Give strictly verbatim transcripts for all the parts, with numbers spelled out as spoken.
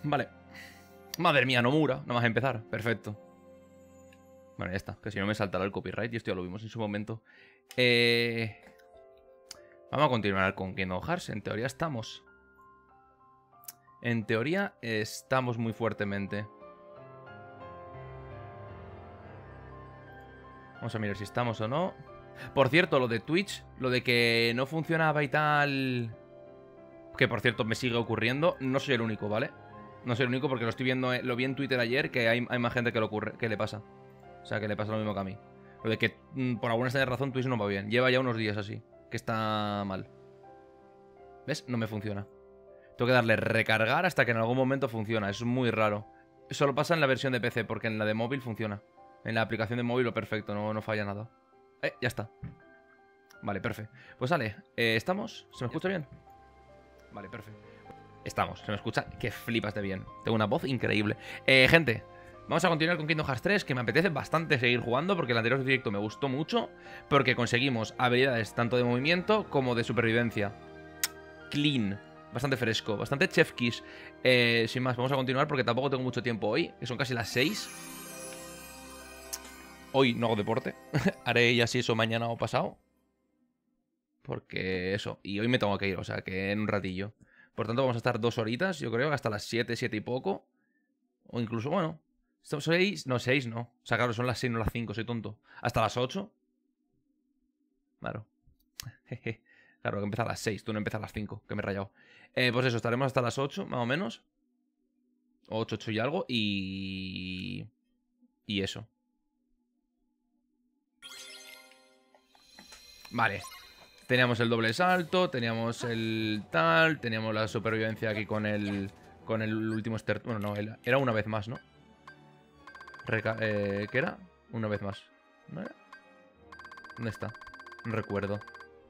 Vale. Madre mía, Nomura. Nada más empezar. Perfecto. Bueno, ya está. Que si no me saltará el copyright. Y esto ya lo vimos en su momento. Eh... Vamos a continuar con Kingdom Hearts. En teoría estamos. En teoría estamos muy fuertemente. Vamos a mirar si estamos o no. Por cierto, lo de Twitch, lo de que no funcionaba y tal... Que por cierto me sigue ocurriendo. No soy el único, ¿vale? No soy el único porque lo estoy viendo, lo vi en Twitter ayer, que hay, hay más gente que, lo ocurre, que le pasa. O sea, que le pasa lo mismo que a mí. Lo de que por alguna extraña razón Twitch no va bien. Lleva ya unos días así, que está mal. ¿Ves? No me funciona. Tengo que darle recargar hasta que en algún momento funciona. Es muy raro. Solo pasa en la versión de P C, porque en la de móvil funciona. En la aplicación de móvil lo perfecto, no, no falla nada. Eh, ya está. Vale, perfecto. Pues vale, eh, ¿estamos? ¿Se me escucha bien? Vale, perfecto. Estamos, se me escucha que flipas de bien. Tengo una voz increíble. Eh, gente, vamos a continuar con Kingdom Hearts tres, que me apetece bastante seguir jugando, porque el anterior directo me gustó mucho, porque conseguimos habilidades tanto de movimiento como de supervivencia. Clean, bastante fresco, bastante chef kiss. Eh, sin más, vamos a continuar porque tampoco tengo mucho tiempo hoy, que son casi las seis. Hoy no hago deporte. Haré ya si eso mañana o pasado. Porque eso, y hoy me tengo que ir, o sea que en un ratillo. Por tanto vamos a estar dos horitas, yo creo, hasta las siete, siete y poco. O incluso, bueno, seis, no, seis no. O sea, claro, son las seis, no las cinco, soy tonto. Hasta las ocho. Claro. Jeje. Claro, que empieza a las seis, tú no empiezas a las cinco, que me he rayado. Eh, pues eso, estaremos hasta las ocho, más o menos. ocho, ocho y algo, y... Y eso. Vale. Teníamos el doble salto, teníamos el tal, teníamos la supervivencia aquí con el con el último ester... Bueno, no, era una vez más, ¿no? Reca eh, ¿Qué era? Una vez más. ¿No era? ¿Dónde está? No recuerdo.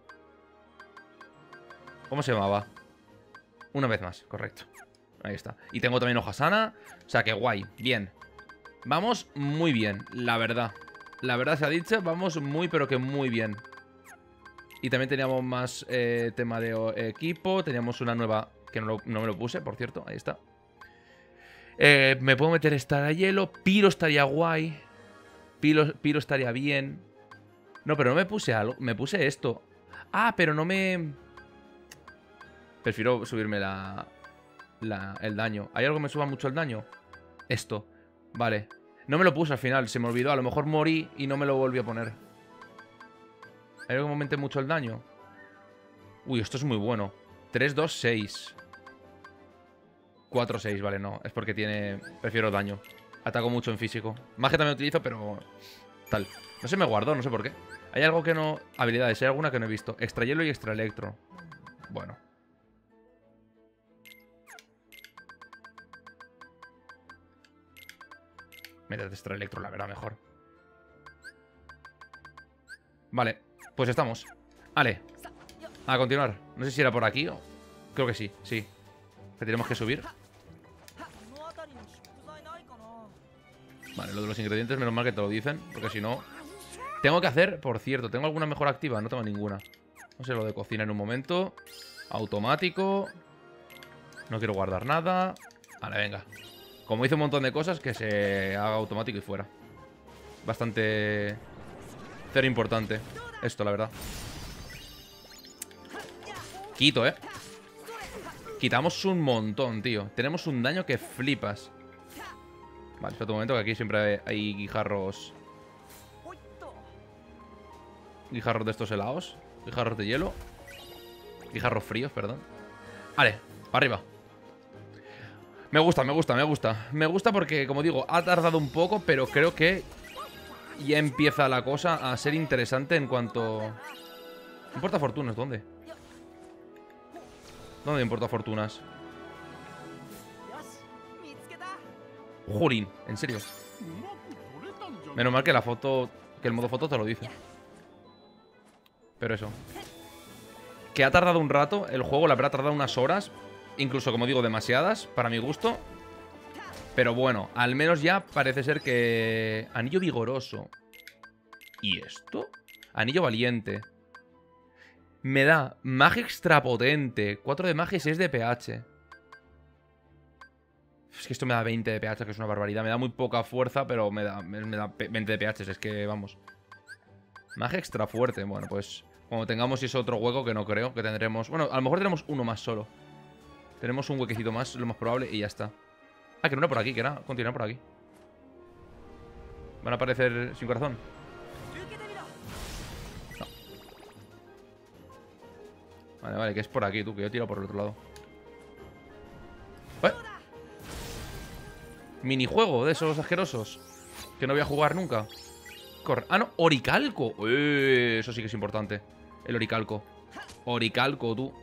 ¿Cómo se llamaba? Una vez más, correcto. Ahí está. Y tengo también hoja sana. O sea, que guay. Bien. Vamos muy bien, la verdad. La verdad se ha dicho, vamos muy, pero que muy bien. Y también teníamos más eh, tema de equipo. Teníamos una nueva... Que no, lo, no me lo puse, por cierto. Ahí está. Eh, me puedo meter esta de hielo. Piro estaría guay. Piro, Piro estaría bien. No, pero no me puse algo. Me puse esto. Ah, pero no me... Prefiero subirme la, la, el daño. ¿Hay algo que me suba mucho el daño? Esto. Vale. No me lo puse al final. Se me olvidó. A lo mejor morí y no me lo volví a poner. ¿Hay algo que me aumente mucho el daño? Uy, esto es muy bueno. tres, dos, seis. cuatro, seis, vale, no. Es porque tiene... Prefiero daño. Ataco mucho en físico. Magia también utilizo, pero... Tal. No se me guardó, no sé por qué. Hay algo que no... Habilidades, hay alguna que no he visto. Extra hielo y extra electro. Bueno. Métete extra electro, la verdad, mejor. Vale, pues estamos. Vale. A continuar. No sé si era por aquí o... Creo que sí, sí. Que tenemos que subir. Vale, lo de los ingredientes, menos mal que te lo dicen. Porque si no... Tengo que hacer, por cierto, ¿tengo alguna mejor activa? No tengo ninguna. No sé, lo de cocina en un momento. Automático. No quiero guardar nada. Vale, venga. Como hice un montón de cosas, que se haga automático y fuera. Bastante... Cero importante. Esto, la verdad. Quito, ¿eh? Quitamos un montón, tío. Tenemos un daño que flipas. Vale, espera un momento, que aquí siempre hay guijarros. Guijarros de estos helados. Guijarros de hielo. Guijarros fríos, perdón. Vale, para arriba. Me gusta, me gusta, me gusta. Me gusta porque, como digo, ha tardado un poco, pero creo que ya empieza la cosa a ser interesante en cuanto... ¿Importa fortunas? ¿Dónde? ¿Dónde importa fortunas? Jurín, en serio. Menos mal que la foto... Que el modo foto te lo dice. Pero eso. Que ha tardado un rato. El juego, la verdad, ha tardado unas horas. Incluso, como digo, demasiadas, para mi gusto. Pero bueno, al menos ya parece ser que... Anillo vigoroso. ¿Y esto? Anillo valiente. Me da magia extra potente. cuatro de magia y seis de pH. Es que esto me da veinte de P H, que es una barbaridad. Me da muy poca fuerza, pero me da, me, me da veinte de P H. Es que, vamos. Magia extra fuerte. Bueno, pues cuando tengamos ese otro hueco, que no creo que tendremos... Bueno, a lo mejor tenemos uno más solo. Tenemos un huequecito más, lo más probable, y ya está. Ah, que no era por aquí, que era continuar por aquí. ¿Van a aparecer sin corazón? No. Vale, vale, que es por aquí, tú, que yo tiro por el otro lado. ¿Eh? Minijuego de esos asquerosos que no voy a jugar nunca. Corre. Ah, no, oricalco. Eh, eso sí que es importante. El oricalco. Oricalco, tú.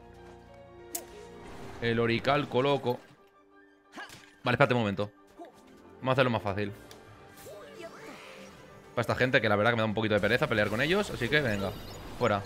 El oricalco, loco. Vale, espérate un momento. Vamos a hacerlo más fácil. Para esta gente que la verdad que me da un poquito de pereza pelear con ellos. Así que venga, fuera.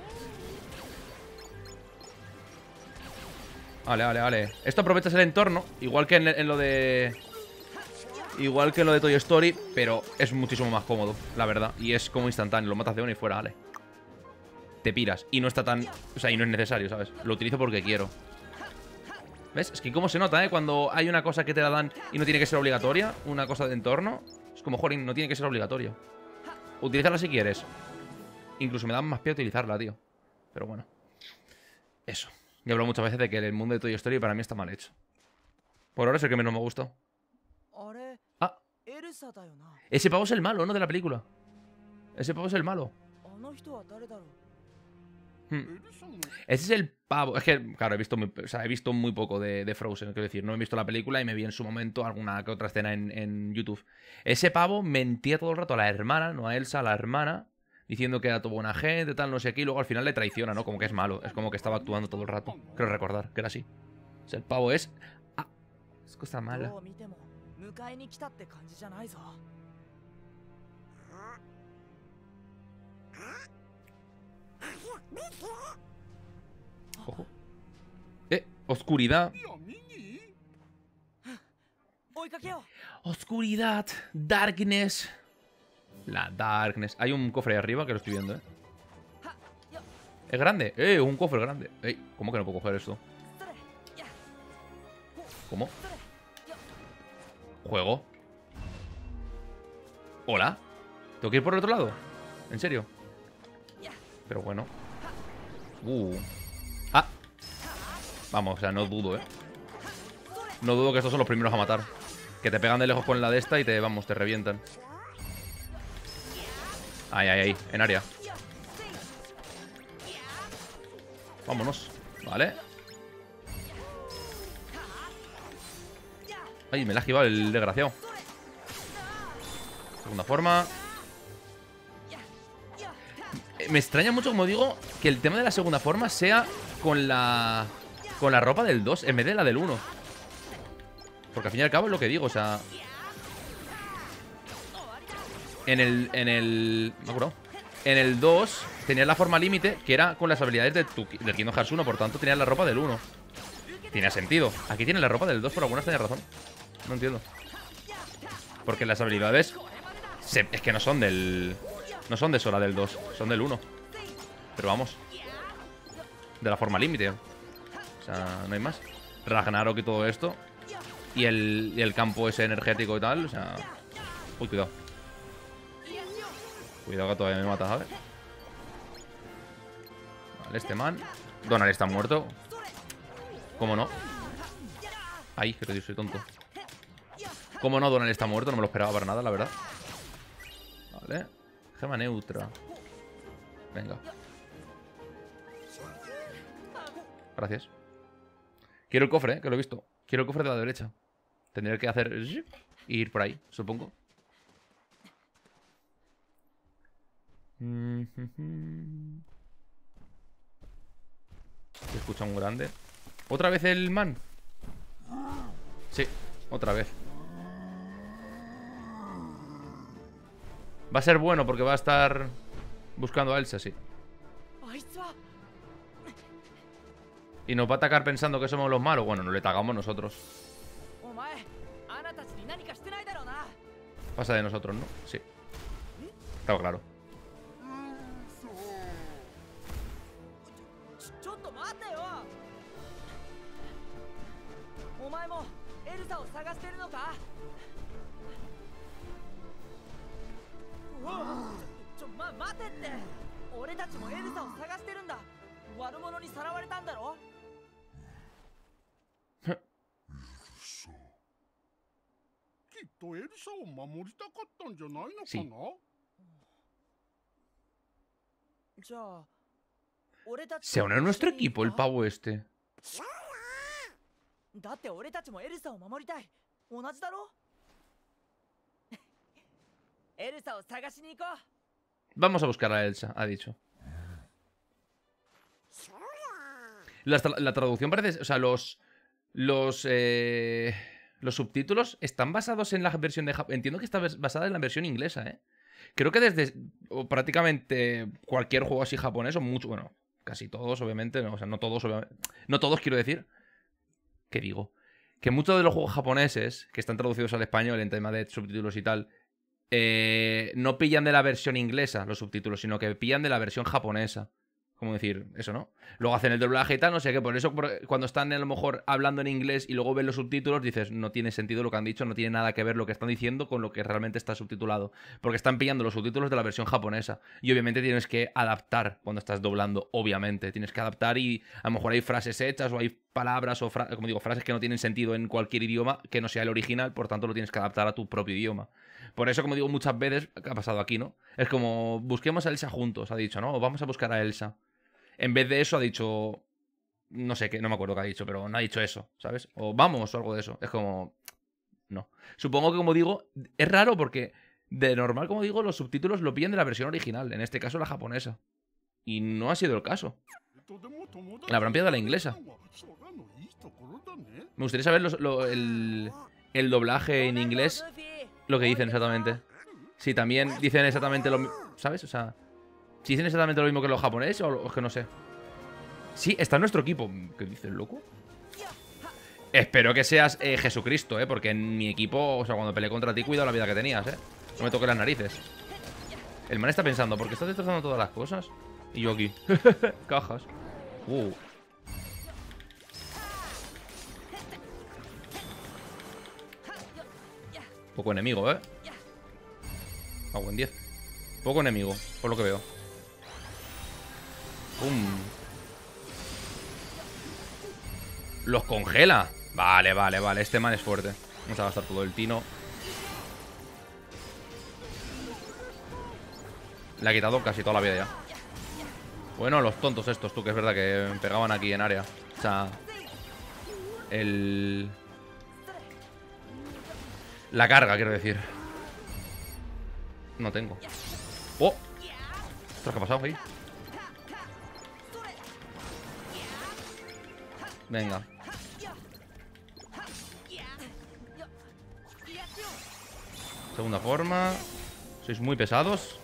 Vale, vale, vale. Esto aprovechas el entorno. Igual que en, en lo de... Igual que en lo de Toy Story. Pero es muchísimo más cómodo, la verdad. Y es como instantáneo, lo matas de uno y fuera, vale. Te piras, y no está tan... O sea, y no es necesario, ¿sabes? Lo utilizo porque quiero. ¿Ves? Es que cómo se nota, ¿eh? Cuando hay una cosa que te la dan y no tiene que ser obligatoria. Una cosa de entorno. Es como, joder, no tiene que ser obligatoria. Utilízala si quieres. Incluso me dan más pie a utilizarla, tío. Pero bueno. Eso. Yo he hablado muchas veces de que el mundo de Toy Story para mí está mal hecho. Por ahora es el que menos me gusta. Ah. Ese pavo es el malo, ¿no? De la película. Ese pavo es el malo. Hmm. Ese es el pavo. Es que, claro, he visto muy, o sea, he visto muy poco de, de Frozen. Quiero decir, no he visto la película y me vi en su momento alguna que otra escena en, en YouTube. Ese pavo mentía todo el rato a la hermana, no a Elsa, a la hermana, diciendo que era todo buena gente, tal, no sé qué. Y luego al final le traiciona, ¿no? Como que es malo. Es como que estaba actuando todo el rato. Creo recordar que era así. O sea, el pavo es... Ah, es cosa mala. Ojo. Eh, oscuridad. Oscuridad. Darkness. La darkness. Hay un cofre ahí arriba que lo estoy viendo, eh. Es grande. Eh, un cofre grande. Ey, ¿cómo que no puedo coger esto? ¿Cómo? Juego. Hola. ¿Tengo que ir por el otro lado? ¿En serio? Pero bueno. Uh. Ah. Vamos, o sea, no dudo, eh. No dudo que estos son los primeros a matar. Que te pegan de lejos con la de esta y te, vamos, te revientan. Ahí, ahí, ahí. En área. Vámonos. Vale. Ay, me la ha esquivado el desgraciado. Segunda forma. Me extraña mucho, como digo, que el tema de la segunda forma sea con la... Con la ropa del dos en vez de la del uno. Porque al fin y al cabo es lo que digo, o sea... En el... En el... Me acuerdo. En el dos tenías la forma límite, que era con las habilidades de tu, del Kingdom Hearts uno. Por tanto, tenías la ropa del uno. Tiene sentido. Aquí tienes la ropa del dos por alguna extraña razón. No entiendo. Porque las habilidades... Se, es que no son del... No son de Sora del dos, son del uno. Pero vamos. De la forma límite. O sea, no hay más. Ragnarok y todo esto. Y el, y el campo ese energético y tal. O sea... Uy, cuidado. Cuidado que todavía me mata, ¿sabes? Vale, este man. Donald está muerto. ¿Cómo no? Ay, que soy tonto. ¿Cómo no? Donald está muerto. No me lo esperaba para nada, la verdad. Vale. Gema neutra. Venga. Gracias. Quiero el cofre, ¿eh? Que lo he visto. Quiero el cofre de la derecha. Tendré que hacer... Y ir por ahí, supongo. Se escucha un grande. ¿Otra vez el man? Sí, otra vez. Va a ser bueno porque va a estar buscando a Elsa, sí. Y nos va a atacar pensando que somos los malos. Bueno, no le atacamos nosotros. Pasa de nosotros, ¿no? Sí. Estaba claro. Sí. Se une a nuestro equipo el pavo este. Vamos a buscar a Elsa, ha dicho. La, la traducción parece... O sea, los... Los... Eh, los subtítulos están basados en la versión de Japón. Entiendo que está basada en la versión inglesa, ¿eh? Creo que desde o prácticamente cualquier juego así japonés, o mucho... Bueno, casi todos, obviamente. No, o sea, no todos, obviamente. No todos, quiero decir. ¿Qué digo? Que muchos de los juegos japoneses que están traducidos al español en tema de subtítulos y tal... Eh, no pillan de la versión inglesa los subtítulos, sino que pillan de la versión japonesa. Como decir, eso, ¿no? Luego hacen el doblaje y tal, no sé qué. Por eso cuando están a lo mejor hablando en inglés y luego ven los subtítulos, dices, no tiene sentido lo que han dicho, no tiene nada que ver lo que están diciendo con lo que realmente está subtitulado. Porque están pillando los subtítulos de la versión japonesa. Y obviamente tienes que adaptar cuando estás doblando, obviamente. Tienes que adaptar y a lo mejor hay frases hechas o hay palabras o, fra como digo, frases que no tienen sentido en cualquier idioma que no sea el original, por tanto lo tienes que adaptar a tu propio idioma. Por eso, como digo muchas veces, ¿qué ha pasado aquí, no? Es como, busquemos a Elsa juntos, ha dicho, ¿no? O vamos a buscar a Elsa. En vez de eso ha dicho... No sé qué, no me acuerdo qué ha dicho, pero no ha dicho eso, ¿sabes? O vamos o algo de eso. Es como... No. Supongo que, como digo, es raro porque de normal, como digo, los subtítulos lo pillan de la versión original. En este caso, la japonesa. Y no ha sido el caso. La habrán pillado de la inglesa. Me gustaría saber los, lo, el, el doblaje en inglés. Lo que dicen exactamente. Si también dicen exactamente lo mismo, ¿sabes? O sea... Si dicen exactamente lo mismo que los japoneses o es que no sé. Sí, está en nuestro equipo. ¿Qué dices, loco? Espero que seas eh, Jesucristo, ¿eh? Porque en mi equipo, o sea, cuando peleé contra ti, cuidado la vida que tenías, ¿eh? No me toques las narices. El man está pensando, ¿por qué estás destrozando todas las cosas? Y yo aquí. Cajas. Uh. Poco enemigo, ¿eh? Ah, buen diez. Poco enemigo, por lo que veo. ¡Pum! Los congela. Vale, vale, vale. Este man es fuerte. Vamos a gastar todo el tino. Le ha quitado casi toda la vida ya. Bueno, los tontos estos, tú, que es verdad que me pegaban aquí en área. O sea... El... La carga, quiero decir. No tengo. ¡Oh! ¿Qué ha pasado ahí? Venga. Segunda forma. Sois muy pesados.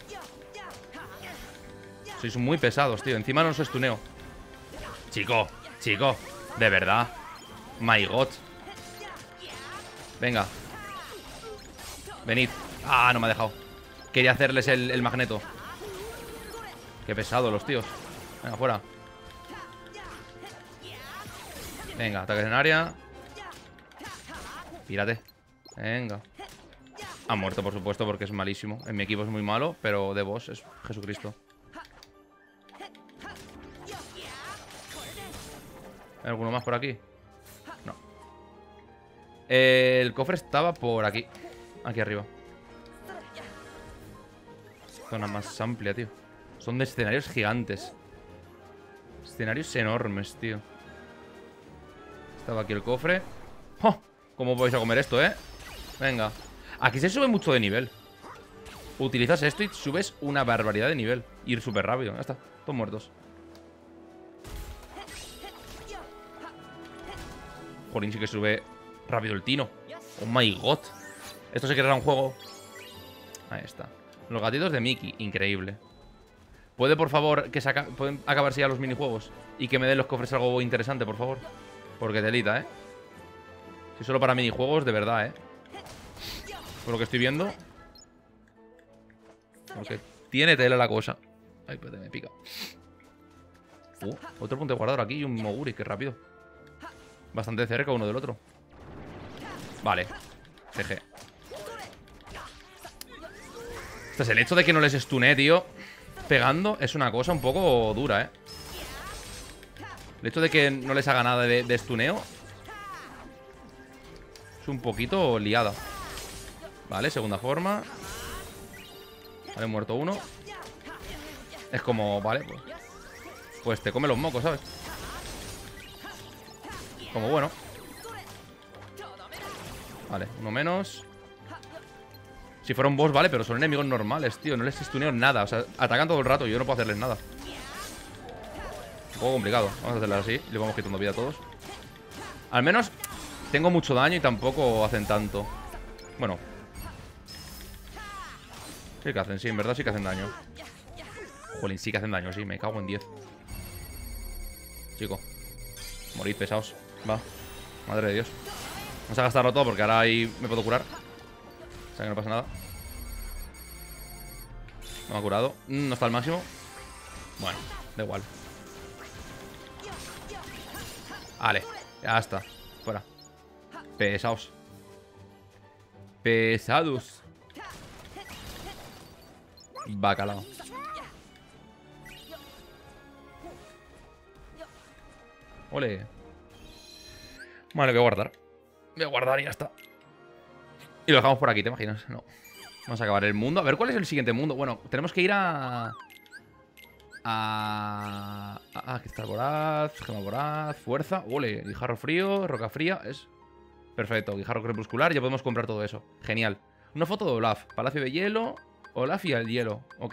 Sois muy pesados, tío. Encima no os estuneo. Chico, chico. De verdad. My God. Venga. Venid. Ah, no me ha dejado. Quería hacerles el, el magneto. Qué pesado los tíos. Venga, fuera. Venga, ataques en área. Tírate. Venga. Ha muerto, por supuesto, porque es malísimo. En mi equipo es muy malo, pero de boss es Jesucristo. ¿Hay alguno más por aquí? No. El cofre estaba por aquí. Aquí arriba. Zona más amplia, tío. Son de escenarios gigantes. Escenarios enormes, tío. Estaba aquí el cofre. ¡Oh! ¿Cómo vais a comer esto, eh? Venga. Aquí se sube mucho de nivel. Utilizas esto y subes una barbaridad de nivel. Ir súper rápido. Ya está. Todos muertos. Jolín, sí que sube rápido el tino. Oh my God. Esto se creará un juego. Ahí está. Los gatitos de Mickey. Increíble. ¿Puede, por favor, que se aca pueden acabarse ya los minijuegos? Y que me den los cofres algo interesante, por favor. Porque telita, ¿eh? Si solo para minijuegos, de verdad, ¿eh? Por lo que estoy viendo. Porque tiene tela la cosa. Ay, pues me pica. Uh, otro punto de guardador aquí y un Moguri, qué rápido. Bastante cerca uno del otro. Vale. G G. Entonces, el hecho de que no les stune, tío, pegando, es una cosa un poco dura, ¿eh? El hecho de que no les haga nada de, de stuneo es un poquito liada. Vale, segunda forma. Vale, muerto uno. Es como, vale, pues Pues te come los mocos, ¿sabes? Como bueno. Vale, uno menos. Si fuera un boss, vale, pero son enemigos normales, tío. No les stuneo nada, o sea, atacan todo el rato y yo no puedo hacerles nada. Un poco complicado. Vamos a hacerles así y le vamos quitando vida a todos. Al menos tengo mucho daño y tampoco hacen tanto. Bueno. Sí que hacen, sí, en verdad sí que hacen daño. Jolín, sí que hacen daño, sí, me cago en diez. Chico. Morid pesados. Va. Madre de Dios. Vamos a gastarlo todo porque ahora ahí me puedo curar. O sea que no pasa nada. No me ha curado. No está al máximo. Bueno, da igual. Vale, ya está. Fuera. Pesados. Pesados. Bacalao. Ole. Vale, voy a guardar. Voy a guardar y ya está. Y lo dejamos por aquí, ¿te imaginas? No. Vamos a acabar el mundo. A ver, ¿cuál es el siguiente mundo? Bueno, tenemos que ir a... A... a cristal voraz, gema voraz, fuerza. Ole, guijarro frío, roca fría. Es... Perfecto, guijarro crepuscular. Ya podemos comprar todo eso. Genial. Una foto de Olaf. Palacio de hielo. Olaf y el hielo. Ok.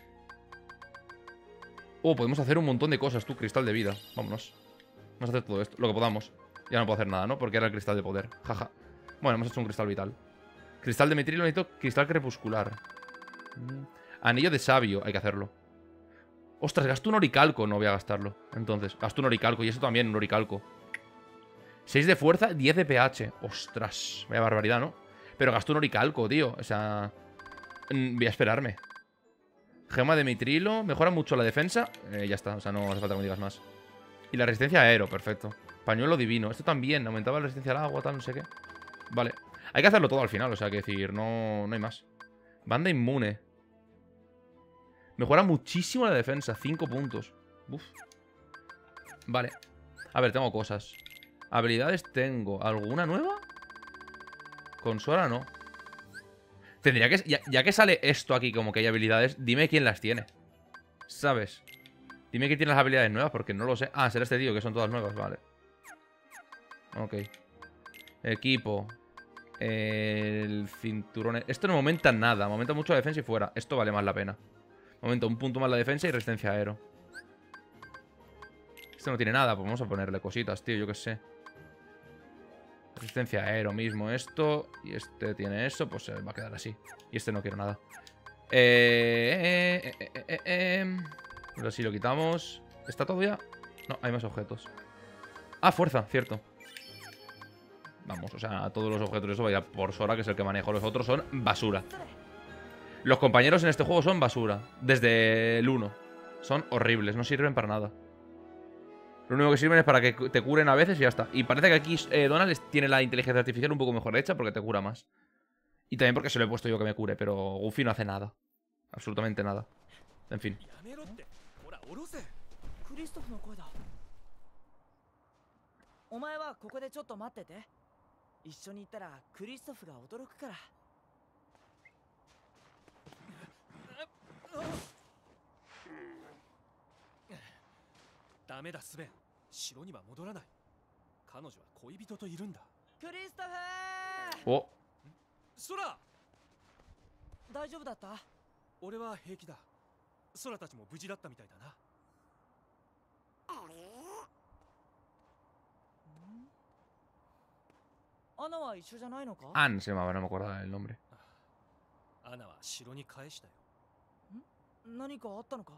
Oh, podemos hacer un montón de cosas, tú, cristal de vida. Vámonos. Vamos a hacer todo esto, lo que podamos. Ya no puedo hacer nada, ¿no? Porque era el cristal de poder. Jaja. Bueno, hemos hecho un cristal vital. Cristal de mitrilo, necesito cristal crepuscular. Mm. Anillo de sabio, hay que hacerlo. Ostras, gasto un oricalco. No voy a gastarlo. Entonces, gasto un oricalco. Y eso también, un oricalco. seis de fuerza, diez de pH. Ostras, vaya barbaridad, ¿no? Pero gasto un oricalco, tío. O sea... mm, voy a esperarme. Gema de mitrilo. Mejora mucho la defensa. Eh, ya está, o sea, no hace falta que me digas más. Y la resistencia a aero, perfecto. Pañuelo divino. Esto también, aumentaba la resistencia al agua, tal, no sé qué. Vale. Hay que hacerlo todo al final, o sea, que decir, no, no hay más. Banda inmune. Mejora muchísimo la defensa, cinco puntos. Uf. Vale. A ver, tengo cosas. Habilidades tengo. ¿Alguna nueva? Consola no. Tendría que... Ya, ya que sale esto aquí como que hay habilidades, dime quién las tiene. ¿Sabes? Dime quién tiene las habilidades nuevas, porque no lo sé. Ah, será este tío, que son todas nuevas, vale. Ok. Equipo. El cinturón... Esto no me aumenta nada, me aumenta mucho la defensa y fuera. Esto vale más la pena. Me aumenta un punto más la defensa y resistencia a aero. Este no tiene nada, pues vamos a ponerle cositas, tío, yo qué sé. Resistencia a aero mismo esto. Y este tiene eso, pues se va a quedar así. Y este no quiero nada. Eh... eh, eh, eh, eh, eh. Pero si lo quitamos... ¿Está todo ya? No, hay más objetos. Ah, fuerza, cierto. Vamos, o sea, todos los objetos de eso vaya por Sora, que es el que manejo. Los otros son basura. Los compañeros en este juego son basura. Desde el uno. Son horribles, no sirven para nada. Lo único que sirven es para que te curen a veces y ya está. Y parece que aquí eh, Donald tiene la inteligencia artificial un poco mejor hecha porque te cura más. Y también porque se lo he puesto yo que me cure, pero Goofy no hace nada. Absolutamente nada. En fin. Oh. 空大丈夫だった？俺は平気だ。空たちも無事だったみたいだな。あれ？アナは一緒じゃないのか？ Anne se llamaba, no me acuerdo el nombre. アナは城に返したよ。ん？何かあったのか？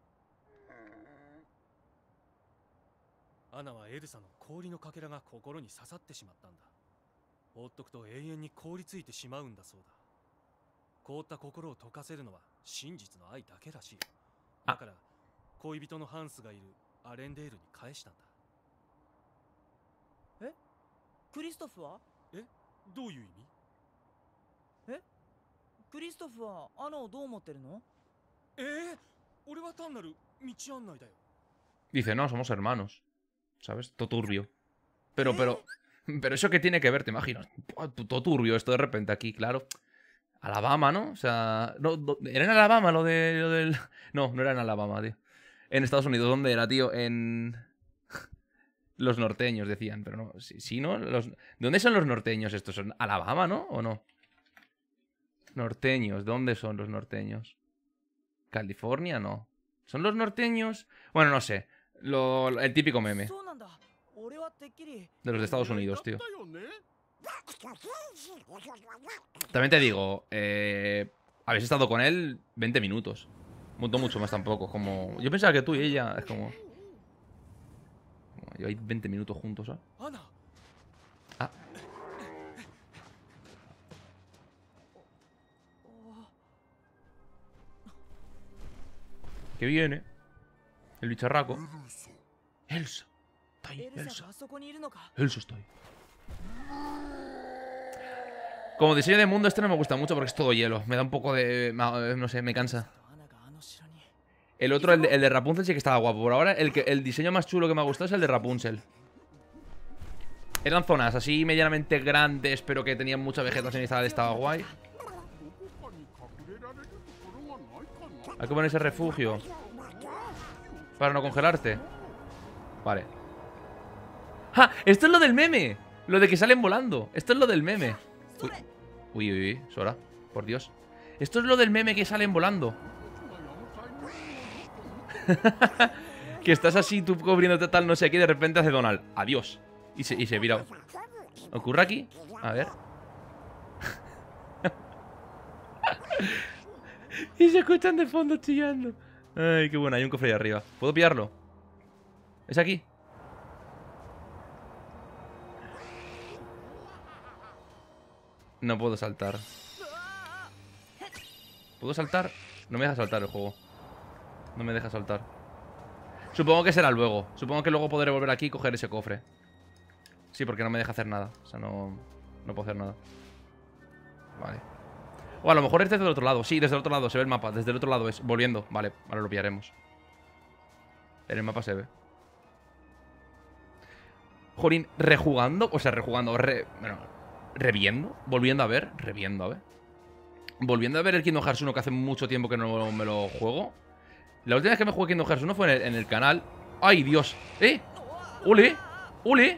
アナはエルサの氷のかけらが心に刺さってしまったんだ。放っとくと永遠に凍りついてしまうんだそうだ。凍った心を溶かせるのは真実の愛だけらしい。だから恋人のハンスがいるアレンデールに返したんだ。え？クリストフは？え？ どういう意味？ クリストフはアナをどう思ってるの？ えー、俺は単なる道案内だよ。 Dice, no, somos hermanos. ¿Sabes? Todo turbio. Pero, pero... Pero eso que tiene que ver, ¿te imaginas? Todo turbio esto de repente aquí, claro. Alabama, ¿no? O sea... No, no, ¿era en Alabama lo, de, lo del...? No, no era en Alabama, tío. En Estados Unidos, ¿dónde era, tío? En... Los norteños, decían, pero no. Sí, sí, ¿no? Los... ¿Dónde son los norteños estos? ¿Son Alabama, no? ¿O no? Norteños, ¿dónde son los norteños? ¿California? No. ¿Son los norteños? Bueno, no sé. Lo, el típico meme. De los de Estados Unidos, tío. También te digo, eh, habéis estado con él veinte minutos. Mucho, mucho más tampoco. Como... Yo pensaba que tú y ella es como... como lleváis veinte minutos juntos, ¿sabes? Ah. Que viene el bicharraco. Elsa. Está ahí, Elsa. Elsa está ahí. Como diseño de mundo este no me gusta mucho porque es todo hielo. Me da un poco de... no sé, me cansa. El otro, el de, el de Rapunzel sí que estaba guapo. Por ahora el, que, el diseño más chulo que me ha gustado es el de Rapunzel. Eran zonas así medianamente grandes, pero que tenían mucha vegetación y estaba, estaba guay. Hay que poner ese refugio para no congelarte. Vale. ¡Ja! Esto es lo del meme. Lo de que salen volando. Esto es lo del meme. Uy, uy, uy, uy. Sora, por Dios. Esto es lo del meme que salen volando. Que estás así, tú cubriéndote tal, no sé qué, y de repente hace Donald. Adiós. Y se, y se vira. ¿Ocurre aquí? A ver. Y se escuchan de fondo chillando. Ay, qué bueno, hay un cofre ahí arriba. ¿Puedo pillarlo? ¿Es aquí? No puedo saltar. ¿Puedo saltar? No me deja saltar el juego. No me deja saltar. Supongo que será luego. Supongo que luego podré volver aquí y coger ese cofre. Sí, porque no me deja hacer nada. O sea, no, no puedo hacer nada. Vale. O a lo mejor es desde el otro lado. Sí, desde el otro lado se ve el mapa. Desde el otro lado es volviendo. Vale, ahora lo pillaremos. En el mapa se ve. Jorín, rejugando. O sea, rejugando. Re, bueno, reviendo. Volviendo a ver. Reviendo a ver. Volviendo a ver el Kingdom Hearts uno, que hace mucho tiempo que no me lo juego. La última vez que me jugué Kingdom Hearts uno fue en el, en el canal. ¡Ay, Dios! ¡Eh! ¡Ule! ¡Ule!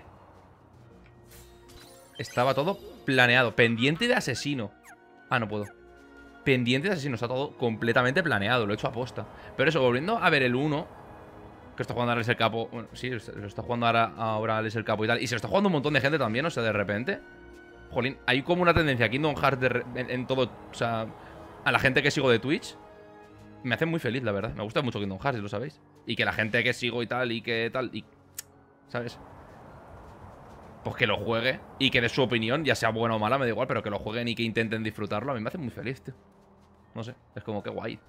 Estaba todo planeado. Pendiente de asesino. Ah, no puedo. Pendiente de asesino. Está todo completamente planeado. Lo he hecho a posta. Pero eso, volviendo a ver el uno, que está jugando ahora es el capo. Bueno, sí, lo está jugando ahora, ahora es el capo y tal. Y se lo está jugando un montón de gente también. O sea, de repente. Jolín, hay como una tendencia a Kingdom Hearts de, en, en todo. O sea, a la gente que sigo de Twitch. Me hace muy feliz, la verdad. Me gusta mucho Kingdom Hearts, lo sabéis. Y que la gente que sigo y tal, y que tal, y... ¿sabes? Pues que lo juegue y que dé su opinión, ya sea buena o mala, me da igual, pero que lo jueguen y que intenten disfrutarlo. A mí me hace muy feliz, tío. No sé, es como que guay.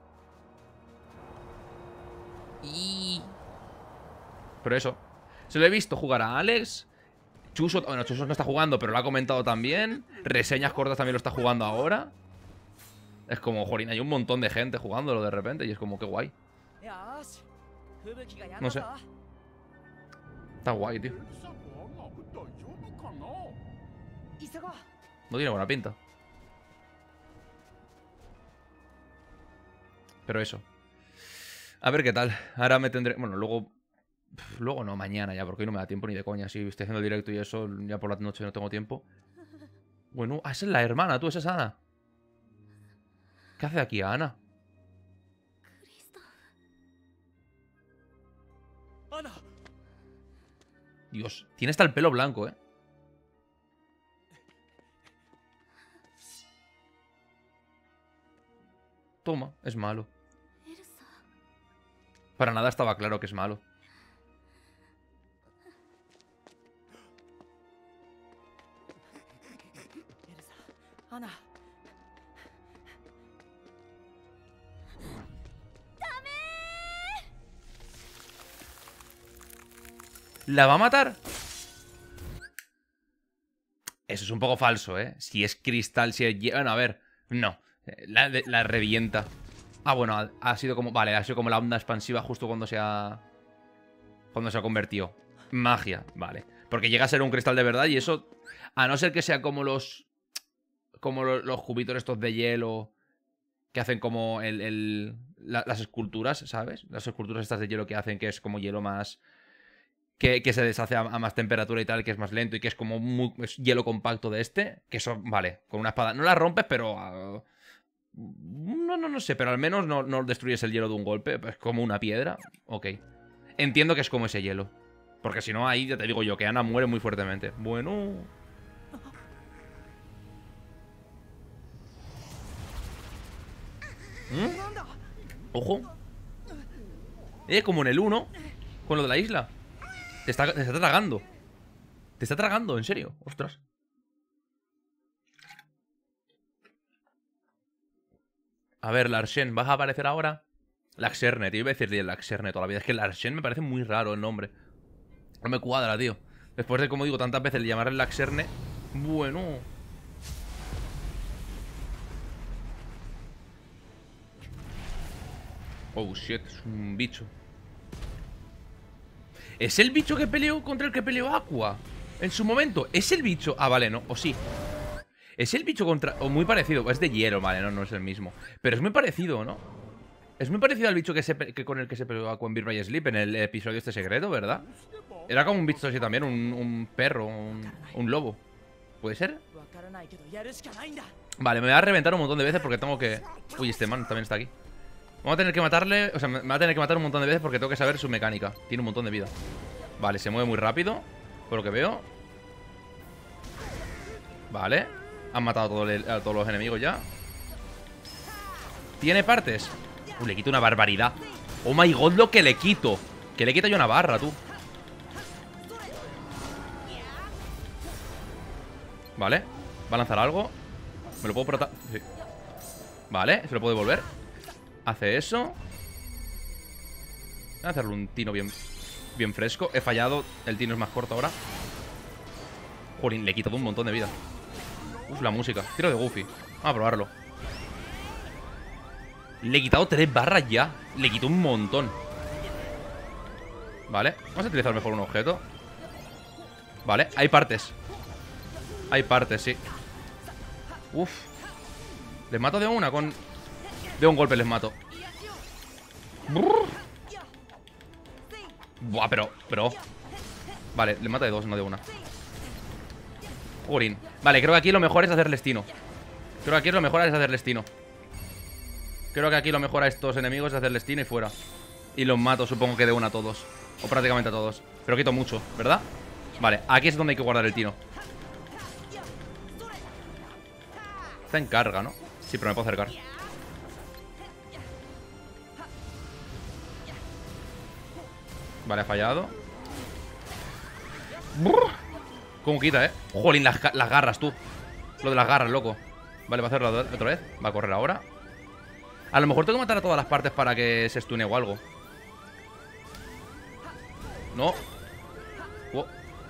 Y... Pero eso. Se lo he visto jugar a Alex. Chuso, bueno, Chuso no está jugando, pero lo ha comentado también. Reseñas cortas también lo está jugando ahora. Es como, jolín, hay un montón de gente jugándolo de repente y es como que guay. No sé. Está guay, tío. No tiene buena pinta. Pero eso. A ver qué tal. Ahora me tendré... Bueno, luego... Luego no, mañana ya, porque hoy no me da tiempo ni de coña. Si estoy haciendo el directo y eso, ya por la noche no tengo tiempo. Bueno, ah, esa es la hermana, tú, esa es Ana. ¿Qué hace aquí Ana? Dios, tiene hasta el pelo blanco, ¿eh? Toma, es malo. Para nada estaba claro que es malo. Ana. ¿La va a matar? Eso es un poco falso, ¿eh? Si es cristal, si es... Bueno, a ver, no. La, la revienta. Ah, bueno, ha, ha sido como... Vale, ha sido como la onda expansiva justo cuando se ha... Cuando se ha convertido. Magia, vale. Porque llega a ser un cristal de verdad y eso... A no ser que sea como los... Como los, los cubitos estos de hielo... Que hacen como el... el la, las esculturas, ¿sabes? Las esculturas estas de hielo que hacen que es como hielo más... Que, que se deshace a, a más temperatura y tal, que es más lento y que es como muy, es hielo compacto de este. Que eso, vale, con una espada. No la rompes, pero... Uh, no, no, no sé, pero al menos no, no destruyes el hielo de un golpe. Es como una piedra. Ok. Entiendo que es como ese hielo. Porque si no, ahí ya te digo yo que Ana muere muy fuertemente. Bueno... ¿Mm? Ojo. Eh, como en el uno. Con lo de la isla. Te está, te está tragando. Te está tragando, en serio. Ostras. A ver, Larsen, ¿vas a aparecer ahora? Laxerne, tío, iba a decirle Laxerne toda la vida. Es que Larsen me parece muy raro el nombre. No me cuadra, tío. Después de, como digo, tantas veces el llamarle Laxerne. Bueno. Oh, shit, es un bicho. ¿Es el bicho que peleó contra el que peleó Aqua? En su momento. ¿Es el bicho? Ah, vale, no. O sí. Es el bicho contra... O muy parecido. Es de hielo, vale, no, no es el mismo. Pero es muy parecido, ¿no? Es muy parecido al bicho que, se pe... que con el que se peleó Aqua en Birth by Sleep en el episodio este secreto, ¿verdad? Era como un bicho así también, un, un perro, un, un lobo. ¿Puede ser? Vale, me voy a reventar un montón de veces porque tengo que... Uy, este man también está aquí. Vamos a tener que matarle... O sea, me va a tener que matar un montón de veces porque tengo que saber su mecánica. Tiene un montón de vida. Vale, se mueve muy rápido, por lo que veo. Vale. Han matado a, todo el, a todos los enemigos ya. ¿Tiene partes? Uy, le quito una barbaridad. Oh my god, lo que le quito. Que le quito yo una barra, tú. Vale. ¿Va a lanzar algo? ¿Me lo puedo protar? Sí. Vale, se lo puedo devolver. Hace eso. Voy a hacerle un tino bien, bien fresco. He fallado, el tino es más corto ahora. Jolín, le he quitado un montón de vida. Uf, la música, tiro de Goofy. Vamos a probarlo. Le he quitado tres barras ya. Le quito un montón. Vale, vamos a utilizar mejor un objeto. Vale, hay partes. Hay partes, sí. Uf. Les mato de una con... De un golpe les mato. Brrr. Buah, pero, pero vale, le mata de dos, no de una. Jolín. Vale, creo que aquí lo mejor es hacerles tino. Creo que aquí lo mejor es hacerles tino. Creo que aquí lo mejor a estos enemigos es hacerles tino y fuera. Y los mato, supongo que de una a todos. O prácticamente a todos. Pero quito mucho, ¿verdad? Vale, aquí es donde hay que guardar el tino. Está en carga, ¿no? Sí, pero me puedo acercar. Vale, ha fallado. Brrr. ¿Cómo quita, eh? Jolín, las, las garras, tú. Lo de las garras, loco. Vale, va a hacerlo otra vez. Va a correr ahora. A lo mejor tengo que matar a todas las partes para que se stune o algo. No. Oh.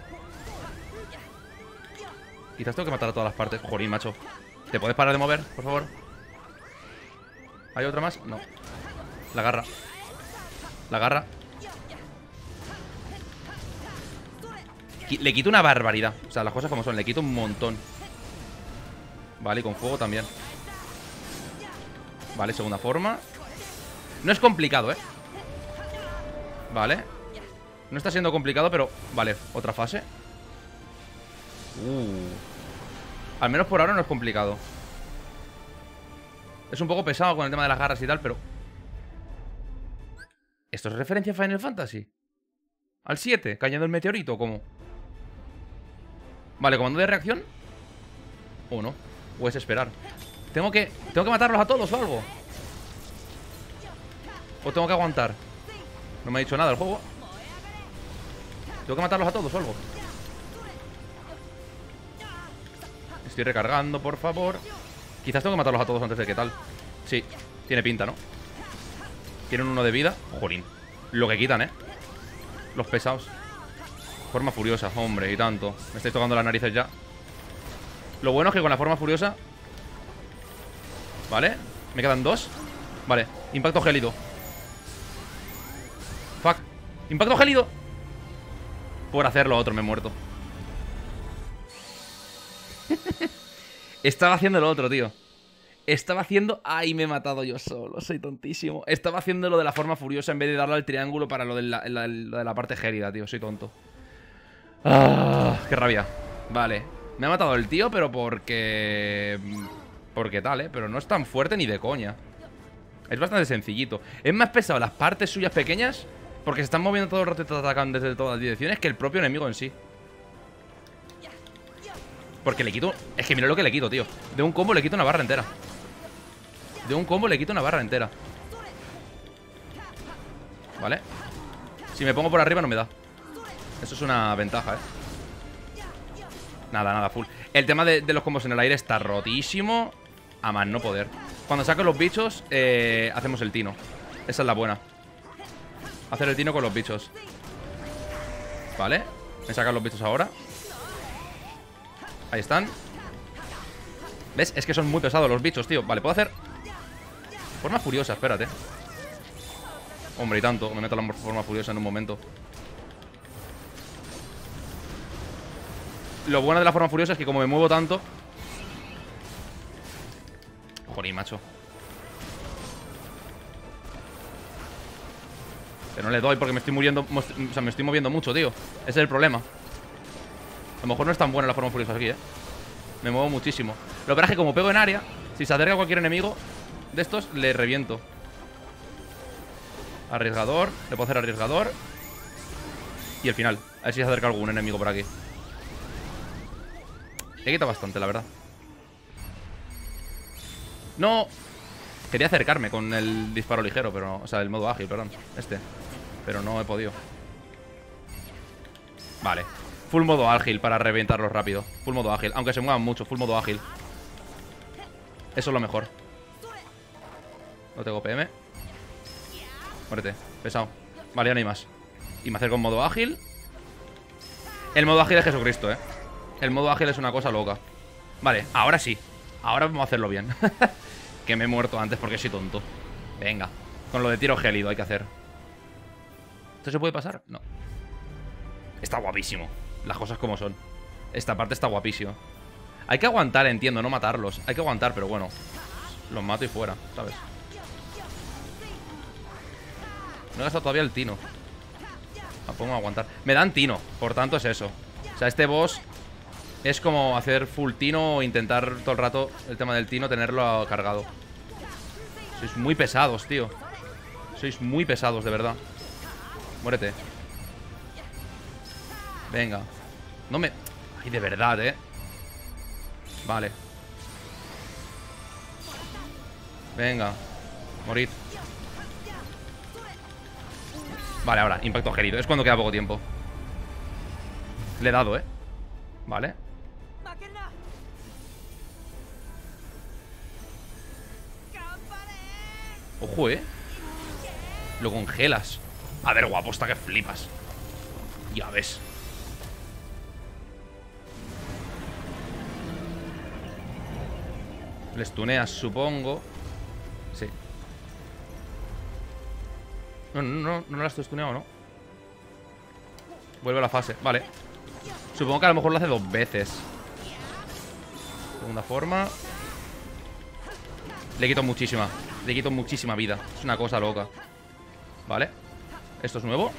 Quizás tengo que matar a todas las partes. Jolín, macho. ¿Te puedes parar de mover, por favor? ¿Hay otra más? No. La garra. La garra. Le quito una barbaridad. O sea, las cosas como son. Le quito un montón. Vale, y con fuego también. Vale, segunda forma. No es complicado, ¿eh? Vale. No está siendo complicado, pero... Vale, otra fase. Uh. Al menos por ahora no es complicado. Es un poco pesado con el tema de las garras y tal, pero... ¿Esto es referencia a Final Fantasy? ¿Al siete? ¿Cayendo el meteorito o cómo? Vale, comando de reacción. ¿O no? O es esperar. Tengo que... ¿Tengo que matarlos a todos o algo? ¿O tengo que aguantar? No me ha dicho nada el juego. ¿Tengo que matarlos a todos o algo? Estoy recargando, por favor. Quizás tengo que matarlos a todos antes de que tal. Sí, tiene pinta, ¿no? Tienen uno de vida. Jolín. Lo que quitan, ¿eh? Los pesados. Forma furiosa, hombre, y tanto. Me estáis tocando las narices ya. Lo bueno es que con la forma furiosa... Vale, me quedan dos. Vale, impacto gélido. Fuck. Impacto gélido. Por hacer lo otro me he muerto. Estaba haciendo lo otro, tío. Estaba haciendo... Ay, me he matado yo solo, soy tontísimo. Estaba haciendo lo de la forma furiosa en vez de darle al triángulo para lo de la, la, lo de la parte gélida, tío. Soy tonto. Ah, qué rabia. Vale, me ha matado el tío, pero porque... Porque tal, ¿eh? Pero no es tan fuerte ni de coña. Es bastante sencillito. Es más pesado las partes suyas pequeñas, porque se están moviendo todo el rato y te atacan desde todas las direcciones, que el propio enemigo en sí. Porque le quito... Es que mira lo que le quito, tío. De un combo le quito una barra entera. De un combo le quito una barra entera. Vale. Si me pongo por arriba no me da. Eso es una ventaja, eh. Nada, nada, full. El tema de, de los combos en el aire está rotísimo. A más no poder. Cuando saquen los bichos, eh, hacemos el tino. Esa es la buena. Hacer el tino con los bichos. Vale. Me sacan los bichos ahora. Ahí están. ¿Ves? Es que son muy pesados los bichos, tío. Vale, puedo hacer forma furiosa, espérate. Hombre, y tanto. Me meto la forma furiosa en un momento. Lo bueno de la forma furiosa es que como me muevo tanto... Joder, macho. Pero no le doy porque me estoy muriendo... O sea, me estoy moviendo mucho, tío. Ese es el problema. A lo mejor no es tan buena la forma furiosa aquí, eh. Me muevo muchísimo. Lo que pasa es que como pego en área, si se acerca cualquier enemigo de estos, le reviento. Arriesgador. Le puedo hacer arriesgador. Y el final. A ver si se acerca algún enemigo por aquí. He quitado bastante, la verdad. ¡No! Quería acercarme con el disparo ligero, pero no. O sea, el modo ágil, perdón. Este. Pero no he podido. Vale. Full modo ágil para reventarlos rápido. Full modo ágil. Aunque se muevan mucho, full modo ágil. Eso es lo mejor. No tengo P M. Muérete, pesado. Vale, ya no hay más. Y me acerco en modo ágil. El modo ágil es Jesucristo, eh. El modo ágil es una cosa loca. Vale, ahora sí. Ahora vamos a hacerlo bien. Que me he muerto antes porque soy tonto. Venga. Con lo de tiro gélido hay que hacer. ¿Esto se puede pasar? No. Está guapísimo. Las cosas como son. Esta parte está guapísima. Hay que aguantar, entiendo, no matarlos. Hay que aguantar, pero bueno. Los mato y fuera, ¿sabes? No he gastado todavía el tino. Me pongo a aguantar. Me dan tino, por tanto es eso. O sea, este boss es como hacer full tino o intentar todo el rato el tema del tino tenerlo cargado. Sois muy pesados, tío. Sois muy pesados, de verdad. Muérete. Venga. No me... Ay, de verdad, eh. Vale. Venga. Morid. Vale, ahora, impacto gélido. Es cuando queda poco tiempo. Le he dado, eh. Vale. Ojo, eh. Lo congelas. A ver, guapo, está que flipas. Ya ves. Le stuneas, supongo. Sí. No, no, no, no la estoy stuneado, ¿no? Vuelve a la fase, vale. Supongo que a lo mejor lo hace dos veces. Segunda forma. Le quito muchísima. Le quito muchísima vida. Es una cosa loca. Vale. Esto es nuevo.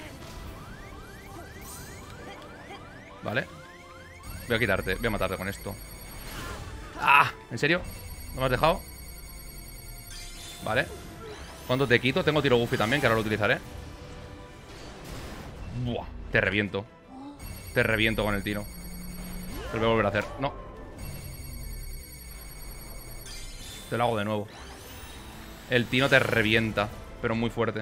Vale. Voy a quitarte, voy a matarte con esto. ¡Ah! ¿En serio? ¿No me has dejado? Vale. ¿Cuánto te quito? Tengo tiro Goofy también, que ahora lo utilizaré. Buah, te reviento. Te reviento con el tiro. Lo voy a volver a hacer. No. Te lo hago de nuevo. El tino te revienta, pero muy fuerte.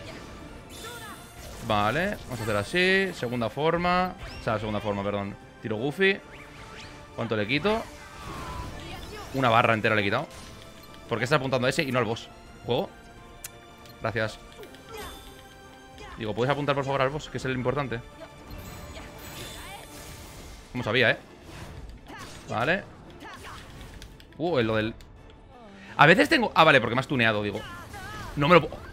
Vale, vamos a hacer así. Segunda forma. O sea, segunda forma, perdón. Tiro Goofy. ¿Cuánto le quito? Una barra entera le he quitado. ¿Por qué está apuntando a ese y no al boss? ¿Juego? Gracias. Digo, ¿puedes apuntar por favor al boss? Que es el importante. Como sabía, ¿eh? Vale. Uh, lo del... A veces tengo... Ah, vale, porque me has tuneado, digo. No me lo puedo...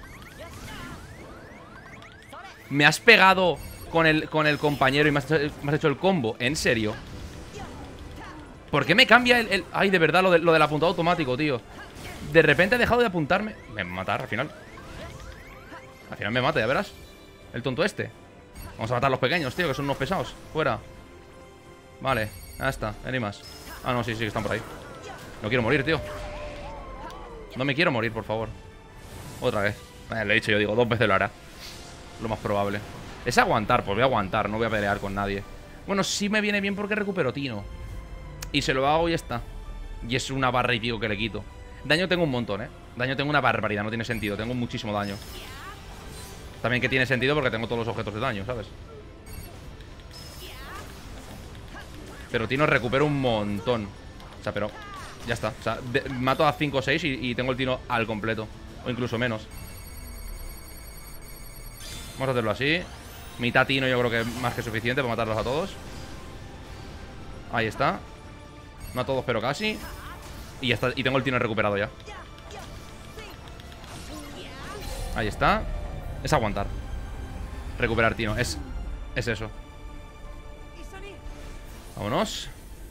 Me has pegado con el, con el compañero y me has, me has hecho el combo. ¿En serio? ¿Por qué me cambia el... el... Ay, de verdad, lo, de, lo del apuntado automático, tío. De repente ha dejado de apuntarme. Me va a matar al final. Al final me mata, ya verás. El tonto este. Vamos a matar a los pequeños, tío, que son unos pesados. Fuera. Vale, ya está, ya ni más. Ah, no, sí, sí, que están por ahí. No quiero morir, tío. No me quiero morir, por favor. Otra vez. Eh, lo he dicho yo, digo, dos veces lo hará. Lo más probable. Es aguantar, pues voy a aguantar. No voy a pelear con nadie. Bueno, sí me viene bien porque recupero Tino. Y se lo hago y ya está. Y es una barra y pico que le quito. Daño tengo un montón, eh. Daño tengo una barbaridad, no tiene sentido. Tengo muchísimo daño. También que tiene sentido porque tengo todos los objetos de daño, ¿sabes? Pero Tino recupero un montón. O sea, pero... Ya está. O sea, de, mato a cinco o seis y, y tengo el Tino al completo. O incluso menos. Vamos a hacerlo así. Mitad Tino yo creo que es más que suficiente para matarlos a todos. Ahí está. No a todos, pero casi. Y ya está. Y tengo el Tino recuperado ya. Ahí está. Es aguantar. Recuperar Tino. Es, es eso. Vámonos.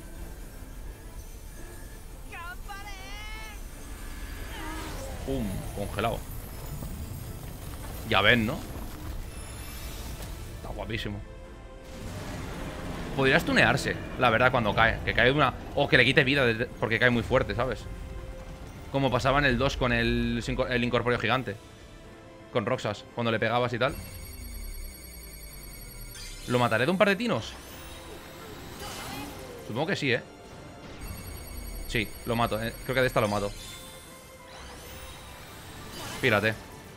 Pum, congelado. Ya ven, ¿no? Está guapísimo. Podría stunearse, la verdad, cuando cae. Que cae de una... O que le quite vida desde... porque cae muy fuerte, ¿sabes? Como pasaba en el dos con el, el incorpóreo gigante. Con Roxas, cuando le pegabas y tal. ¿Lo mataré de un par de tinos? Supongo que sí, ¿eh? Sí, lo mato, eh. Creo que de esta lo mato. Pírate.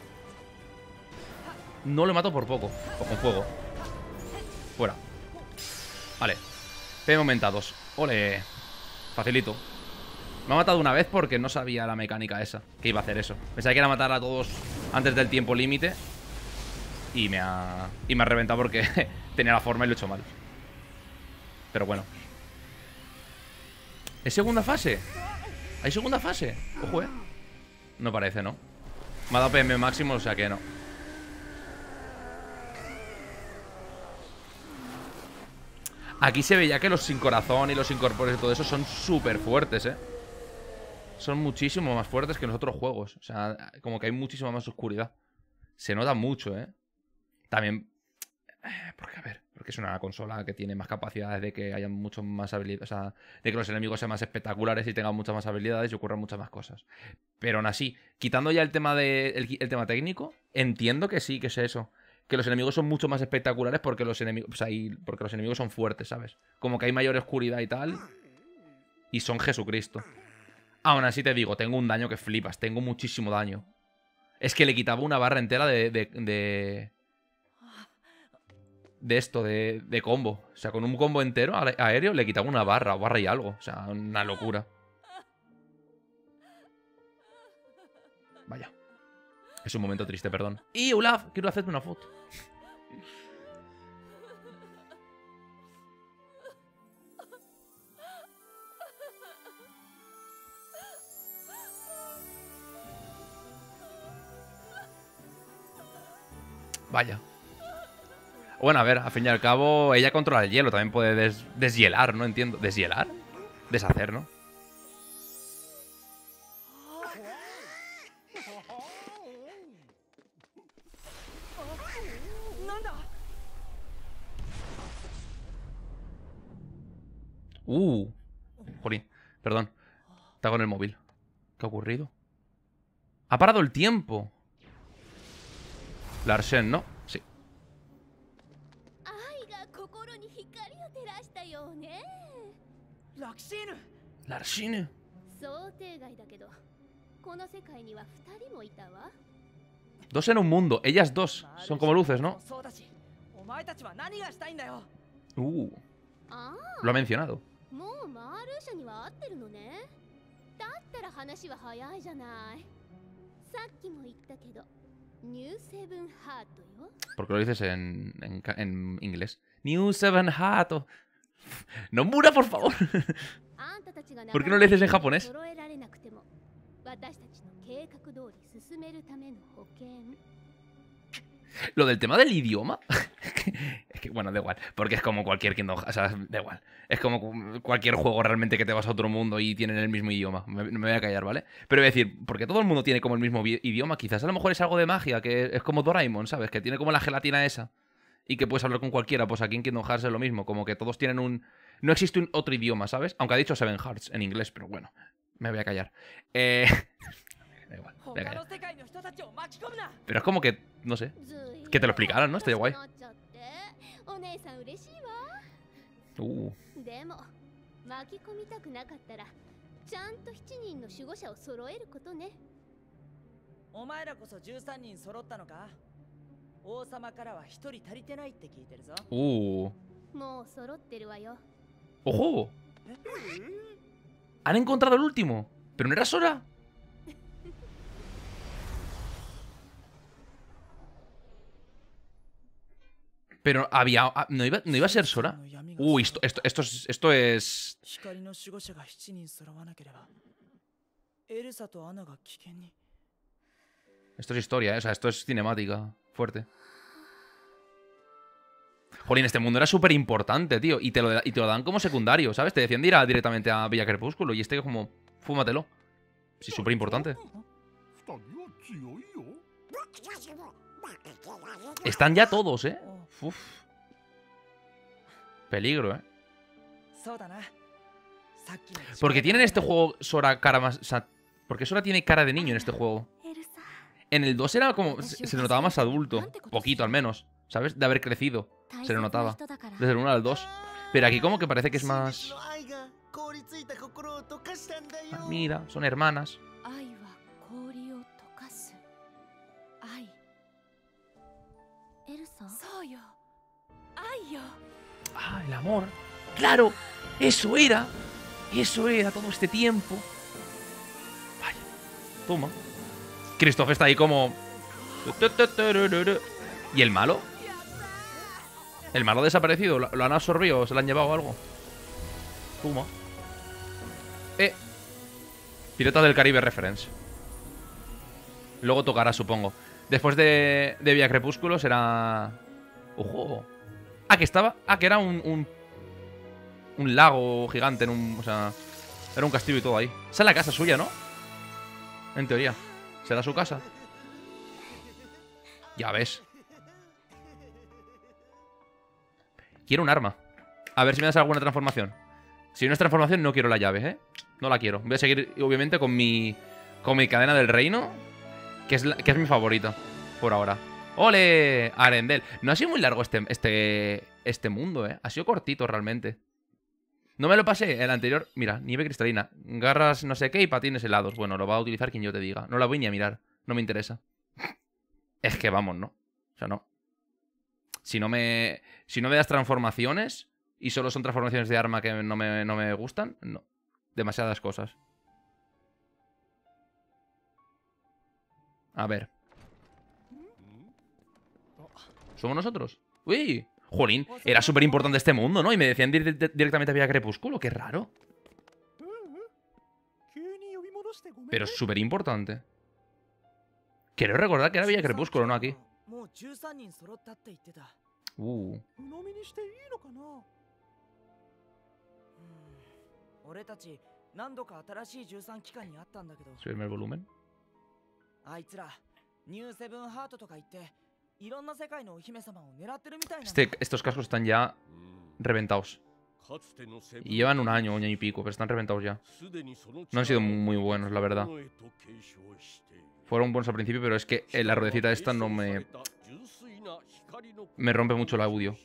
No lo mato por poco. O con fuego. Fuera. Vale. P M aumentados. Ole. Facilito. Me ha matado una vez porque no sabía la mecánica esa. Que iba a hacer eso. Pensaba que era matar a todos antes del tiempo límite. Y me ha... Y me ha reventado porque tenía la forma y lo he hecho mal. Pero bueno. ¿Es segunda fase? ¿Hay segunda fase? Ojo, eh. No parece, ¿no? Me ha dado P M máximo, o sea que no. Aquí se ve ya que los sin corazón y los incorpóreos y todo eso son súper fuertes, ¿eh? Son muchísimo más fuertes que en los otros juegos. O sea, como que hay muchísima más oscuridad. Se nota mucho, ¿eh? También... Porque, a ver, porque es una consola que tiene más capacidades de que haya mucho más habilidades. O sea, de que los enemigos sean más espectaculares y tengan muchas más habilidades y ocurran muchas más cosas. Pero aún así, quitando ya el tema de el, el tema técnico, entiendo que sí, que es eso. Que los enemigos son mucho más espectaculares porque los enemigos. O sea, y porque los enemigos son fuertes, ¿sabes? Como que hay mayor oscuridad y tal. Y son Jesucristo. Aún así te digo, tengo un daño que flipas. Tengo muchísimo daño. Es que le quitaba una barra entera de... de, de... de esto, de, de combo. O sea, con un combo entero aéreo le quitaba una barra, barra y algo. O sea, una locura. Vaya. Es un momento triste, perdón. Y Olaf, quiero hacerte una foto. Vaya. Bueno, a ver, al fin y al cabo, ella controla el hielo. También puede des deshielar, ¿no? Entiendo. ¿Deshielar? Deshacer, ¿no? Uh. Jolín, perdón. Está con el móvil. ¿Qué ha ocurrido? Ha parado el tiempo. Larsen, ¿no? Sí. Larsen. Dos en un mundo. Ellas dos. Son como luces, ¿no? Uh. Lo ha mencionado. ¿Por qué lo dices en, en, en inglés? New Seven Heart. No, Mura, por favor. ¿Por qué no le dices en japonés? Lo del tema del idioma. Es que, bueno, da igual. Porque es como cualquier Kingdom Hearts. O sea, da igual. Es como cualquier juego realmente que te vas a otro mundo y tienen el mismo idioma. Me, me voy a callar, ¿vale? Pero voy a decir, porque todo el mundo tiene como el mismo idioma. Quizás a lo mejor es algo de magia, que es como Doraemon, ¿sabes? Que tiene como la gelatina esa. Y que puedes hablar con cualquiera. Pues aquí en Kingdom Hearts es lo mismo. Como que todos tienen un... No existe un otro idioma, ¿sabes? Aunque ha dicho Seven Hearts en inglés, pero bueno. Me voy a callar. Eh... Da igual, voy a callar. Pero es como que, no sé, que te lo explicaran, ¿no? Estaría guay. Uh. お前らこそじゅうさんにん揃ったのか？王様からはひとり足りてないって聞いてるぞ。 Uh. もう揃ってるわよ。 ¡Ojo! Han encontrado el último. ¿Pero no era Sora? Pero había... ¿No iba, no iba a ser Sora? Uy, esto, esto, esto es... Esto es... Esto es historia, ¿eh? O sea, esto es cinemática. Fuerte. Jolín, este mundo era súper importante, tío. Y te, lo, y te lo dan como secundario, ¿sabes? Te decían de ir a, directamente a Villa Crepúsculo. Y este como... Fúmatelo. Sí, súper importante. Están ya todos, ¿eh? Uf. Peligro, ¿eh? Porque tiene en este juego Sora cara más... O sea, porque Sora tiene cara de niño en este juego. En el dos era como... Se, se notaba más adulto. Poquito, al menos. ¿Sabes? De haber crecido. Se le notaba. Desde el uno al dos. Pero aquí como que parece que es más... Ah, mira, son hermanas. Ah, el amor. ¡Claro! Eso era. Eso era todo este tiempo. Vaya. Toma. Christoph está ahí como... ¿Y el malo? ¿El malo ha desaparecido? ¿Lo, lo han absorbido o se lo han llevado algo? Toma. Eh. Piratas del Caribe reference. Luego tocará, supongo. Después de, de Vía Crepúsculo será... ¡Ojo! Ah, que estaba... Ah, que era un, un... Un lago gigante en un... O sea... Era un castillo y todo ahí. Esa es la casa suya, ¿no? En teoría. ¿Será su casa? Ya ves. Quiero un arma. A ver si me das alguna transformación. Si no es transformación, no quiero la llave, ¿eh? No la quiero. Voy a seguir, obviamente, con mi... Con mi cadena del reino. Que es, la, que es mi favorita. Por ahora. ¡Ole! Arendelle. No ha sido muy largo este, este, este mundo, ¿eh? Ha sido cortito, realmente. No me lo pasé. El anterior... Mira, nieve cristalina. Garras no sé qué y patines helados. Bueno, lo va a utilizar quien yo te diga. No la voy ni a mirar. No me interesa. Es que vamos, ¿no? O sea, no. Si no me... Si no me das transformaciones y solo son transformaciones de arma que no me, no me gustan, no. Demasiadas cosas. A ver. ¿Somos nosotros? ¡Uy! Jolín, era súper importante este mundo, ¿no? Y me decían dir directamente a Vía Crepúsculo. ¡Qué raro! Pero es súper importante. Quiero recordar que era Villa Crepúsculo, no aquí. Uh. Subirme el volumen. Este, estos cascos están ya reventados. Y llevan un año, un año y pico, pero están reventados ya. No han sido muy buenos, la verdad. Fueron buenos al principio, pero es que la ruedecita esta no me... Me rompe mucho el audio.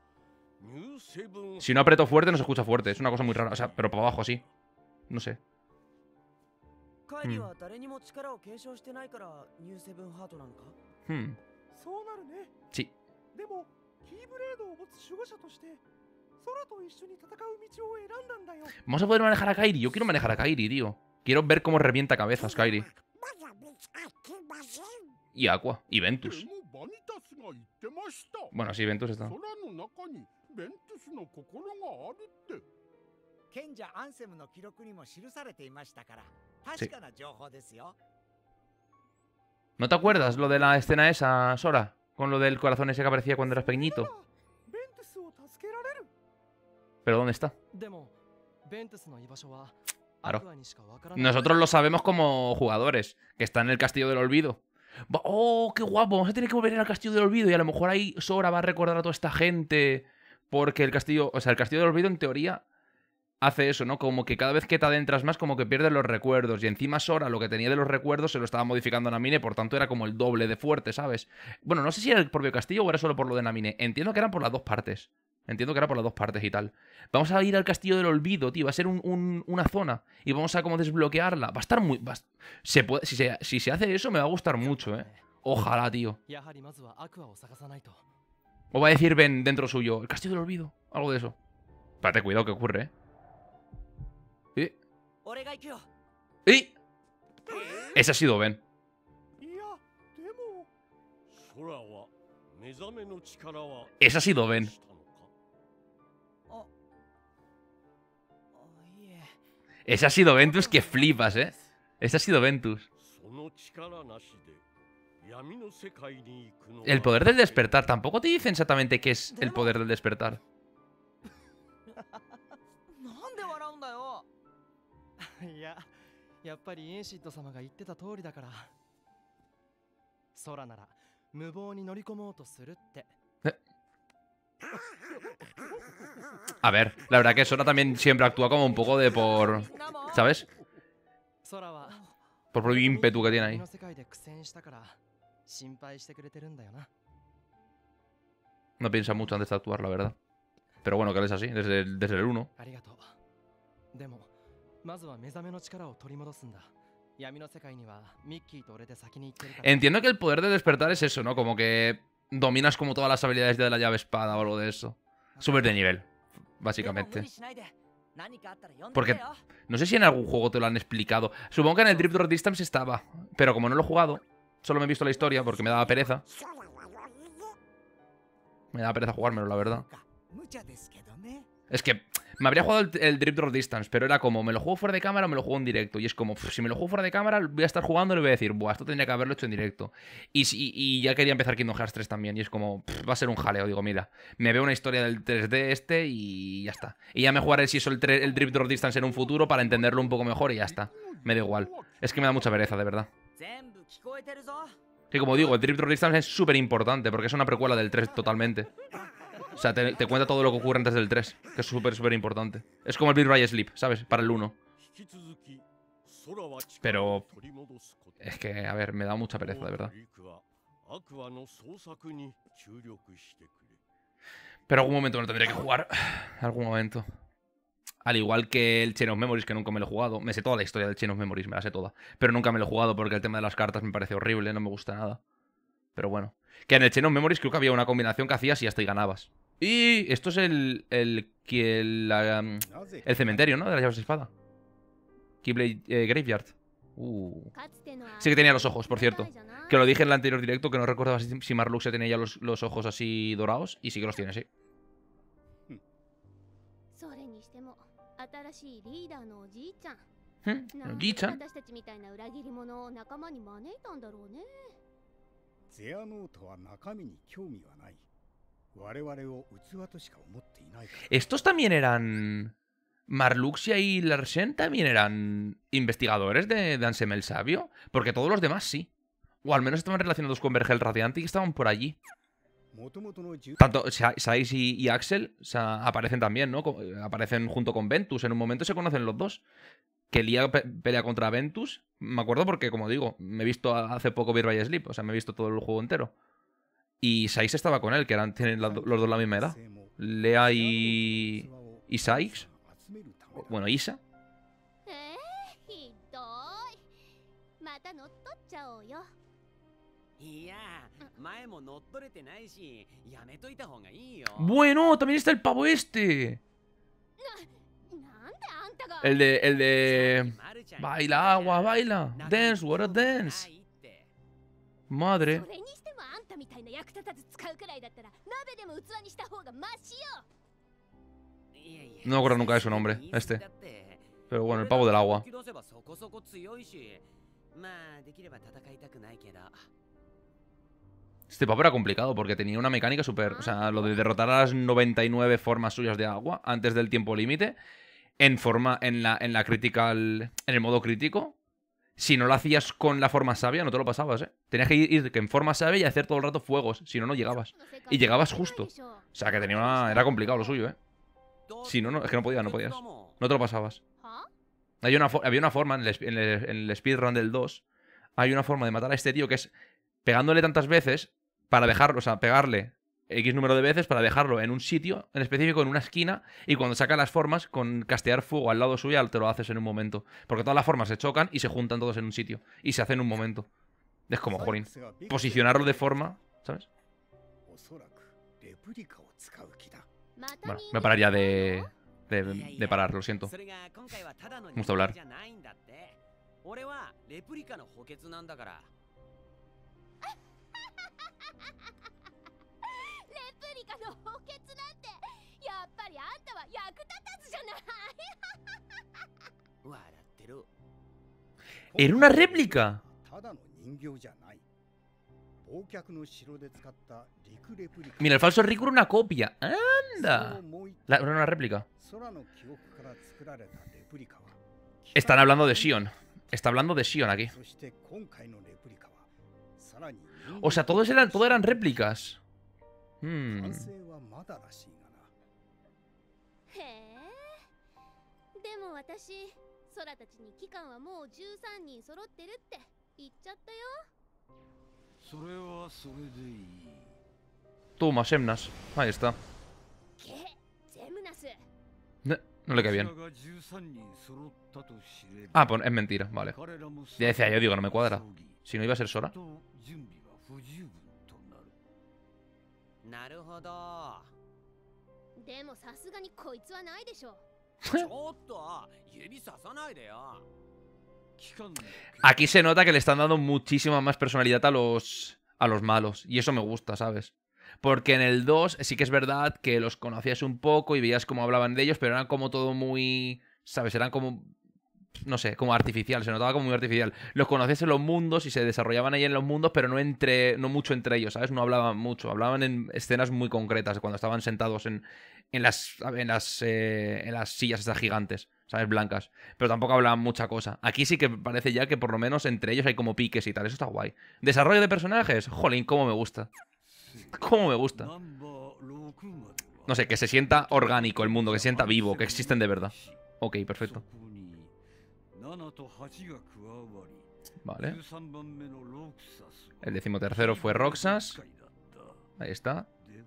Si no aprieto fuerte, no se escucha fuerte. Es una cosa muy rara. O sea, pero para abajo así. No sé. Hmm. Hmm. Sí. Vamos a poder manejar a Kairi. Yo quiero manejar a Kairi, tío. Quiero ver cómo revienta cabezas Kairi. Y Aqua. Y Ventus. Bueno, sí, Ventus está. ¿No te acuerdas lo de la escena esa, Sora? Con lo del corazón ese que aparecía cuando eras pequeñito. ¿Pero dónde está? Claro. Nosotros lo sabemos como jugadores, que está en el Castillo del Olvido. ¡Oh, qué guapo! Vamos a tener que volver al Castillo del Olvido y a lo mejor ahí Sora va a recordar a toda esta gente. Porque el Castillo... O sea, el Castillo del Olvido en teoría hace eso, ¿no? Como que cada vez que te adentras más como que pierdes los recuerdos. Y encima Sora lo que tenía de los recuerdos se lo estaba modificando Namine, por tanto era como el doble de fuerte, ¿sabes? Bueno, no sé si era el propio castillo o era solo por lo de Namine. Entiendo que eran por las dos partes. Entiendo que era por las dos partes y tal. Vamos a ir al Castillo del Olvido, tío. Va a ser un, un, una zona. Y vamos a como desbloquearla. Va a estar muy... Va a... Se puede... si, se... si se hace eso me va a gustar mucho, ¿eh? Ojalá, tío. O va a decir Ben dentro suyo. El Castillo del Olvido. Algo de eso. Espérate, cuidado que ocurre, ¿eh? ¿Eh? ¿Eh? Ese ha sido Ben. Ese ha sido Ben. Ese ha sido Ventus que flipas, ¿eh? Ese ha sido Ventus. El poder del despertar. Tampoco te dicen exactamente qué es el poder del despertar. A ver, la verdad que Sora también siempre actúa como un poco de por... ¿Sabes? Por propio ímpetu que tiene ahí. No piensa mucho antes de actuar, la verdad. Pero bueno, que él es así, desde el, desde el uno. Entiendo que el poder de despertar es eso, ¿no? Como que dominas como todas las habilidades de la llave espada o algo de eso. Subes de nivel, básicamente. Porque no sé si en algún juego te lo han explicado. Supongo que en el Drift Drop Distance estaba. Pero como no lo he jugado, solo me he visto la historia porque me daba pereza. Me daba pereza jugármelo, la verdad. Es que me habría jugado el, el Drift Drop Distance, pero era como, ¿me lo juego fuera de cámara o me lo juego en directo? Y es como, pff, si me lo juego fuera de cámara, voy a estar jugando y le voy a decir, buah, esto tendría que haberlo hecho en directo. Y, y, y ya quería empezar Kingdom Hearts tres también, y es como, pff, va a ser un jaleo. Digo, mira, me veo una historia del tres D este y ya está. Y ya me jugaré si eso el, el Drift Drop Distance en un futuro para entenderlo un poco mejor y ya está. Me da igual. Es que me da mucha pereza, de verdad. Que como digo, el Drift Drop Distance es súper importante porque es una precuela del tres totalmente. O sea, te, te cuenta todo lo que ocurre antes del tres, que es súper, súper importante. Es como el Beat Ray Sleep, ¿sabes? Para el uno. Pero... es que, a ver, me da mucha pereza, de verdad. Pero algún momento me lo tendría que jugar. Algún momento. Al igual que el Chain of Memories, que nunca me lo he jugado. Me sé toda la historia del Chain of Memories, me la sé toda. Pero nunca me lo he jugado porque el tema de las cartas me parece horrible, no me gusta nada. Pero bueno. Que en el Chain of Memories creo que había una combinación que hacías y hasta y ganabas. Y esto es el... El, el, la, um, el cementerio, ¿no? De las llaves de espada. Keyblade eh, Graveyard. Uh. Sí que tenía los ojos, por cierto. Que lo dije en el anterior directo, que no recordaba si, si Marlux se tenía ya los, los ojos así dorados. Y sí que los tiene, sí. ¿Mm? ¿Ji-chan? Estos también eran... Marluxia y Larsen también eran investigadores de, de Ansem el Sabio. Porque todos los demás sí. O al menos estaban relacionados con Vergel Radiante y estaban por allí. Tanto Sais y, y Axel, o sea, aparecen también, ¿no? Aparecen junto con Ventus. En un momento se conocen los dos. Que Lía pe pelea contra Ventus. Me acuerdo porque, como digo, me he visto hace poco Beat by Sleep. O sea, me he visto todo el juego entero. Y Sais estaba con él, que eran, tienen la, los dos la misma edad. Lea y... y Sais. Bueno, Isa. Bueno, también está el pavo este. El de... el de... Baila, agua, baila. Dance, what a dance. Madre. No me acuerdo nunca de su nombre, este. Pero bueno, el pavo del agua. Este pavo era complicado porque tenía una mecánica súper... O sea, lo de derrotar a las noventa y nueve formas suyas de agua antes del tiempo límite, en forma, en la, en la critical, en el modo crítico, si no lo hacías con la forma sabia, no te lo pasabas, ¿eh? Tenías que ir, ir en forma sabia y hacer todo el rato fuegos, si no, no llegabas. Y llegabas justo. O sea, que tenía una... Era complicado lo suyo, ¿eh? Si no, no, es que no podías, no podías. No te lo pasabas. Hay una había una forma, en el, en, el, en el speedrun del dos, hay una forma de matar a este tío que es pegándole tantas veces para dejarlo, o sea, pegarle X número de veces para dejarlo en un sitio, en específico en una esquina, y cuando saca las formas, con castear fuego al lado suyo, te lo haces en un momento. Porque todas las formas se chocan y se juntan todos en un sitio. Y se hace en un momento. Es como, jorín, posicionarlo de forma, ¿sabes? Bueno, me pararía de... De, de parar, lo siento. Me gusta hablar. ¿Era una réplica? Mira, el falso Riku era una copia. ¡Anda! La, era una réplica. Están hablando de Sion. Está hablando de Sion aquí. O sea, todos eran, todos eran réplicas. Hmm. Toma, Semnas. Ahí está. No, no le cae bien. Ah, pues es mentira, vale. Ya decía yo, digo, no me cuadra. Si no iba a ser Sora. Aquí se nota que le están dando muchísima más personalidad a los, a los malos. Y eso me gusta, ¿sabes? Porque en el dos sí que es verdad que los conocías un poco y veías cómo hablaban de ellos, pero eran como todo muy... ¿Sabes? Eran como... No sé, como artificial, se notaba como muy artificial. Los conocías en los mundos y se desarrollaban ahí en los mundos, pero no entre no mucho entre ellos, ¿sabes? No hablaban mucho, hablaban en escenas muy concretas, cuando estaban sentados en, en, las, en, las, eh, en las sillas estas gigantes, ¿sabes? Blancas. Pero tampoco hablaban mucha cosa. Aquí sí que parece ya que por lo menos entre ellos hay como piques y tal, eso está guay. ¿Desarrollo de personajes? Jolín, cómo me gusta. Cómo me gusta. No sé, que se sienta orgánico el mundo, que se sienta vivo, que existen de verdad. Ok, perfecto. Vale. El decimotercero fue Roxas. Ahí está.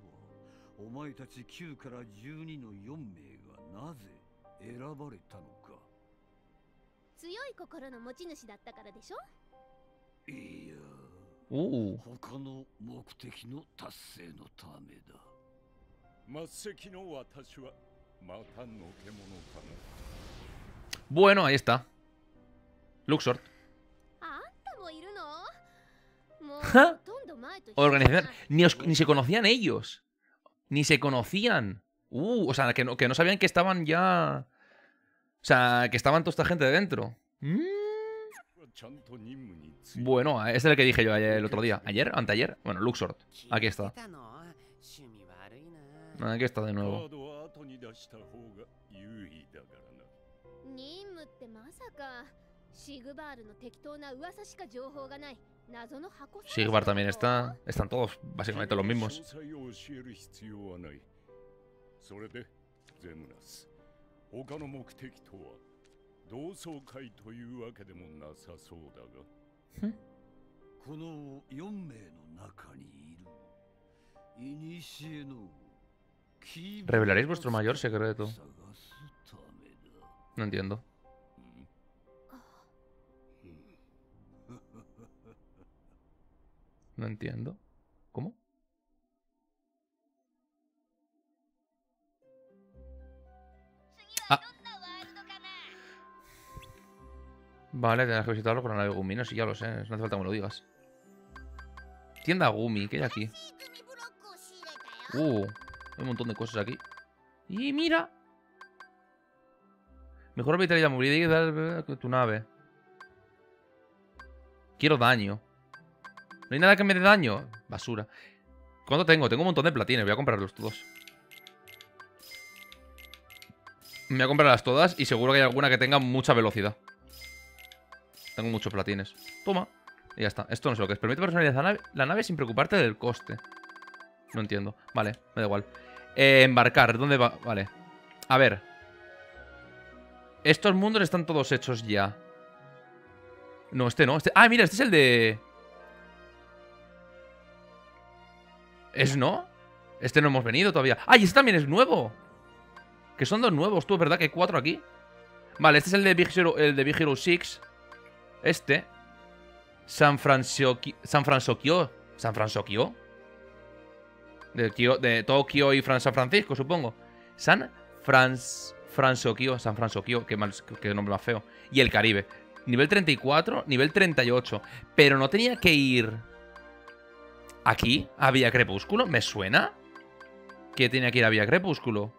Uh. Bueno, ahí está. Luxord. ¿Ja? Organización. Ni, os, ni se conocían ellos. Ni se conocían. Uh, o sea, que no, que no sabían que estaban ya... O sea, que estaban toda esta gente dentro. Mm. Bueno, este es el que dije yo ayer, el otro día. ¿Ayer? ¿Anteayer? Bueno, Luxord. Aquí está. Aquí está de nuevo. Sigvar también está. Están todos básicamente los mismos. ¿Mm? ¿Revelaréis vuestro mayor secreto? No entiendo. No entiendo. ¿Cómo? Ah. Vale, tendrás que visitarlo con la nave Gumi. No, sí, ya lo sé. No hace falta que me lo digas. Tienda Gumi, ¿qué hay aquí? Uh, hay un montón de cosas aquí. Y mira. Mejor vitalidad, movilidad y tu nave. Quiero daño. ¿No hay nada que me dé daño? Basura. ¿Cuánto tengo? Tengo un montón de platines. Voy a comprarlos todos. Me voy a comprarlas todas y seguro que hay alguna que tenga mucha velocidad. Tengo muchos platines. Toma. Y ya está. Esto no sé lo que es. Permite personalizar la nave, la nave sin preocuparte del coste. No entiendo. Vale, me da igual. Eh, embarcar. ¿Dónde va? Vale. A ver. Estos mundos están todos hechos ya. No, este no. Este... Ah, mira, este es el de... ¿Es no? Este no hemos venido todavía. ¡Ah, y este también es nuevo! Que son dos nuevos, tú, ¿verdad? Que hay cuatro aquí. Vale, este es el de Big Hero, el de Big Hero seis. Este. San Francisco. San Francisco. San Francisco. De, Kio, de Tokio y San Francisco, supongo. San Franz, Francisco. San Francisco. Qué, mal, qué nombre más feo. Y el Caribe. Nivel treinta y cuatro, nivel treinta y ocho. Pero no tenía que ir... ¿Aquí? ¿A Vía Crepúsculo? ¿Me suena? Que tenía que ir a Vía Crepúsculo.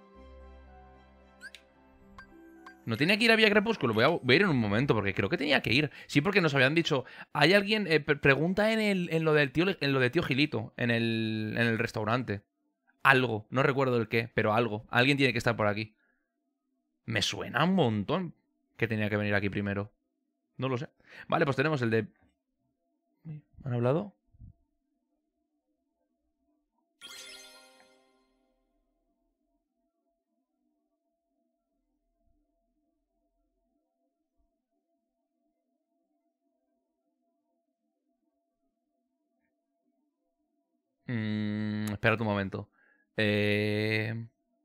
No tenía que ir a Vía Crepúsculo. Voy a, voy a ir en un momento porque creo que tenía que ir. Sí, porque nos habían dicho... Hay alguien... Eh, pregunta en, el, en, lo del tío, en lo de tío Gilito. En el, en el restaurante. Algo. No recuerdo el qué, pero algo. Alguien tiene que estar por aquí. Me suena un montón que tenía que venir aquí primero. No lo sé. Vale, pues tenemos el de... ¿Han hablado? Mm, espérate un momento. Eh...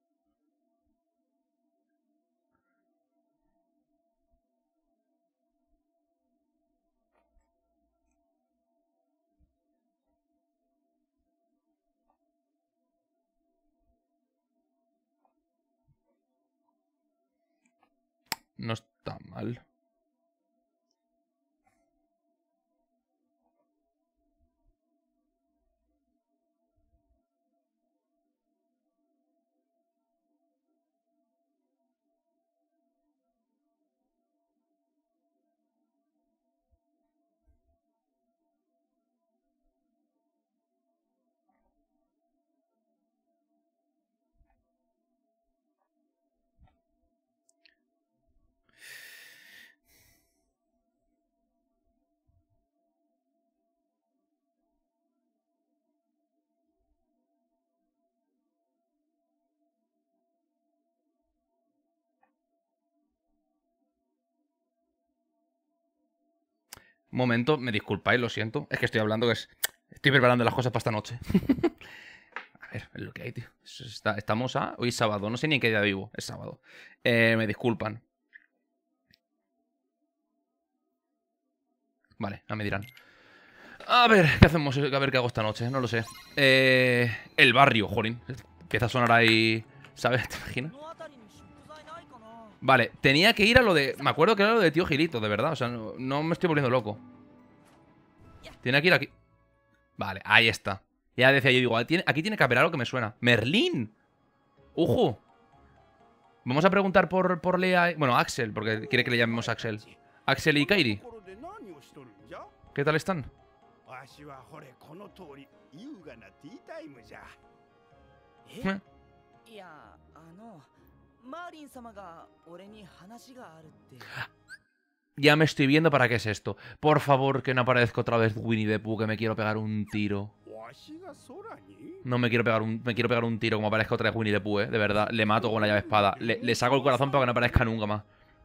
No está mal. Un momento, me disculpáis, lo siento. Es que estoy hablando que es... Estoy preparando las cosas para esta noche. A ver, es lo que hay, tío. Está, estamos a... Hoy es sábado, no sé ni en qué día vivo. Es sábado. Eh, me disculpan. Vale, ya me dirán. A ver, ¿qué hacemos? A ver qué hago esta noche, no lo sé. Eh, el barrio, jolín. Empieza a sonar ahí... ¿Sabes? ¿Te imaginas? Vale, tenía que ir a lo de... Me acuerdo que era lo de tío Gilito, de verdad. O sea, no, no me estoy volviendo loco. Tenía que ir aquí. Vale, ahí está. Ya decía yo, digo, aquí tiene que haber algo que me suena. ¡Merlín! ¡Ojo! Vamos a preguntar por, por Lea... Bueno, Axel, porque quiere que le llamemos Axel. Axel y Kairi. ¿Qué tal están? ¿Eh? Ya me estoy viendo para qué es esto. Por favor, que no aparezca otra vez Winnie the Pooh, que me quiero pegar un tiro. No me quiero pegar un, me quiero pegar un tiro como aparezca otra vez Winnie the Pooh, eh. De verdad, le mato con la llave espada. Le, le saco el corazón para que no aparezca nunca más.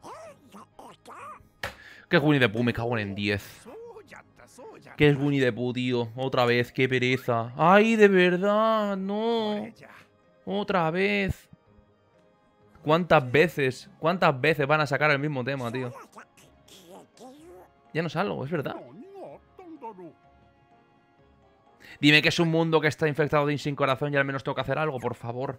¿Qué es Winnie the Pooh? Me cago en diez. ¿Qué es Winnie the Pooh, tío? Otra vez, qué pereza. ¡Ay, de verdad! ¡No! Otra vez. ¿Cuántas veces? ¿Cuántas veces van a sacar el mismo tema, tío? Ya no salgo, es verdad. Dime que es un mundo que está infectado de sin corazón y al menos tengo que hacer algo, por favor.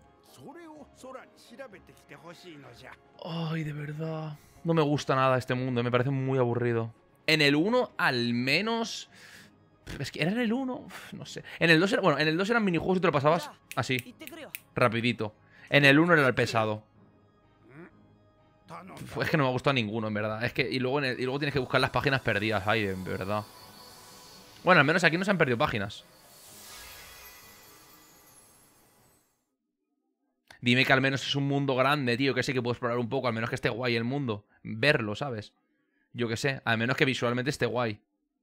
Ay, de verdad. No me gusta nada este mundo, me parece muy aburrido. En el uno, al menos... Es que era en el uno, no sé. En el dos era... Bueno, en el dos eran minijuegos y te lo pasabas así. Rapidito. En el uno era el pesado. Es que no me ha gustado ninguno, en verdad. Es que, y luego, en el- y luego tienes que buscar las páginas perdidas. Ay, en verdad. Bueno, al menos aquí no se han perdido páginas. Dime que al menos es un mundo grande, tío. Que sí que puedo explorar un poco. Al menos que esté guay el mundo. Verlo, ¿sabes? Yo que sé. Al menos que visualmente esté guay.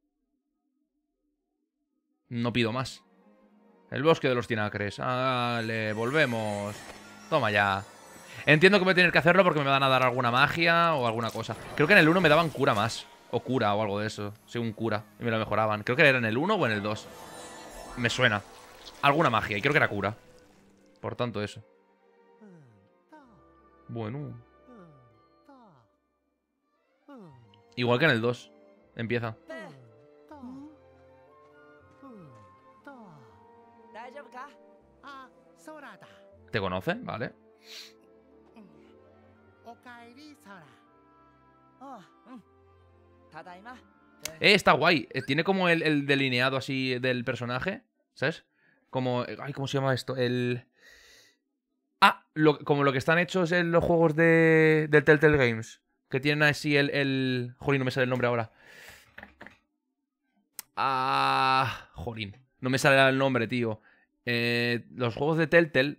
No pido más. El bosque de los tinacres. Vale, volvemos. Toma ya. Entiendo que voy a tener que hacerlo porque me van a dar alguna magia o alguna cosa. Creo que en el uno me daban cura más. O cura o algo de eso. Sí, un cura. Y me lo mejoraban. Creo que era en el uno o en el dos. Me suena. Alguna magia. Y creo que era cura. Por tanto, eso. Bueno. Igual que en el dos. Empieza. 大丈夫か？ あ、空だ。 ¿Te conoce? Vale. おかえり、空。 ああ、うんただいま。 Eh, está guay. Eh, Tiene como el, el delineado así del personaje. ¿Sabes? Como... Ay, ¿cómo se llama esto? El... Ah, lo- como lo que están hechos en los juegos de, del Telltale Games. Que tienen así el, el... Jolín, no me sale el nombre ahora. Ah... Jolín. No me sale el nombre, tío. Eh, los juegos de Telltale...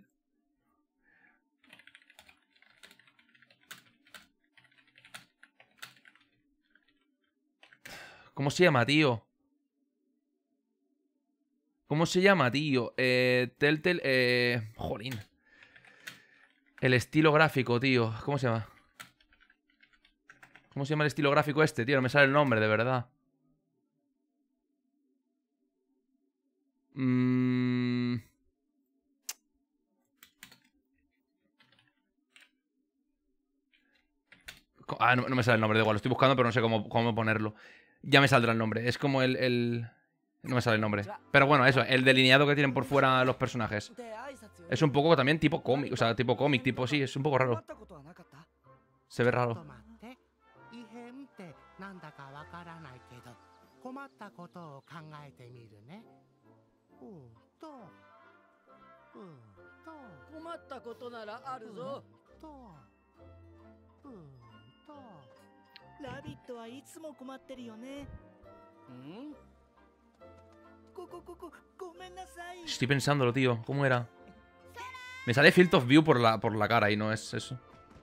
¿Cómo se llama, tío? ¿Cómo se llama, tío? Eh, Telltale... Eh, jolín. El estilo gráfico, tío. ¿Cómo se llama? ¿Cómo se llama el estilo gráfico este, tío? No me sale el nombre, de verdad. Mm... Co- Ah, no, no me sale el nombre, da igual. Lo estoy buscando, pero no sé cómo, cómo ponerlo. Ya me saldrá el nombre. Es como el, el... No me sale el nombre. Pero bueno, eso. El delineado que tienen por fuera los personajes. で挨拶よ。 Es un poco también tipo cómic. O sea, tipo cómic, tipo sí. Es un poco 困 raro. ったことはなかった？ Se ve ちょっ raro. と待って。異変ってなんだかわからないけど、困ったことを考えてみるね。うんと、うんと、 困ったことならあるぞ。 と、うんと。 ラビットはいつも困ってるよね。 んここここごめんなさい。 Estoy pensándolo, tío. ¿Cómo era? Me sale Field of View por la, por la cara y no es eso.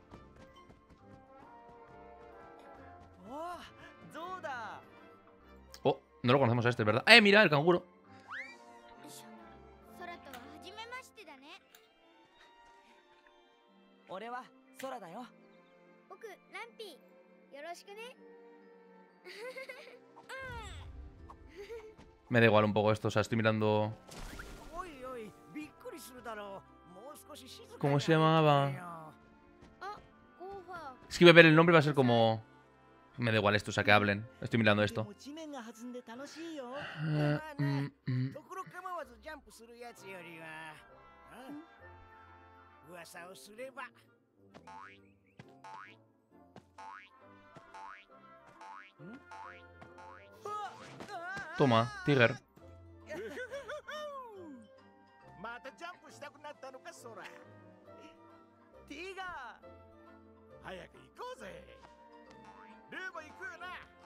おお、ゾウだ。 Oh, no lo conocemos a este, ¿verdad? ¡Eh, mira, el canguro! よいしょ空とは初めましてだね。 俺は空だよ。 僕ランピーよろしくね。 Me da igual un poco esto, o sea, estoy mirando... おいおい、びっくりするだろう。もう少し静かに。 ¿Cómo se llamaba? あ、ゴーファー。 Es que iba a ver el nombre y va a ser como... Me da igual esto, o sea, que hablen. Estoy mirando で esto. も地面が弾んで楽しいよ。 Ah, mm, mm. ところ構わずジャンプするやつよりは、うん、噂をすれば。 Toma, Tiger. またジャンプしたくなったのか、空。 ティガー。 早く行こうぜ。ルーも行くよな。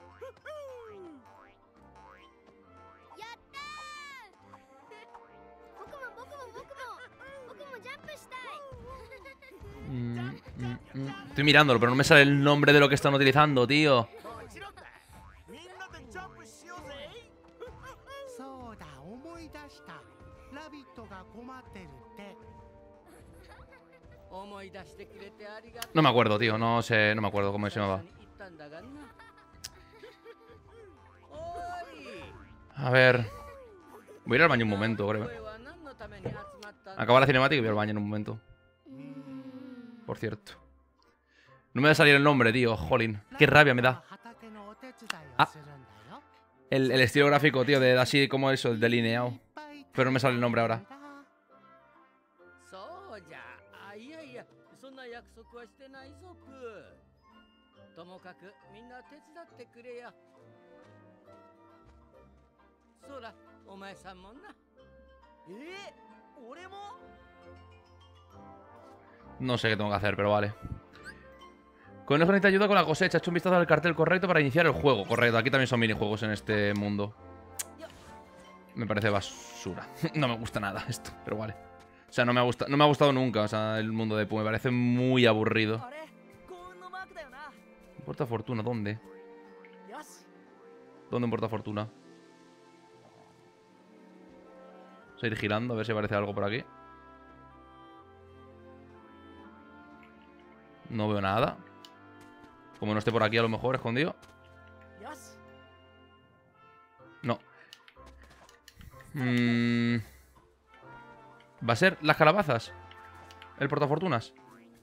やったー。僕も僕も僕も僕もジャンプしたい。 Mm, mm, mm. Estoy mirándolo, pero no me sale el nombre de lo que están utilizando, tío. もちろんだ。みんなでジャンプしようぜ。そうだ、思い出した。ラビットが困ってるって。 思い出してくれてありがとう。 No me acuerdo, tío. No sé, no me acuerdo cómo se llamaba. 言ったんだがな。おい。 A ver... Voy a ir al baño un momento, creo. 声は何のために集まったんだ。 Acaba la cinemática y voy al baño en un momento. Por cierto. No me va a salir el nombre, tío. Jolín. Qué rabia me da. Ah. El, el estilo gráfico, tío, de así como eso, el delineado. Pero no me sale el nombre ahora. そうじゃ。あ、いやいや、そんな約束はしてないぞ、プー。ともかくみんな手伝ってくれや。そら、お前さんもな。 えー、俺も？ No sé qué tengo que hacer, pero vale. Conejo necesita ayuda con la cosecha. He hecho un vistazo al cartel correcto para iniciar el juego. Correcto, aquí también son minijuegos en este mundo. Me parece basura. No me gusta nada esto, pero vale. O sea, no me ha gustado, no me ha gustado nunca, o sea, el mundo de Pu. Me parece muy aburrido. Porta fortuna, ¿dónde? ¿Dónde en porta fortuna? Vamos a ir girando a ver si aparece algo por aquí. No veo nada. Como no esté por aquí a lo mejor escondido. No. Mm. ¿Va a ser las calabazas? ¿El portafortunas?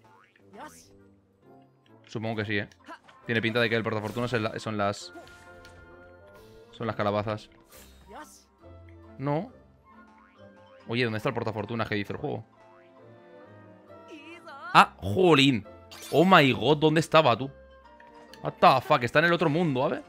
Supongo que sí, ¿eh? Tiene pinta de que el portafortunas es la- son las... Son las calabazas. No. Oye, ¿dónde está el portafortunas que dice el juego? Ah, jolín. Oh my god, ¿dónde estaba tú? What the fuck, está en el otro mundo, a ver.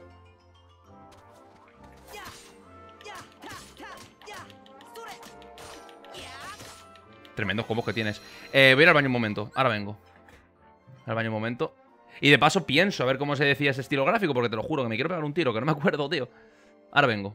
Tremendos combos que tienes. Eh, voy a ir al baño un momento, ahora vengo. Al baño un momento. Y de paso pienso a ver cómo se decía ese estilo gráfico, porque te lo juro que me quiero pegar un tiro, que no me acuerdo, tío. Ahora vengo.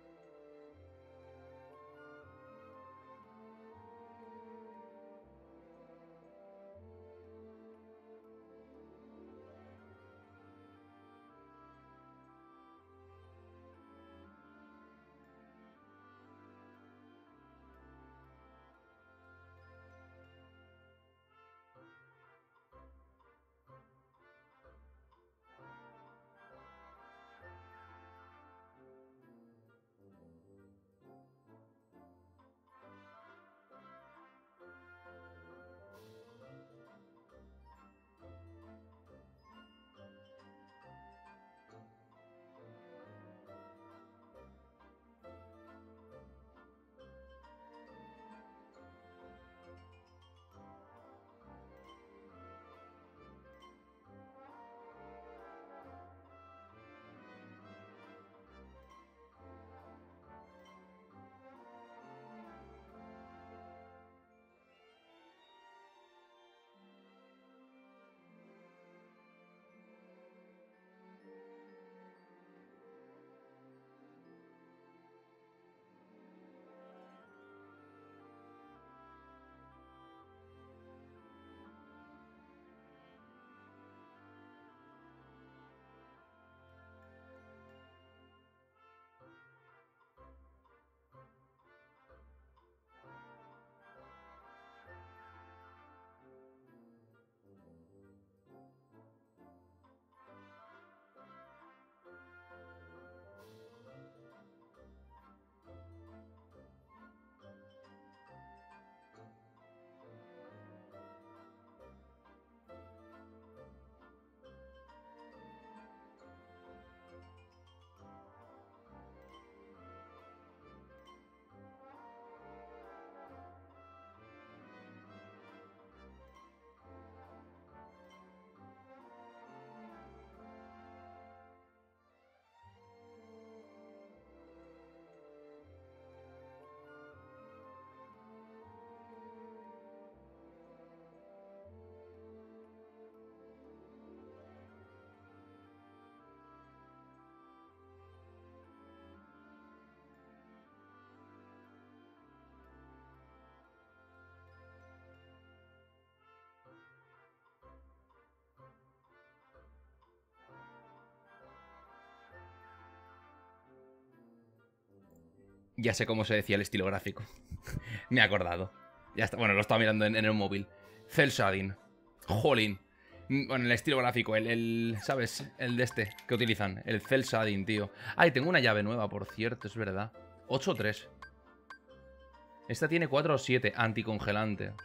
Ya sé cómo se decía el estilo gráfico. Me he acordado. Ya está. Bueno, lo estaba mirando en, en el móvil. Cel shading. Jolín. Bueno, el estilo gráfico, el, el... ¿Sabes? El de este que utilizan. El cel shading, tío. Ay, tengo una llave nueva, por cierto, es verdad. ocho tres. Esta tiene cuatro o siete. Anticongelante.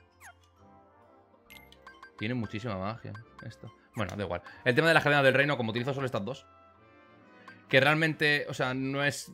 Tiene muchísima magia esto. Bueno, da igual. El tema de la cadena del reino, como utilizo solo estas dos. Que realmente, o sea, no es...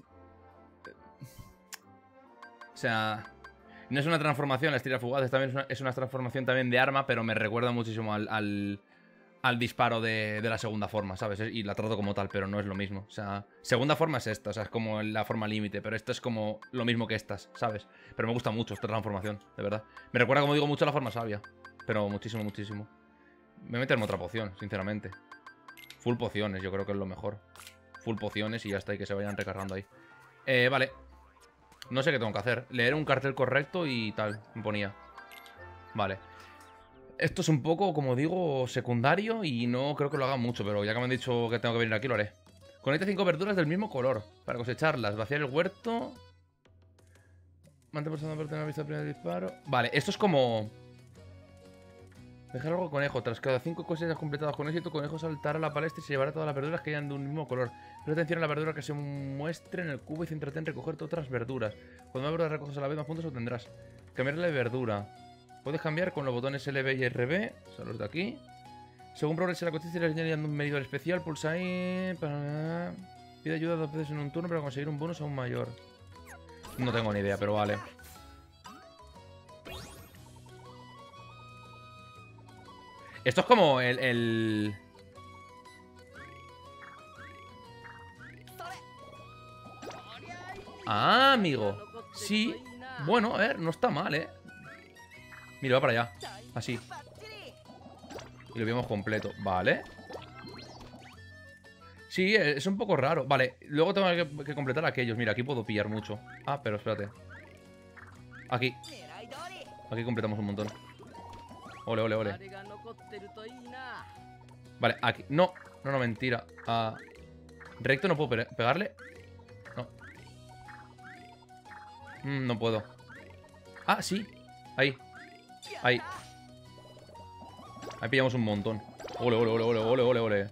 O sea, no es una transformación, la estrella fugaz también es una, es una transformación también de arma, pero me recuerda muchísimo al, al, al disparo de, de la segunda forma, ¿sabes? Y la trato como tal, pero no es lo mismo. O sea, segunda forma es esta, o sea, es como la forma límite, pero esto es como lo mismo que estas, ¿sabes? Pero me gusta mucho esta transformación, de verdad. Me recuerda, como digo, mucho a la forma sabia, pero muchísimo, muchísimo. Voy a meterme otra poción, sinceramente. Full pociones, yo creo que es lo mejor. Full pociones y ya está, y que se vayan recargando ahí. Eh, vale. No sé qué tengo que hacer. Leer un cartel correcto y tal, me ponía. Vale. Esto es un poco, como digo, secundario y no creo que lo haga mucho, pero ya que me han dicho que tengo que venir aquí, lo haré. Conecta cinco verduras del mismo color para cosecharlas. Vaciar el huerto. Mantén por una parte una vista del primer disparo. Vale, esto es como... Dejar algo conejo. Tras cada cinco cosechas completadas con éxito, conejo saltará a la palestra y se llevará todas las verduras que hayan de un mismo color. Presta atención a la verdura que se muestre en el cubo y céntrate en recoger otras verduras. Cuando más verduras recoges a la vez, más puntos obtendrás. Cambiarle de verdura. Puedes cambiar con los botones L B y R B. Son los de aquí. Según progrese la cosecha, le añadiendo un medidor especial. Pulsa ahí. Para... Pide ayuda dos veces en un turno para conseguir un bonus aún mayor. No tengo ni idea, pero vale. Esto es como el... el... Ah, amigo. Sí. Bueno, a ver, no está mal, ¿eh? Mira, va para allá. Así. Y lo vemos completo. Vale. Sí, es un poco raro. Vale, luego tengo que, que completar aquellos. Mira, aquí puedo pillar mucho. Ah, pero espérate. Aquí. Aquí completamos un montón. Ole, ole, ole. Vale, aquí. No, no, no, mentira. Ah, recto no puedo pe pegarle. No. Mm, no puedo. Ah, sí. Ahí. Ahí. Ahí pillamos un montón. Ole, ole, ole, ole, ole, ole, ole.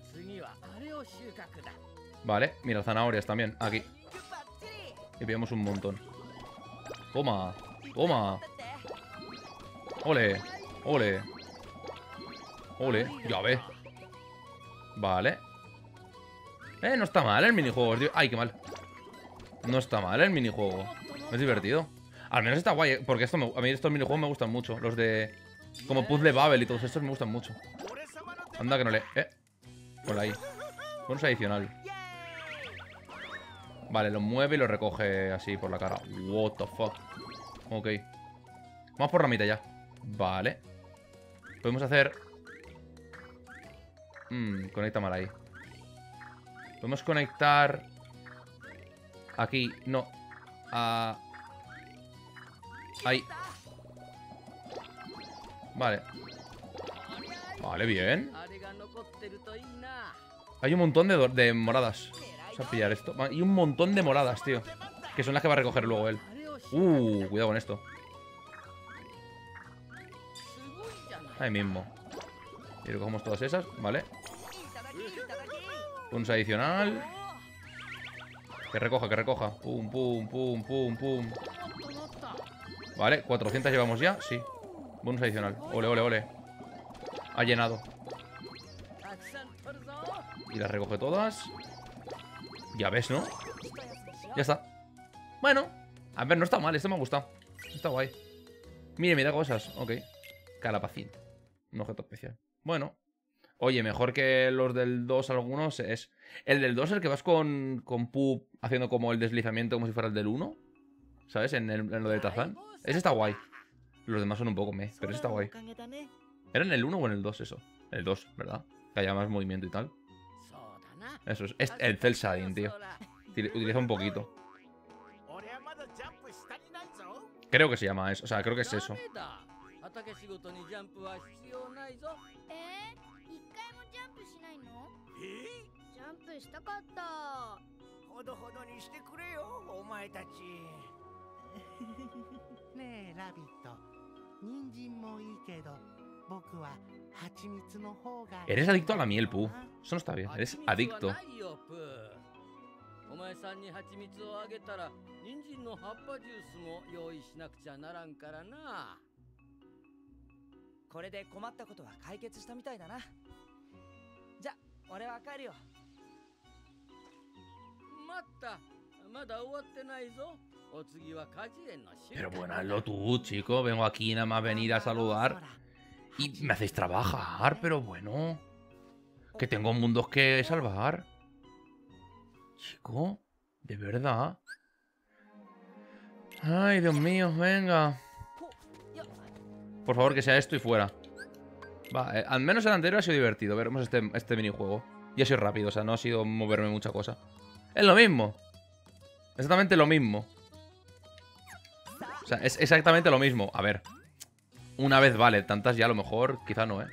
Vale, mira, zanahorias también. Aquí. Y pillamos un montón. Toma. Toma. Ole. Ole. Ole. Ya ves. Vale. Eh, no está mal el minijuego, tío. Ay, qué mal. No está mal el minijuego. Es divertido. Al menos está guay, ¿eh? Porque esto me, a mí estos minijuegos me gustan mucho. Los de... Como Puzzle Babel y todos estos me gustan mucho. Anda que no le... Eh. Por ahí. Bonus adicional. Vale, lo mueve y lo recoge así por la cara. What the fuck. Ok. Vamos por la mitad ya. Vale. Podemos hacer... Mmm, conecta mal ahí. Podemos conectar... Aquí, no. A... Ahí. Vale. Vale, bien. Hay un montón de, de moradas. Vamos a pillar esto. Y un montón de moradas, tío. Que son las que va a recoger luego él. Uh, cuidado con esto. Ahí mismo. Y recogemos todas esas, vale. Puntos adicional. Que recoja, que recoja. Pum, pum, pum, pum, pum. Vale, cuatrocientas llevamos ya, sí. Bonus adicional. Ole, ole, ole. Ha llenado. Y las recoge todas. Ya ves, ¿no? Ya está. Bueno. A ver, no está mal. Esto me ha gustado. Está guay. Mire, me da cosas. Ok. Calapacín. Un objeto especial. Bueno. Oye, mejor que los del dos algunos es... El del dos, el que vas con, con Pup haciendo como el deslizamiento como si fuera el del uno. ¿Sabes? En, el, en lo de Tarzán. Ese está guay. Los demás son un poco meh, pero ese está guay. ¿Era en el uno o en el dos eso? El dos, ¿verdad? Que haya más movimiento y tal. Eso es. Es el cel shading, tío. Utiliza un poquito. Creo que se llama eso. O sea, creo que es eso. Eres adicto a la miel, Pu. Eso no está bien. Eres adicto. Pero bueno, hazlo tú, chico. Vengo aquí nada más venir a saludar. Y me hacéis trabajar, pero bueno. Que tengo mundos que salvar. Chico, de verdad. Ay, Dios mío, venga. Por favor, que sea esto y fuera. Va, eh, al menos el anterior ha sido divertido. Veremos este, este minijuego. Y ha sido rápido, o sea, no ha sido moverme mucha cosa. Es lo mismo. Exactamente lo mismo. O sea, es exactamente lo mismo. A ver. Una vez vale, tantas ya a lo mejor, quizá no, ¿eh?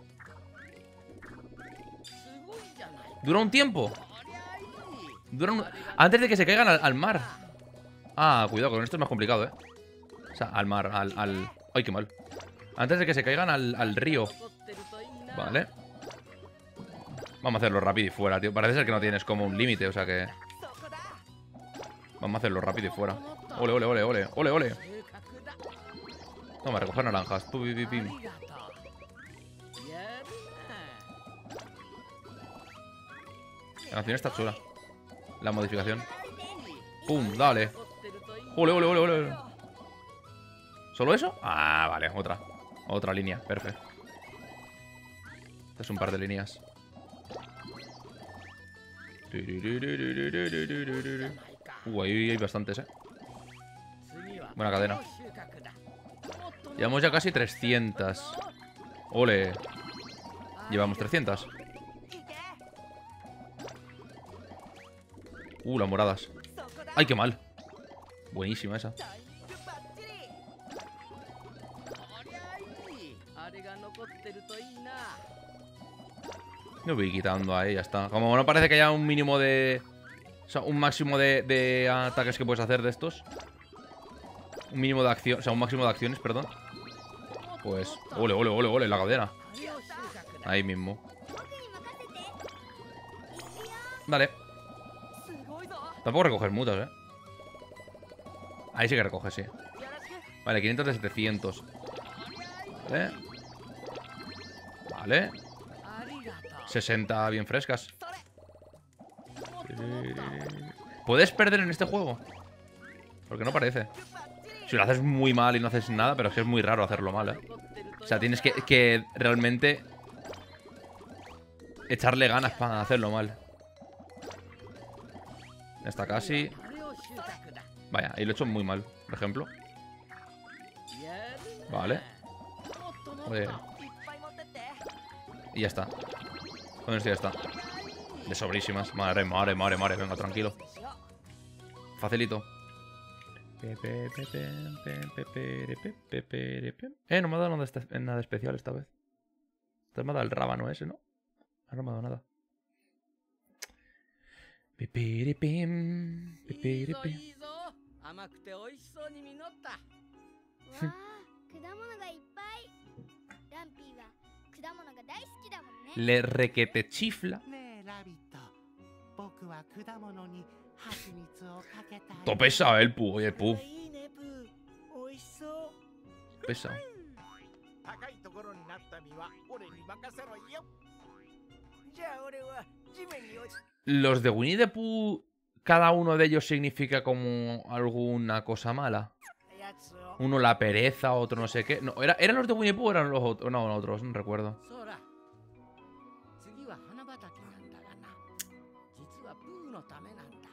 ¿Dura un tiempo? Dura un... Antes de que se caigan al, al mar. Ah, cuidado, con esto es más complicado, ¿eh? O sea, al mar, al... al... ¡Ay, qué mal! Antes de que se caigan al, al río. Vale. Vamos a hacerlo rápido y fuera, tío. Parece ser que no tienes como un límite, o sea que... Vamos a hacerlo rápido y fuera. Ole, ole, ole, ole, ole, ole. Toma, recoger naranjas. Pu, pi, pi, pim. La canción está chula. La modificación. Pum, dale. Ole, ole, ole, ole. ¿Solo eso? Ah, vale, otra. Otra línea, perfecto. Este es un par de líneas. Uh, ahí hay bastantes, eh. Buena cadena. Llevamos ya casi trescientas. Ole. Llevamos trescientas. Uh, las moradas. ¡Ay, qué mal! Buenísima esa. Me voy quitando ahí, ya está. Como no parece que haya un mínimo de... O sea, un máximo de, de ataques que puedes hacer de estos. Un mínimo de acción... O sea, un máximo de acciones, perdón. Pues... Ole, ole, ole, ole, la cadena. Ahí mismo. Dale. Tampoco recoger muchas, ¿eh? Ahí sí que recoge, sí. Vale, quinientos de setecientos. Vale. Vale. sesenta bien frescas. ¿Puedes perder en este juego? Porque no parece. Si lo haces muy mal y no haces nada, pero es que es muy raro hacerlo mal, ¿eh? O sea, tienes que, que realmente echarle ganas para hacerlo mal. Está casi. Vaya, ahí lo he hecho muy mal, por ejemplo. Vale. Oye. Y ya está. Con esto ya está. De sobrísimas. Madre, madre, madre, madre. Venga, tranquilo. Facilito. Eh, no me ha dado nada, nada especial esta vez. Esta vez me ha dado el rábano ese, ¿no? Ahora no me ha dado nada. Pipiripim, pipiripim. 甘くて美味しそうに実った。 わあ、果物がいっぱい。ランピーは果物が大好きだもんね。 Le requete chifla. ねえラビット、僕は果物に蜂蜜をかけたい。 Todo pesado, el pu, oye, pu. いいねプー。美味しそう。 Pesado. 高いところになった実は俺に任せろよ。 じゃあ俺は地面に落ち。 Los de Winnie the Pooh, cada uno de ellos significa como alguna cosa mala. やつを。 Uno la pereza, otro no sé qué. No, ¿era, ¿eran los de Winnie the Pooh o eran los otros? No, no, otros, no recuerdo. そうだ。次は花畑なんだがな。実はプーのためなんだ。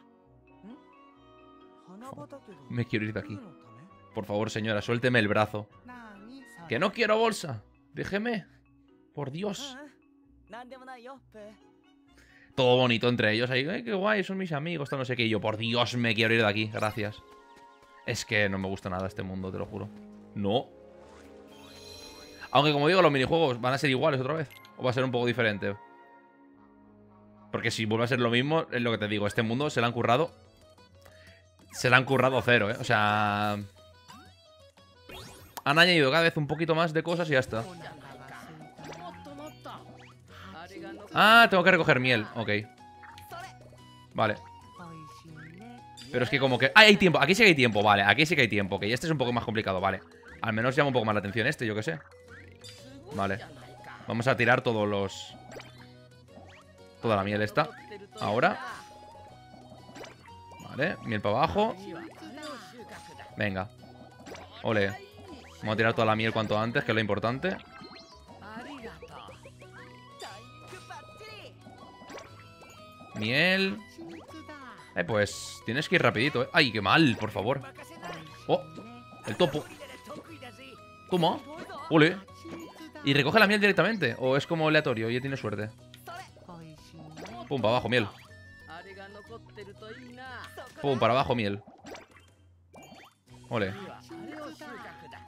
花畑が。 Me quiero ir de aquí. プーのため？ Por favor, señora, suélteme el brazo. なにそれ Que no quiero bolsa. Déjeme. Por Dios. うん。なんでもないよプー。 Todo bonito entre ellos. Ahí, ay, qué guay, son mis amigos, tal, no sé qué. Y yo, por Dios, me quiero ir de aquí. Gracias. Es que no me gusta nada este mundo, te lo juro. No. Aunque, como digo, los minijuegos van a ser iguales otra vez. O va a ser un poco diferente. Porque si vuelve a ser lo mismo, es lo que te digo. Este mundo se lo han currado. Se lo han currado cero, ¿eh? O sea... Han añadido cada vez un poquito más de cosas y ya está. もっともっと。あれが残る。 Ah, tengo que recoger miel. Ok. Vale. おいしいね。 Pero es que como que... ¡Ah, hay tiempo! Aquí sí que hay tiempo, vale. Aquí sí que hay tiempo. Ok, este es un poco más complicado, vale. Al menos llama un poco más la atención este, yo qué sé. Vale. Vamos a tirar todos los... Toda la miel esta. Ahora. Vale, miel para abajo. Venga. Ole. Vamos a tirar toda la miel cuanto antes, que es lo importante. ありがとう。 Miel. 蜂蜜だ。 Eh, pues tienes que ir rapidito, eh. ¡Ay, qué mal, por favor! Oh, el topo. Toma. Ole. 蜂蜜だ。 ¿Y recoge la miel directamente? ¿O es como aleatorio y ya tiene suerte? おいしいね Pum, para abajo, miel. あれが残ってるといいな。 Pum, para abajo, miel. Ole. 次はあれを収穫だ。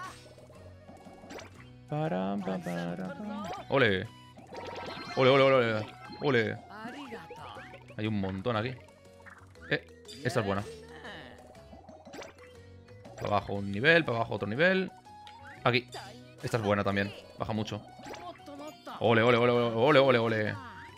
Param, pam, param, pam. Ole. Ole, ole, ole, ole. Ole. ありがとう。 Hay un montón aquí. Eh, esta es buena. Para abajo un nivel, para abajo otro nivel. Aquí. Esta es buena también. Baja mucho. もっともっと。 Ole, ole, ole, ole, ole, ole.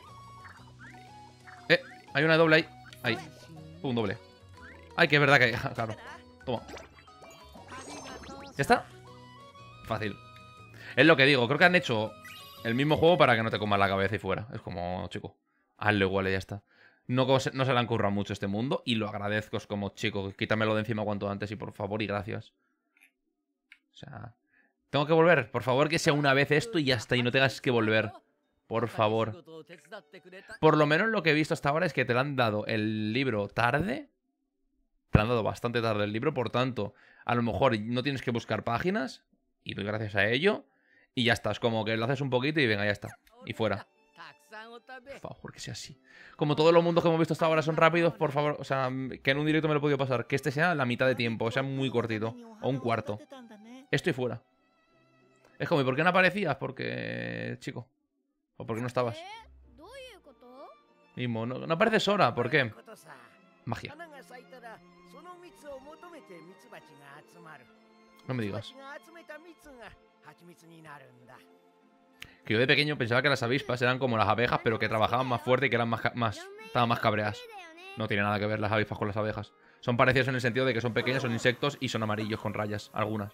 Eh, hay una doble ahí. Ahí. Un doble. Ay, que es verdad que hay. Claro. Toma. ¿Ya está? Fácil. Es lo que digo. Creo que han hecho el mismo juego para que no te comas la cabeza y fuera. Es como, chico, hazlo igual y ya está. No, no se le han currado mucho este mundo y lo agradezco. Es como, chico, quítamelo de encima cuanto antes y por favor y gracias. O sea... Tengo que volver. Por favor, que sea una vez esto y ya está. Y no tengas que volver. Por favor. Por lo menos lo que he visto hasta ahora es que te lo han dado el libro tarde. Te lo han dado bastante tarde el libro. Por tanto, a lo mejor no tienes que buscar páginas. Y doy gracias a ello. Y ya está. Es como que lo haces un poquito y venga, ya está. Y fuera. Por favor, que sea así. Como todos los mundos que hemos visto hasta ahora son rápidos, por favor. O sea, que en un directo me lo he podido pasar. Que este sea la mitad de tiempo. O sea, muy cortito. O un cuarto. Esto y fuera. Es como, ¿y por qué no aparecías? Porque... Chico. ¿O por qué no estabas? えどういうこと？ Mismo. No, no apareces ahora. ¿Por qué? Magia. 花が咲いたらその蜜を求めてミツバチが集まる。 No me digas. ミツバチが集めた蜜が蜂蜜になるんだ。 Que yo de pequeño pensaba que las avispas eran como las abejas, pero que trabajaban más fuerte y que eran más... ca- más estaban más cabreadas. No tiene nada que ver las avispas con las abejas. Son parecidas en el sentido de que son pequeñas, son insectos y son amarillos con rayas. Algunas.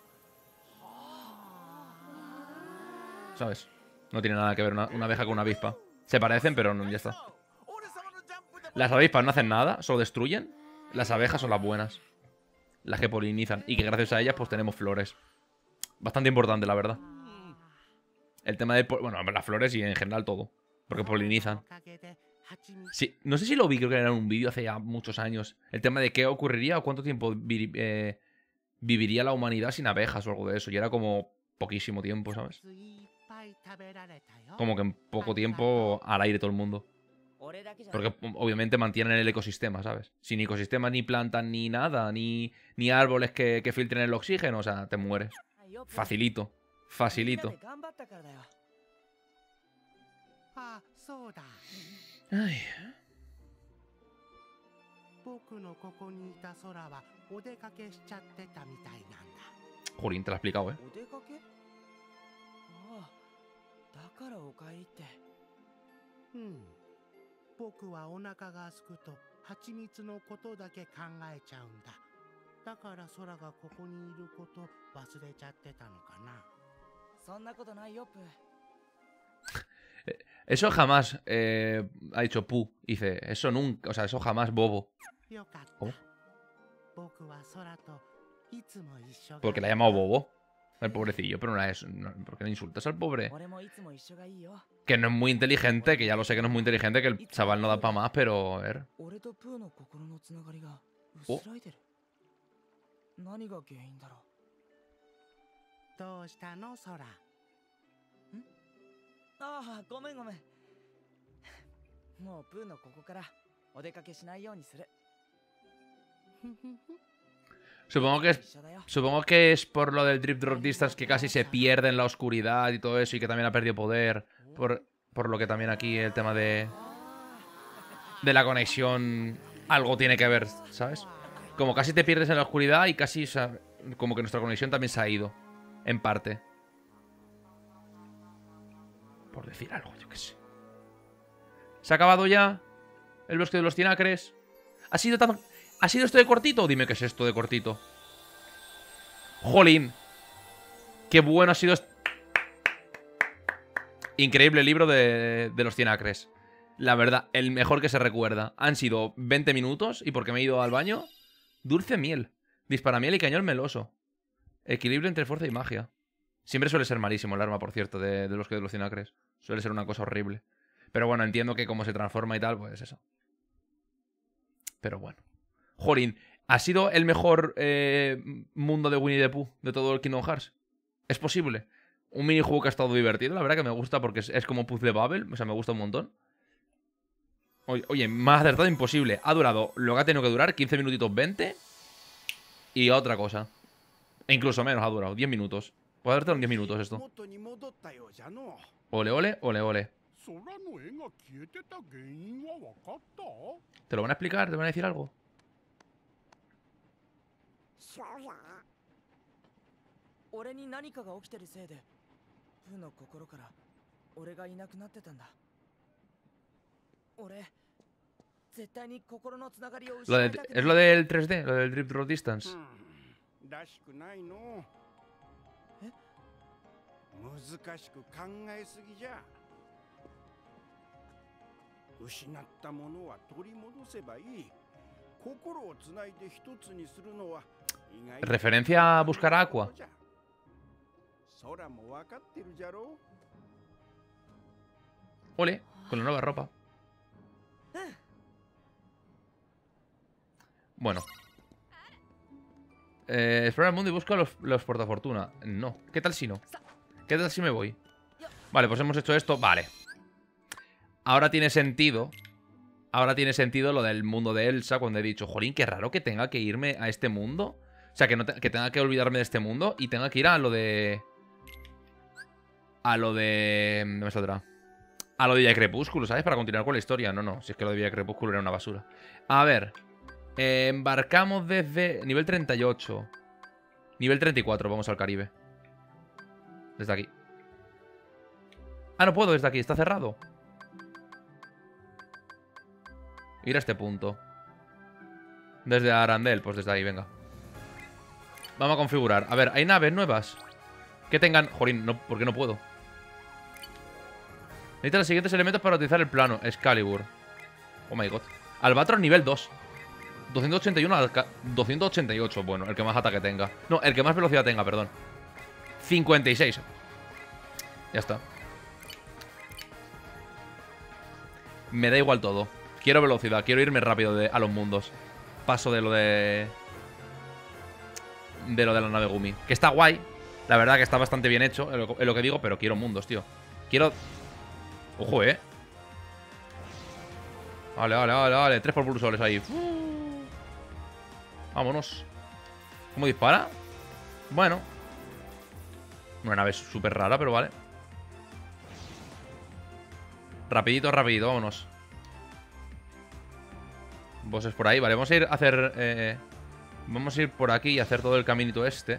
¿Sabes? No tiene nada que ver una, una abeja con una avispa. Se parecen, pero no, ya está. Las avispas no hacen nada, solo destruyen. Las abejas son las buenas. Las que polinizan. Y que gracias a ellas pues tenemos flores. Bastante importante, la verdad. El tema de... Bueno, las flores y en general todo. Porque polinizan. おかげで蜂蜜 Sí, no sé si lo vi, creo que era en un vídeo hace ya muchos años. El tema de qué ocurriría o cuánto tiempo vi- eh, viviría la humanidad sin abejas o algo de eso. Y era como poquísimo tiempo, ¿sabes? いっぱい食べられたよ Como que en poco tiempo al aire todo el mundo. 俺だけじゃ Porque obviamente mantienen el ecosistema, ¿sabes? Sin ecosistema ni plantas ni nada, ni, ni árboles que, que filtren el oxígeno, o sea, te mueres. ないよ。 Facilito, みんな facilito. で頑張ったからだよ。 あそうだ Ay, 僕のここにいた空はお出かけしちゃってたみたいなんだ Jolín, te lo he explicado, ¿eh? お出かけ？ああ、だからお帰りって。 うん僕はお腹が空くと蜂蜜のことだけ考えちゃうんだだから空がここにいること忘れちゃってたのかなそんなことないよ、プー。 Eso jamás, eh, ha dicho Pu, dice, eso nunca, o sea, eso jamás, bobo. よかった、 お僕は空といつも一緒が Porque le ha llamado bobo, el pobrecillo, pero no es, no, ¿por qué le insultas al pobre? 俺もいつも一緒がいいよ。 Que no es muy inteligente, que ya lo sé que no es muy inteligente, que el chaval no da para más, pero, a ver. 俺とプーの心のつながりがお薄らいでる。何が原因だろどうしたの空う。ああ、ごめんごめん。もうプーのここからお出かけしないようにする。 Supongo que es 一緒だよ。 Supongo que es por lo del Drip Drop Distance que casi se pierde en la oscuridad y todo eso y que también ha perdido poder. Por, por lo que también aquí el tema de, de la conexión algo tiene que ver, ¿sabes? Como casi te pierdes en la oscuridad y casi, o sea, como que nuestra conexión también se ha ido. En parte. Por decir algo, yo qué sé. ¿Se ha acabado ya el bosque de los cien acres? ¿Ha sido tan... ¿Ha sido esto de cortito? Dime qué es esto de cortito. Jolín. Qué bueno ha sido este... Increíble libro de, de los cien acres. La verdad, el mejor que se recuerda. Han sido veinte minutos y porque me he ido al baño. Dulce miel. Disparamiel y cañón meloso. Equilibrio entre fuerza y magia. Siempre suele ser malísimo el arma, por cierto, de, de los que de los cien acres. Suele ser una cosa horrible. Pero bueno, entiendo que como se transforma y tal, pues eso. Pero bueno. Jolín, ¿ha sido el mejor eh, mundo de Winnie the Pooh de todo el Kingdom Hearts? ¿Es posible? Un minijuego que ha estado divertido, la verdad que me gusta porque es, es como Puzzle Bubble. O sea, me gusta un montón. Oye, oye, más acertado imposible. Ha durado lo que ha tenido que durar, quince minutitos veinte. Y otra cosa. E incluso menos ha durado, diez minutos. Puede haber en diez minutos esto. Ole, ole, ole, ole. ¿Te lo van a explicar? ¿Te van a decir algo? 俺に何かが起きてるせいでプーの心から俺がいなくなってたんだ。俺絶対に心のつながりを失 Lo い de- たくない。 es lo del tres D, lo del Drift Road Distance. らしくないの。 え？ 難しく考えすぎじゃ。失ったものは取り戻せばいい。心をつないで一つにするのは意外と Referencia a buscar a Aqua. 空も分かってるじゃろ。 Ole, con la nueva ropa. Bueno. Eh, explora el mundo y busca los, los portafortuna. No. ¿Qué tal si no? ¿Qué tal si me voy? Vale, pues hemos hecho esto. Vale. Ahora tiene sentido. Ahora tiene sentido lo del mundo de Elsa cuando he dicho, jolín, qué raro que tenga que irme a este mundo. O sea, que, no te- que tenga que olvidarme de este mundo y tenga que ir a lo de... A lo de... ¿Dónde me saldrá? A lo de Villa Crepúsculo, ¿sabes? Para continuar con la historia. No, no, si es que lo de Villa Crepúsculo era una basura. A ver. Eh, embarcamos desde nivel treinta y ocho. Nivel treinta y cuatro, vamos al Caribe. Desde aquí. Ah, no puedo desde aquí, está cerrado. Ir a este punto. Desde Arandel, pues desde ahí, venga. Vamos a configurar. A ver, ¿hay naves nuevas? Que tengan... Jolín, no, ¿por qué no puedo? Necesita los siguientes elementos para utilizar el plano. Excalibur. Oh my god. Albatros nivel dos. doscientos ochenta y uno al doscientos ochenta y ocho. Bueno, el que más ataque tenga. No, el que más velocidad tenga, perdón. cincuenta y seis. Ya está. Me da igual todo. Quiero velocidad, quiero irme rápido de, a los mundos. Paso de lo de... De lo de la nave Gumi. Que está guay. La verdad que está bastante bien hecho, es lo, es lo que digo, pero quiero mundos, tío. Quiero... Ojo, eh. Vale, vale, vale, vale. Tres propulsores ahí. Uh. Vámonos. ¿Cómo dispara? Bueno. Una nave súper rara, pero vale. Rapidito, rapidito, vámonos. Bosses por ahí, vale. Vamos a ir a hacer... Eh, vamos a ir por aquí y hacer todo el caminito este.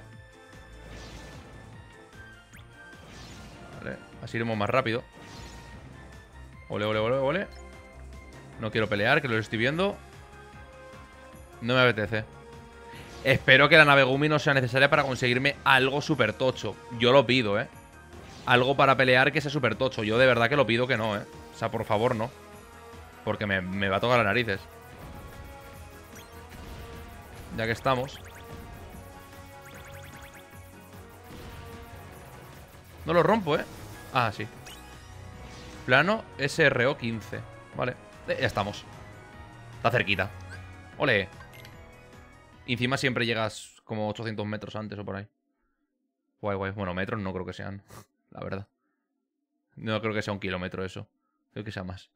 Vale, así iremos más rápido. Ole, ole, ole, ole. No quiero pelear, que lo estoy viendo. No me apetece. Espero que la nave Gumi no sea necesaria para conseguirme algo súper tocho. Yo lo pido, eh. Algo para pelear que sea súper tocho. Yo de verdad que lo pido que no, eh. O sea, por favor, no. Porque me, me va a tocar las narices. Ya que estamos. No lo rompo, eh. Ah, sí. Plano S R O quince. Vale, eh, ya estamos. Está cerquita. Ole. Y encima siempre llegas como ochocientos metros antes o por ahí. Guay, guay. Bueno, metros no creo que sean. La verdad. No creo que sea un kilómetro eso. Creo que sea más.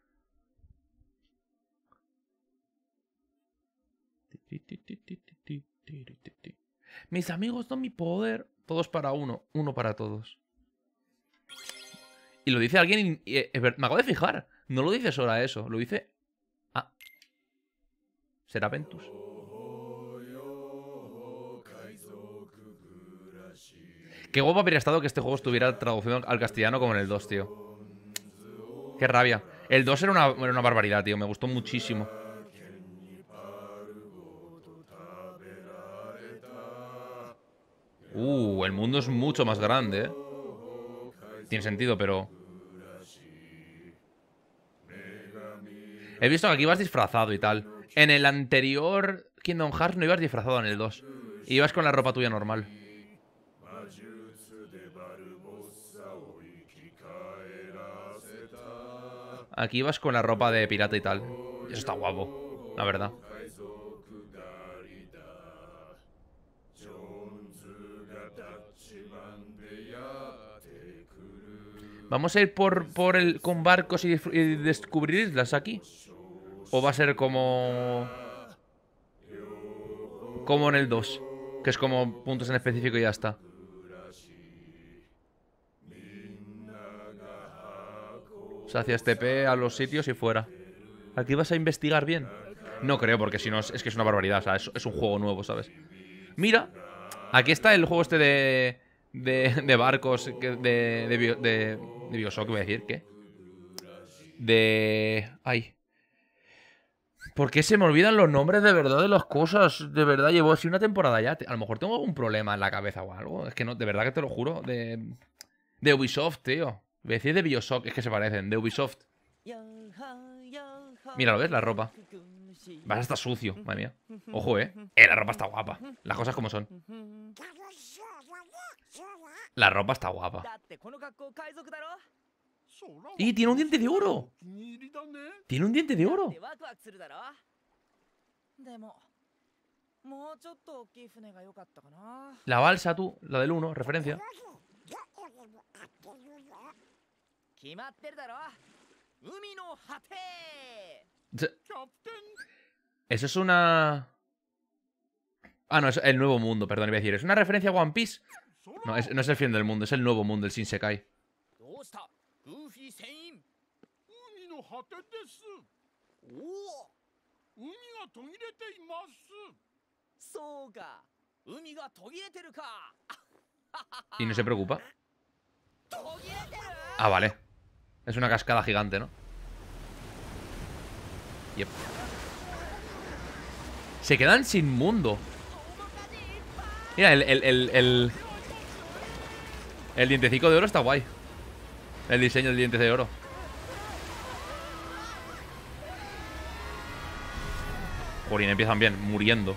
Mis amigos son mi poder. Todos para uno. Uno para todos. Y lo dice alguien y, y, y, me acabo de fijar. No lo dice Sora eso. Lo dice... Ah. Será Ventus. Qué guapo habría estado que este juego estuviera traducido al castellano como en el dos, tío. Qué rabia. El dos era una, era una barbaridad, tío. Me gustó muchísimo. Uh, el mundo es mucho más grande, ¿eh? Tiene sentido, pero... He visto que aquí ibas disfrazado y tal. En el anterior Kingdom Hearts no ibas disfrazado en el dos. Ibas con la ropa tuya normal. Aquí ibas con la ropa de pirata y tal. Eso está guapo, la verdad. ¿Vamos a ir por, por el, con barcos y, y descubrir islas aquí? ¿O va a ser como... Como en el dos? Que es como puntos en específico y ya está. O sea, hacías T P a los sitios y fuera. ¿Aquí vas a investigar bien? No creo, porque si no es, es que es una barbaridad. O sea, es, es un juego nuevo, ¿sabes? Mira, aquí está el juego este de... De, de barcos, que- de, de, bio- de, de Bioshock, voy a decir, ¿qué? De... Ay. ¿Por qué se me olvidan los nombres de verdad de las cosas? De verdad, llevo así una temporada ya. A lo mejor tengo algún problema en la cabeza o algo. Es que no, de verdad que te lo juro. De, de Ubisoft, tío. Voy a decir de Bioshock, es que se parecen. De Ubisoft. Mira, ¿lo ves? La ropa. Vas a estar sucio, madre mía. Ojo, eh. Eh, la ropa está guapa. Las cosas como son. La ropa está guapa. ¡Y tiene un diente de oro! ¡Tiene un diente de oro! La balsa, tú. La del uno, referencia. Se- Eso es una... Ah, no, es el nuevo mundo, perdón, iba a decir. ¿Es una referencia a One Piece? No, es, no es el fin del mundo, es el nuevo mundo, el Shinsekai. Y no se preocupa. Ah, vale. Es una cascada gigante, ¿no? Yep. Se quedan sin mundo. Mira, el, el, el, el... El dientecico de oro está guay. El diseño del diente de oro. Jorín, empiezan bien, muriendo.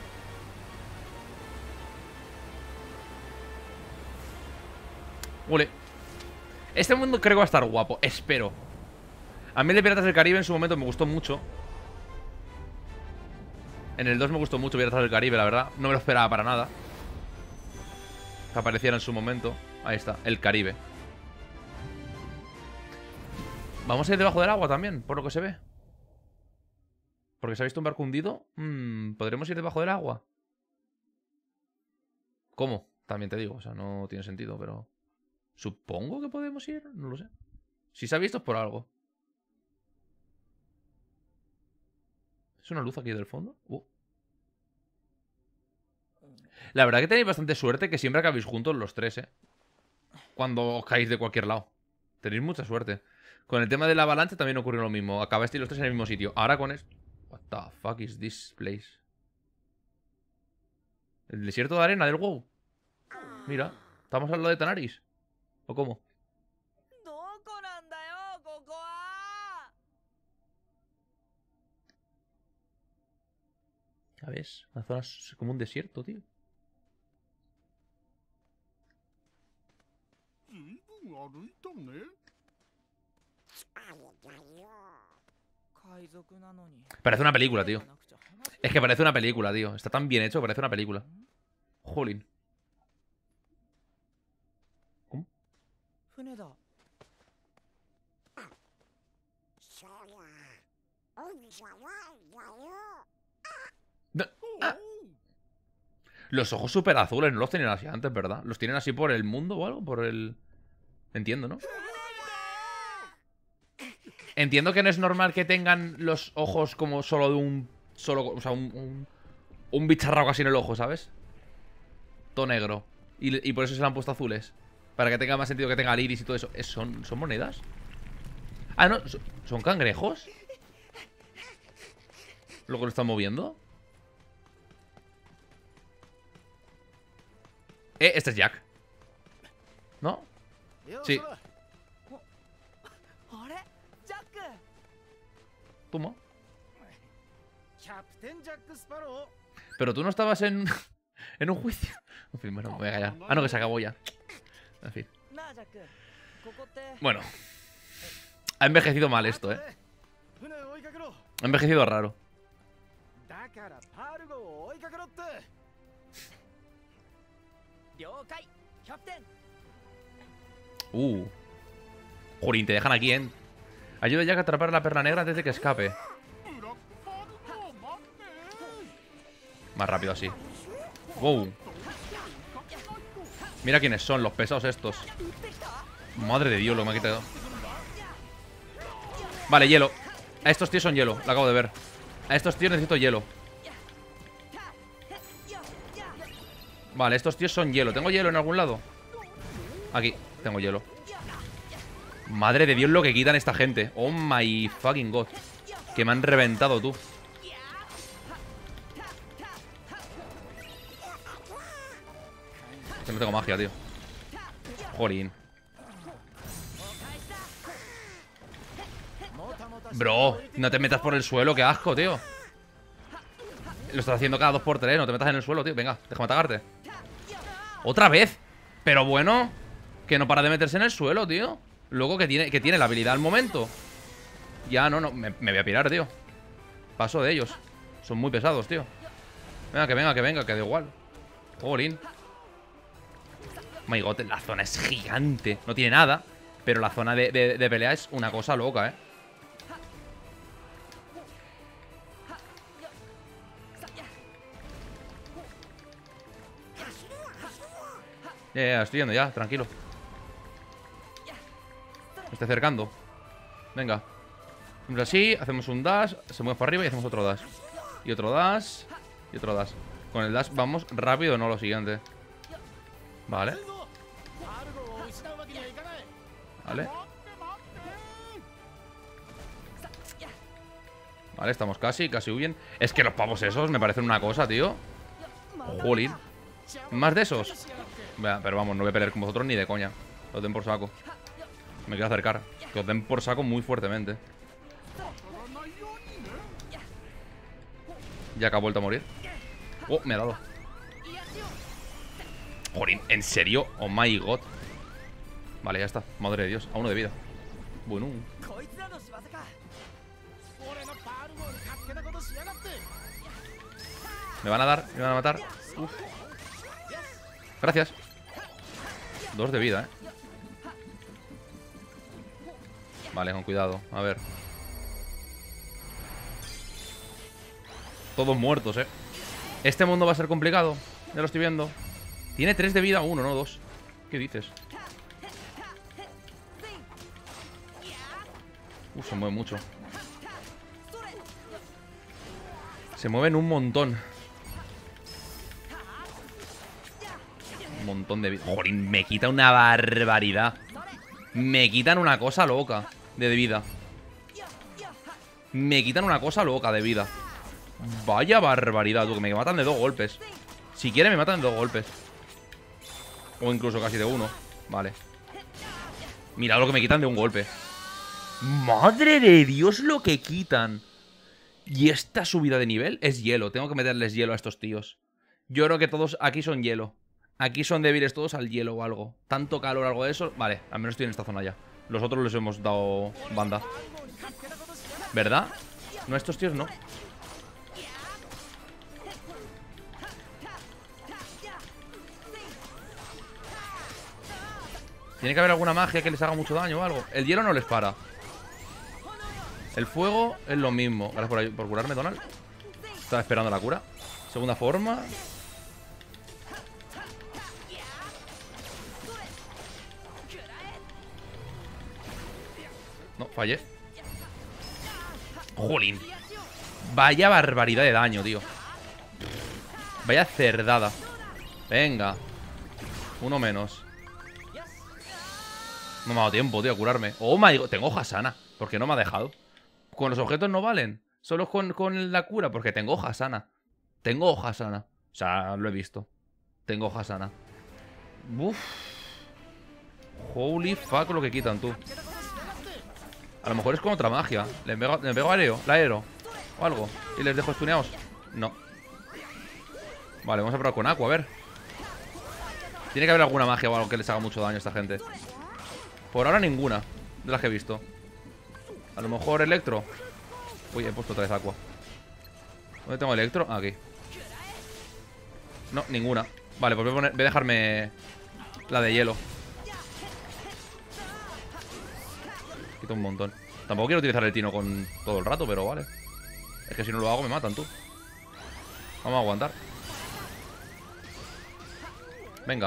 Ule. Este mundo creo que va a estar guapo, espero. A mí el de Piratas del Caribe en su momento me gustó mucho. En el dos me gustó mucho Piratas del Caribe, la verdad. No me lo esperaba para nada que apareciera en su momento. Ahí está, el Caribe. Vamos a ir debajo del agua también, por lo que se ve. Porque se ha visto un barco hundido. Hmm, ¿podremos ir debajo del agua? ¿Cómo? También te digo, o sea, no tiene sentido, pero... Supongo que podemos ir, no lo sé. Si se ha visto es por algo. ¿Es una luz aquí del fondo? Uh. La verdad que tenéis bastante suerte que siempre acabéis juntos los tres, ¿eh? Cuando os caéis de cualquier lado. Tenéis mucha suerte. Con el tema de la avalancha también ocurrió lo mismo. Acabasteis los tres en el mismo sitio. Ahora con esto... What the fuck is this place? El desierto de arena del WoW. Mira, estamos al lado de Tanaris. ¿O cómo? Ya ves, la zona es como un desierto, tío. Parece una película, tío. Es que parece una película, tío. Está tan bien hecho que parece una película. Jolín. ¿Cómo? No. Ah. Los ojos súper azules no los tenían así antes, ¿verdad? ¿Los tienen así por el mundo o algo? Por el... Entiendo, ¿no? Entiendo que no es normal que tengan los ojos como solo de un... Solo, o sea, un... Un, un bicharraco así en el ojo, ¿sabes? Todo negro. Y, y por eso se le han puesto azules. Para que tenga más sentido que tenga el iris y todo eso. ¿Es, son, ¿Son monedas? Ah, no. ¿Son, ¿son cangrejos? ¿Lo que lo están moviendo? Eh, este es Jack. ¿No? Sí. Toma. Pero tú no estabas en... en un juicio. En fin, bueno, me voy a callar. Ah, no, que se acabó ya. En fin. Bueno. Ha envejecido mal esto, eh. Ha envejecido raro. Uh. Jorín, te dejan aquí, ¿eh? Ayuda a Jack a atrapar a la perla negra antes de que escape. Más rápido así. Wow. Mira quiénes son los pesados estos. Madre de Dios, lo que me ha quitado. Vale, hielo. A estos tíos son hielo, lo acabo de ver. A estos tíos necesito hielo. Vale, estos tíos son hielo. ¿Tengo hielo en algún lado? Aquí, tengo hielo. Madre de Dios lo que quitan esta gente. Oh my fucking god. Que me han reventado, tú. Que no tengo magia, tío. Jolín. Bro, no te metas por el suelo, qué asco, tío. Lo estás haciendo cada dos por tres, no te metas en el suelo, tío. Venga, déjame atacarte. ¡Otra vez! Pero bueno, que no para de meterse en el suelo, tío. Luego que tiene, que tiene la habilidad al momento. Ya, no, no, me, me voy a pirar, tío. Paso de ellos. Son muy pesados, tío. Venga, que venga, que venga, que da igual. Jolín. My god, la zona es gigante. No tiene nada, pero la zona de, de, de pelea es una cosa loca, eh. Ya, ya, estoy yendo ya, tranquilo. Me estoy acercando. Venga. Hacemos así, hacemos un dash, se mueve para arriba y hacemos otro dash. Y otro dash. Y otro dash. Con el dash vamos rápido, no lo siguiente. Vale. Vale. Vale, estamos casi, casi bien. Es que los pavos esos me parecen una cosa, tío. Jolín. ¿Más de esos? Pero vamos, no voy a pelear con vosotros ni de coña. Os den por saco. Me quiero acercar. Que os den por saco muy fuertemente. Ya que ha vuelto a morir. Oh, me ha dado. Jolín, ¿en serio? Oh my god. Vale, ya está, madre de Dios, a uno de vida. Bueno. Me van a dar, me van a matar. Uf. Gracias. Dos de vida, eh. Vale, con cuidado, a ver. Todos muertos, eh. Este mundo va a ser complicado. Ya lo estoy viendo. Tiene tres de vida, uno, no dos. ¿Qué dices? Uf, se mueve mucho. Se mueven un montón. Un montón de vida. Jolín, me quita una barbaridad. Me quitan una cosa loca de vida. Me quitan una cosa loca de vida. Vaya barbaridad, tú, que me matan de dos golpes. Si quieren me matan de dos golpes. O incluso casi de uno. Vale. Mirad lo que me quitan de un golpe. ¡Madre de Dios lo que quitan! Y esta subida de nivel es hielo. Tengo que meterles hielo a estos tíos. Yo creo que todos aquí son hielo. Aquí son débiles todos al hielo o algo. Tanto calor o algo de eso. Vale, al menos estoy en esta zona ya. Los otros les hemos dado banda. ¿Verdad? No, estos tíos no. Tiene que haber alguna magia que les haga mucho daño o algo. El hielo no les para. El fuego es lo mismo. Gracias por, por curarme, Donald. Estaba esperando la cura. Segunda forma. No, fallé. Jolín. Vaya barbaridad de daño, tío. Vaya cerdada. Venga. Uno menos. No me ha dado tiempo, tío, a curarme. Oh my god, tengo hoja sana. ¿Por qué no me ha dejado? Con los objetos no valen. Solo con, con la cura, porque tengo hoja sana. Tengo hoja sana. O sea, lo he visto. Tengo hoja sana. Uff. Holy fuck lo que quitan, tú. A lo mejor es con otra magia. Le pego, le pego aéreo, la aero o algo. Y les dejo stuneados. No. Vale, vamos a probar con Aqua, a ver. Tiene que haber alguna magia o algo que les haga mucho daño a esta gente. Por ahora ninguna de las que he visto. A lo mejor Electro. Uy, he puesto otra vez Aqua. ¿Dónde tengo Electro? Ah, aquí. No, ninguna. Vale, pues voy a, poner, voy a dejarme la de hielo. Quita un montón. Tampoco quiero utilizar el tino con todo el rato, pero vale. Es que si no lo hago me matan, tú. Vamos a aguantar. Venga.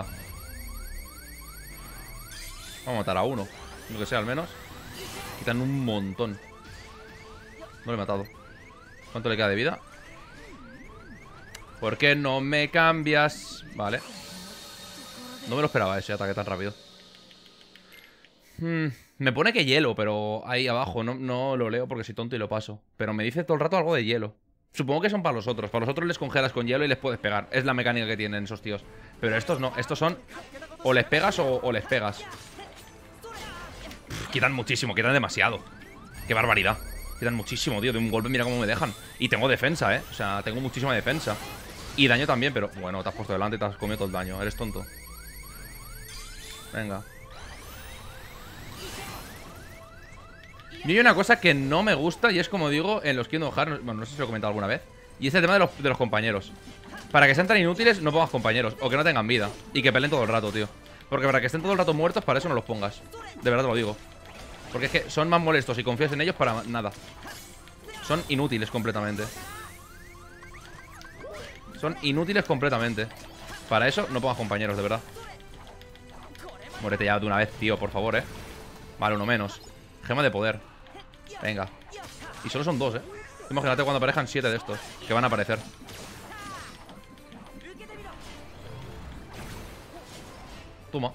Vamos a matar a uno. Lo que sea, al menos. Quitan un montón. No lo he matado. ¿Cuánto le queda de vida? ¿Por qué no me cambias? Vale. No me lo esperaba ese ataque tan rápido. Hmm, me pone que hielo, pero ahí abajo no, no lo leo porque soy tonto y lo paso. Pero me dice todo el rato algo de hielo. Supongo que son para los otros. Para los otros les congelas con hielo y les puedes pegar. Es la mecánica que tienen esos tíos. Pero estos no. Estos son o les pegas o, o les pegas. Pff, quitan muchísimo, quitan demasiado. Qué barbaridad. Quitan muchísimo, tío. De un golpe mira cómo me dejan. Y tengo defensa, eh. O sea, tengo muchísima defensa. Y daño también, pero bueno, te has puesto delante y te has comido todo el daño. Eres tonto. Venga. Y hay una cosa que no me gusta y es como digo en los Kingdom Hearts. Bueno, no sé si lo he comentado alguna vez. Y es el tema de los, de los compañeros. Para que sean tan inútiles no pongas compañeros. O que no tengan vida. Y que peleen todo el rato, tío. Porque para que estén todo el rato muertos, para eso no los pongas. De verdad te lo digo. Porque es que son más molestos y confías en ellos para nada. Son inútiles completamente. Son inútiles completamente. Para eso no pongas compañeros, de verdad. Muérete ya de una vez, tío, por favor, eh. Vale, uno menos. Gema de poder. Venga. Y solo son dos, eh. Imagínate cuando aparezcan siete de estos que van a aparecer. Toma.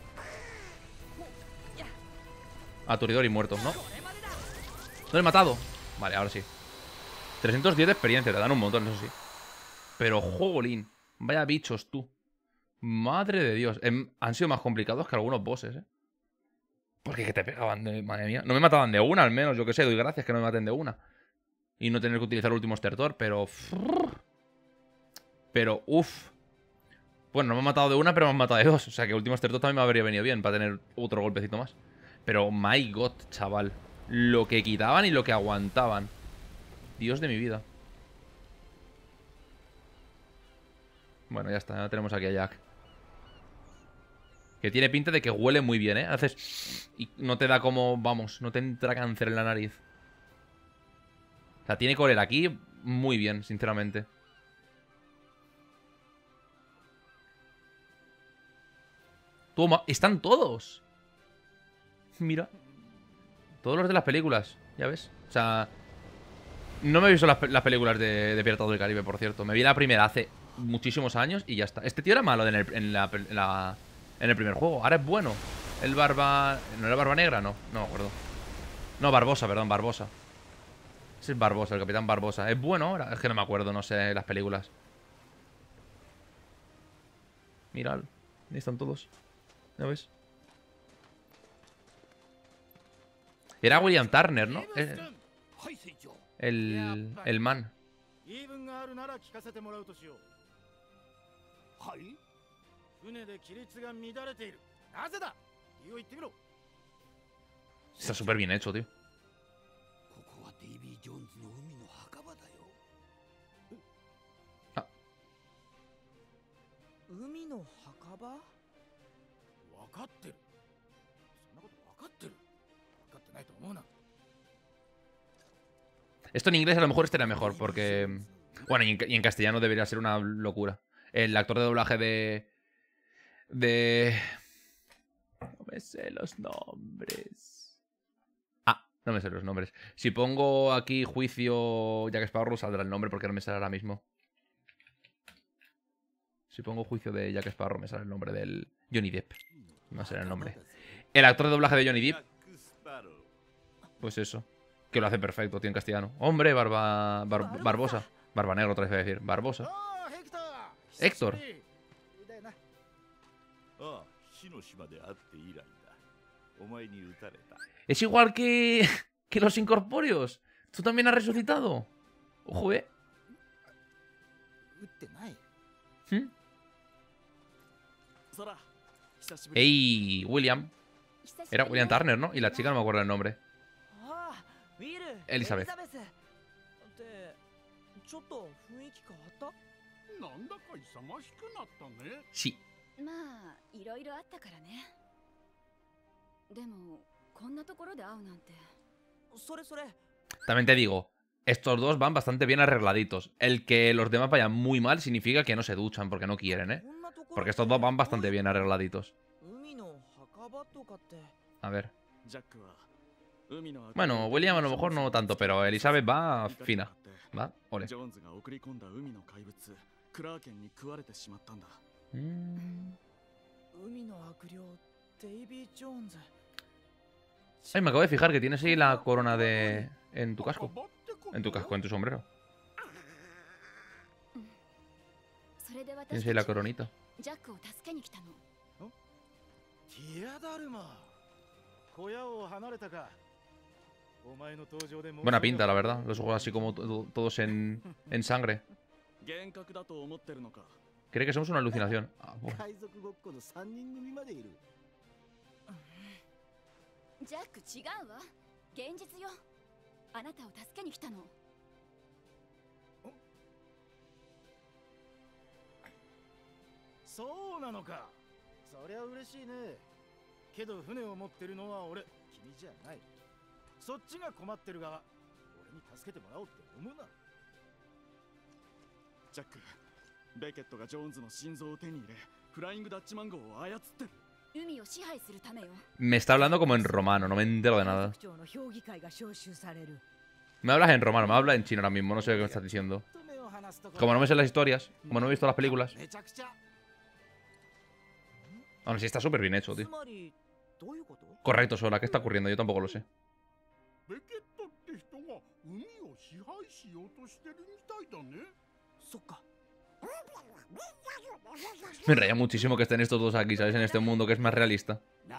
Aturidor y muerto, ¿no? No le he matado. Vale, ahora sí. trescientos diez de experiencia, te dan un montón, eso sí. Pero, jolín. Vaya bichos, tú. Madre de Dios. Em, han sido más complicados que algunos bosses, eh. Porque que te pegaban de... Madre mía. No me mataban de una, al menos. Yo que sé, doy gracias que no me maten de una. Y no tener que utilizar el último estertor, pero... Pero, uff. Bueno, no me han matado de una, pero me han matado de dos. O sea que el último estertor también me habría venido bien para tener otro golpecito más. Pero, my god, chaval. Lo que quitaban y lo que aguantaban. Dios de mi vida. Bueno, ya está. Ya tenemos aquí a Jack. Que tiene pinta de que huele muy bien, ¿eh? Haces... Y no te da como... Vamos, no te entra cáncer en la nariz. O sea, tiene que oler aquí muy bien, sinceramente. Toma, están todos. Mira. Todos los de las películas, ya ves. O sea... No me he visto las, las películas de, de Piratas del Caribe, por cierto. Me vi la primera hace muchísimos años y ya está. Este tío era malo en, el, en, la, en, la, en el primer juego. Ahora es bueno. El barba... ¿No era Barba Negra? No, no me acuerdo. No, Barbosa, perdón, Barbosa. Ese es Barbosa, el Capitán Barbosa. ¿Es bueno ahora? Es que no me acuerdo, no sé, las películas. Mirad. Ahí están todos. ¿Ya ves? Era William Turner, ¿no? El, el, el man. Está súper bien hecho, tío. Ah. Esto en inglés a lo mejor estaría mejor, porque... Bueno, y en, y en castellano debería ser una locura. El actor de doblaje de... De... No me sé los nombres. Ah, no me sé los nombres. Si pongo aquí juicio Jack Sparrow saldrá el nombre porque no me sale ahora mismo. Si pongo juicio de Jack Sparrow me sale el nombre del... Johnny Depp. No será el nombre. El actor de doblaje de Johnny Depp. Pues eso. Que lo hace perfecto, tío, en castellano. Hombre, Barba... Bar, Barbosa. Barba Negra, otra vez voy a decir. Barbosa. Héctor. Es igual que... que los incorpóreos. ¿Tú también has resucitado? Ojo, eh. ¿Mm? Ey, William. Era William Turner, ¿no? Y la chica no me acuerdo el nombre. Elizabeth. Sí. まあいろいろあったからね。でもこんなところで会うなんて También te digo, estos dos van bastante bien arregladitos. El que los demás vayan muy mal significa que no se duchan porque no quieren, ¿eh? Porque estos dos van bastante bien arregladitos. A ver. Bueno, William a lo mejor no tanto, pero Elizabeth va fina. Va, ole. Mm. Ay, me acabo de fijar que tienes ahí la corona de... en tu casco. En tu casco, en tu sombrero. Tienes ahí la coronita. Buena pinta, la verdad. Los ojos así como to todos en, en sangre. Cree que somos una alucinación. Ah, bueno. Me está hablando como en romano, no me entero de nada. Me hablas en romano, me hablas en chino ahora mismo, no sé qué me estás diciendo. Como no me sé las historias, como no he visto las películas. Aún así está súper bien hecho, tío. Correcto, Sora, ¿qué está ocurriendo? Yo tampoco lo sé. Me raya muchísimo que estén estos dos aquí, ¿sabes? En este mundo que es más realista.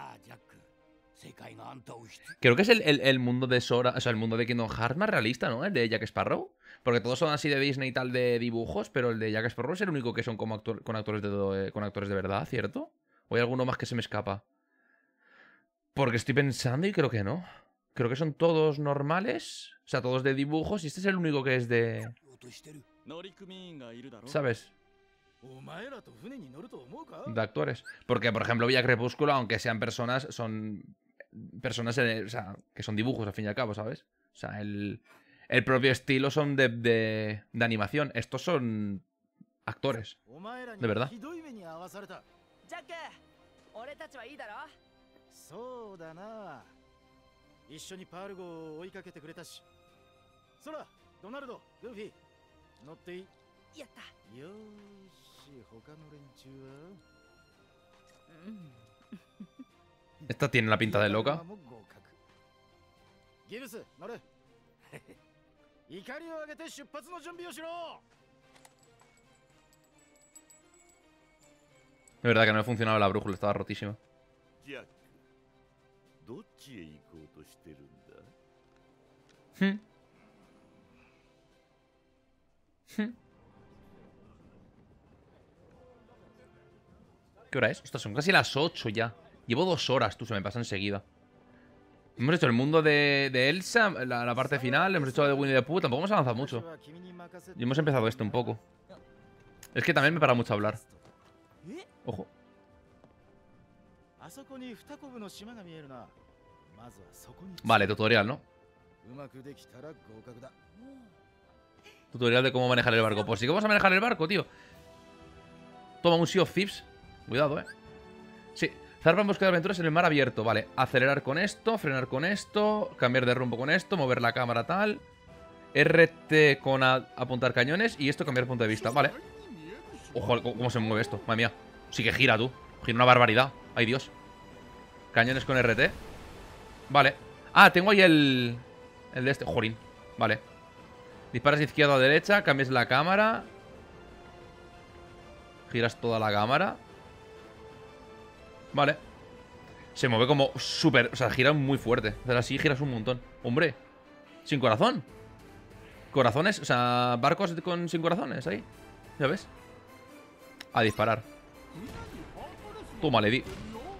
Creo que es el, el, el mundo de Sora, o sea, el mundo de Kingdom Hearts más realista, ¿no? El de Jack Sparrow. Porque todos son así de Disney y tal de dibujos, pero el de Jack Sparrow es el único que son como actor, con, actores de, con actores de verdad, ¿cierto? ¿O hay alguno más que se me escapa? Porque estoy pensando y creo que no. Creo que son todos normales, o sea, todos de dibujos, y este es el único que es de... ¿Sabes? De actores. Porque, por ejemplo, Villa Crepúsculo, aunque sean personas, son personas, o sea, que son dibujos al fin y al cabo, ¿sabes? O sea, el, el propio estilo son de, de, de animación. Estos son actores, de verdad. Esta tiene la pinta de loca. De verdad que no me funcionaba la brújula, estaba rotísima. Hmm. Hmm. ¿Qué hora es? Ostras, son casi las ocho ya. Llevo dos horas, tú, se me pasa enseguida. Hemos hecho el mundo de, de Elsa, la, la parte final, hemos hecho la de Winnie the Pooh, tampoco hemos avanzado mucho. Y hemos empezado esto un poco. Es que también me para mucho hablar. Ojo. Vale, tutorial, ¿no? Tutorial de cómo manejar el barco. Pues sí que vamos a manejar el barco, tío. Toma un Sea of Thieves. Cuidado, eh. Sí, zarpa en busca de aventuras en el mar abierto. Vale, acelerar con esto, frenar con esto, cambiar de rumbo con esto, mover la cámara tal. R T con a, apuntar cañones y esto cambiar punto de vista. Vale. Ojo, cómo se mueve esto. Madre mía. Sí que gira, tú. Gira una barbaridad. Ay, Dios. Cañones con R T. Vale. Ah, tengo ahí el... El de este. Jorín. Vale. Disparas izquierda o derecha, cambias la cámara. Giras toda la cámara. Vale. Se mueve como súper... O sea, gira muy fuerte. Hacer así giras un montón. Hombre. Sin corazón. Corazones, o sea, barcos con sin corazones ahí. ¿Ya ves? A disparar. Toma, le di.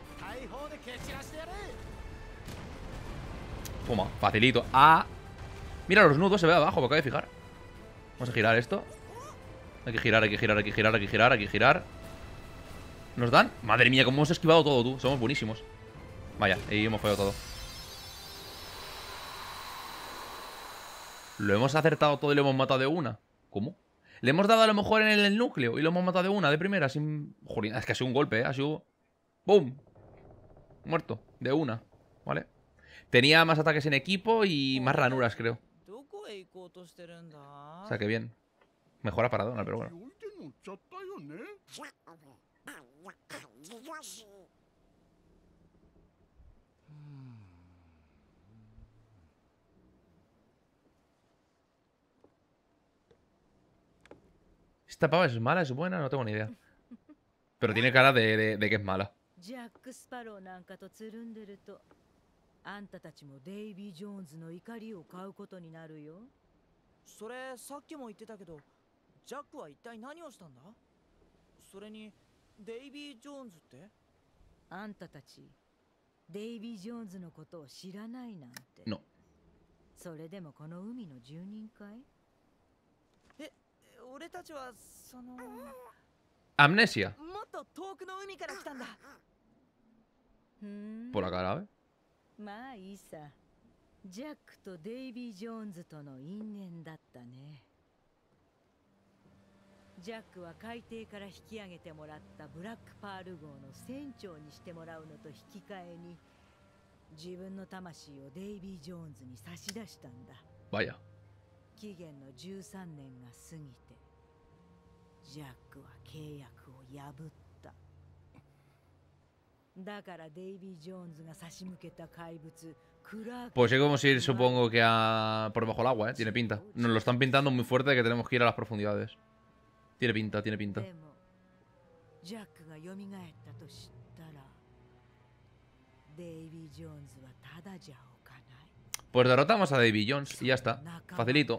Toma, facilito. Ah. Mira, los nudos se ve abajo, me acabo de fijar. Vamos a girar esto. Hay que girar, hay que girar, hay que girar, hay que girar, hay que girar. ¿Nos dan? Madre mía, cómo hemos esquivado todo, tú. Somos buenísimos. Vaya, ahí hemos fallado todo. Lo hemos acertado todo y lo hemos matado de una. ¿Cómo? Le hemos dado a lo mejor en el, el núcleo y lo hemos matado de una, de primera, sin... Joder, es que ha sido un golpe, ¿eh? Ha sido... ¡Bum! Muerto, de una, ¿vale? Tenía más ataques en equipo y más ranuras, creo. O sea que bien. Mejora para Donald, pero bueno. ¿Esta pava es mala, es buena? No tengo ni idea. Pero tiene cara de, de, de que es mala. ジャック・スパローなんかとつるんでるとあんたたちもデイビー・ジョーンズの怒りを買うことになるよ。 それさっきも言ってたけど、ジャックは一体何をしたんだ？それにデイビー・ジョーンズって？ あんたたちデイビー・ジョーンズのことを知らないなんて。 No. それでもこの海の住人かい？ え、俺たちはその Amnesia. もっと遠くの海から来たんだ。 ふん。 Por la cara, ¿eh? まあいいさ。ジャックとデイビー・ジョーンズとの因縁だったね。ジャックは海底から引き上げてもらったブラックパール号の船長にしてもらうのと引き換えに自分の魂をデイビー・ジョーンズに差し出したんだ。 Vaya. 期限のじゅうさんねんが過ぎてジャックは契約を破った。だからデイビー・ジョーンズが差し向けた怪物クラーク Pues sí, como si supongo que a... por bajo el agua, ¿eh? Tiene pinta. Nos lo están pintando muy fuerte de que tenemos que ir a las profundidades. Tiene pinta, tiene pinta. でもジャックが蘇ったと知ったらデイビー・ジョーンズはただじゃおかない。 Pues derrotamos a Davy Jones y ya está. Facilito.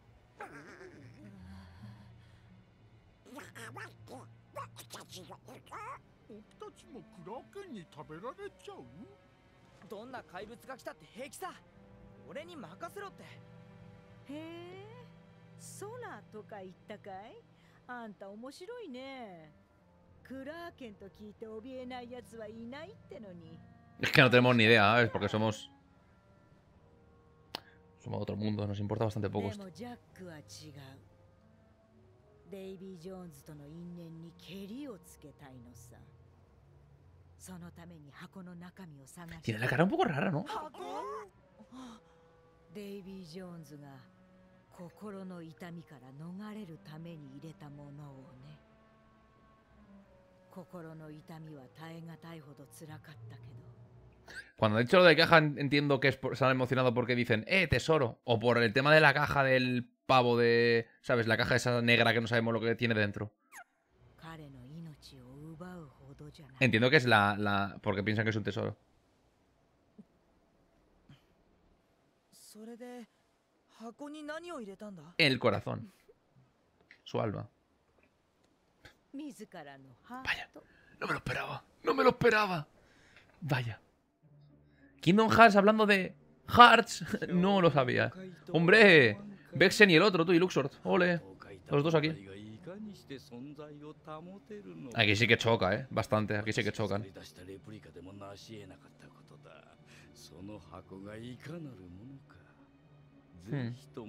どんな怪物が来たって平気さ。俺に任せろって。 へえ、ソナとか言ったかい？あんた面白いね。クラーケンと聞いて怯えない奴はいないってのに。 Es que no tenemos ni idea, ¿sabes? Porque somos... Somos de otro mundo, nos importa bastante poco で esto. もジャックは違う。デイビー・ジョーンズとの因縁にケリをつけたいのさ。そのために箱の中身を探して。 Tiene la cara un poco rara, ¿no? デイビー・ジョーンズが心の痛みから逃れるために入れたものをね。心の痛みは耐え難いほど辛かったけど。 Cuando he dicho lo de caja entiendo que es por... se han emocionado porque dicen, ¡eh, tesoro! O por el tema de la caja del pavo de... ¿Sabes? La caja esa negra que no sabemos lo que tiene dentro. Entiendo que es la... la... porque piensan que es un tesoro. El corazón. Su alma. Vaya. No me lo esperaba. No me lo esperaba. Vaya. Kingdom Hearts hablando de Hearts. No lo sabía. Hombre. Vexen y el otro, tú y Luxord. Ole. Los dos aquí. Aquí sí que choca, eh. Bastante. Aquí sí que chocan. Hmm.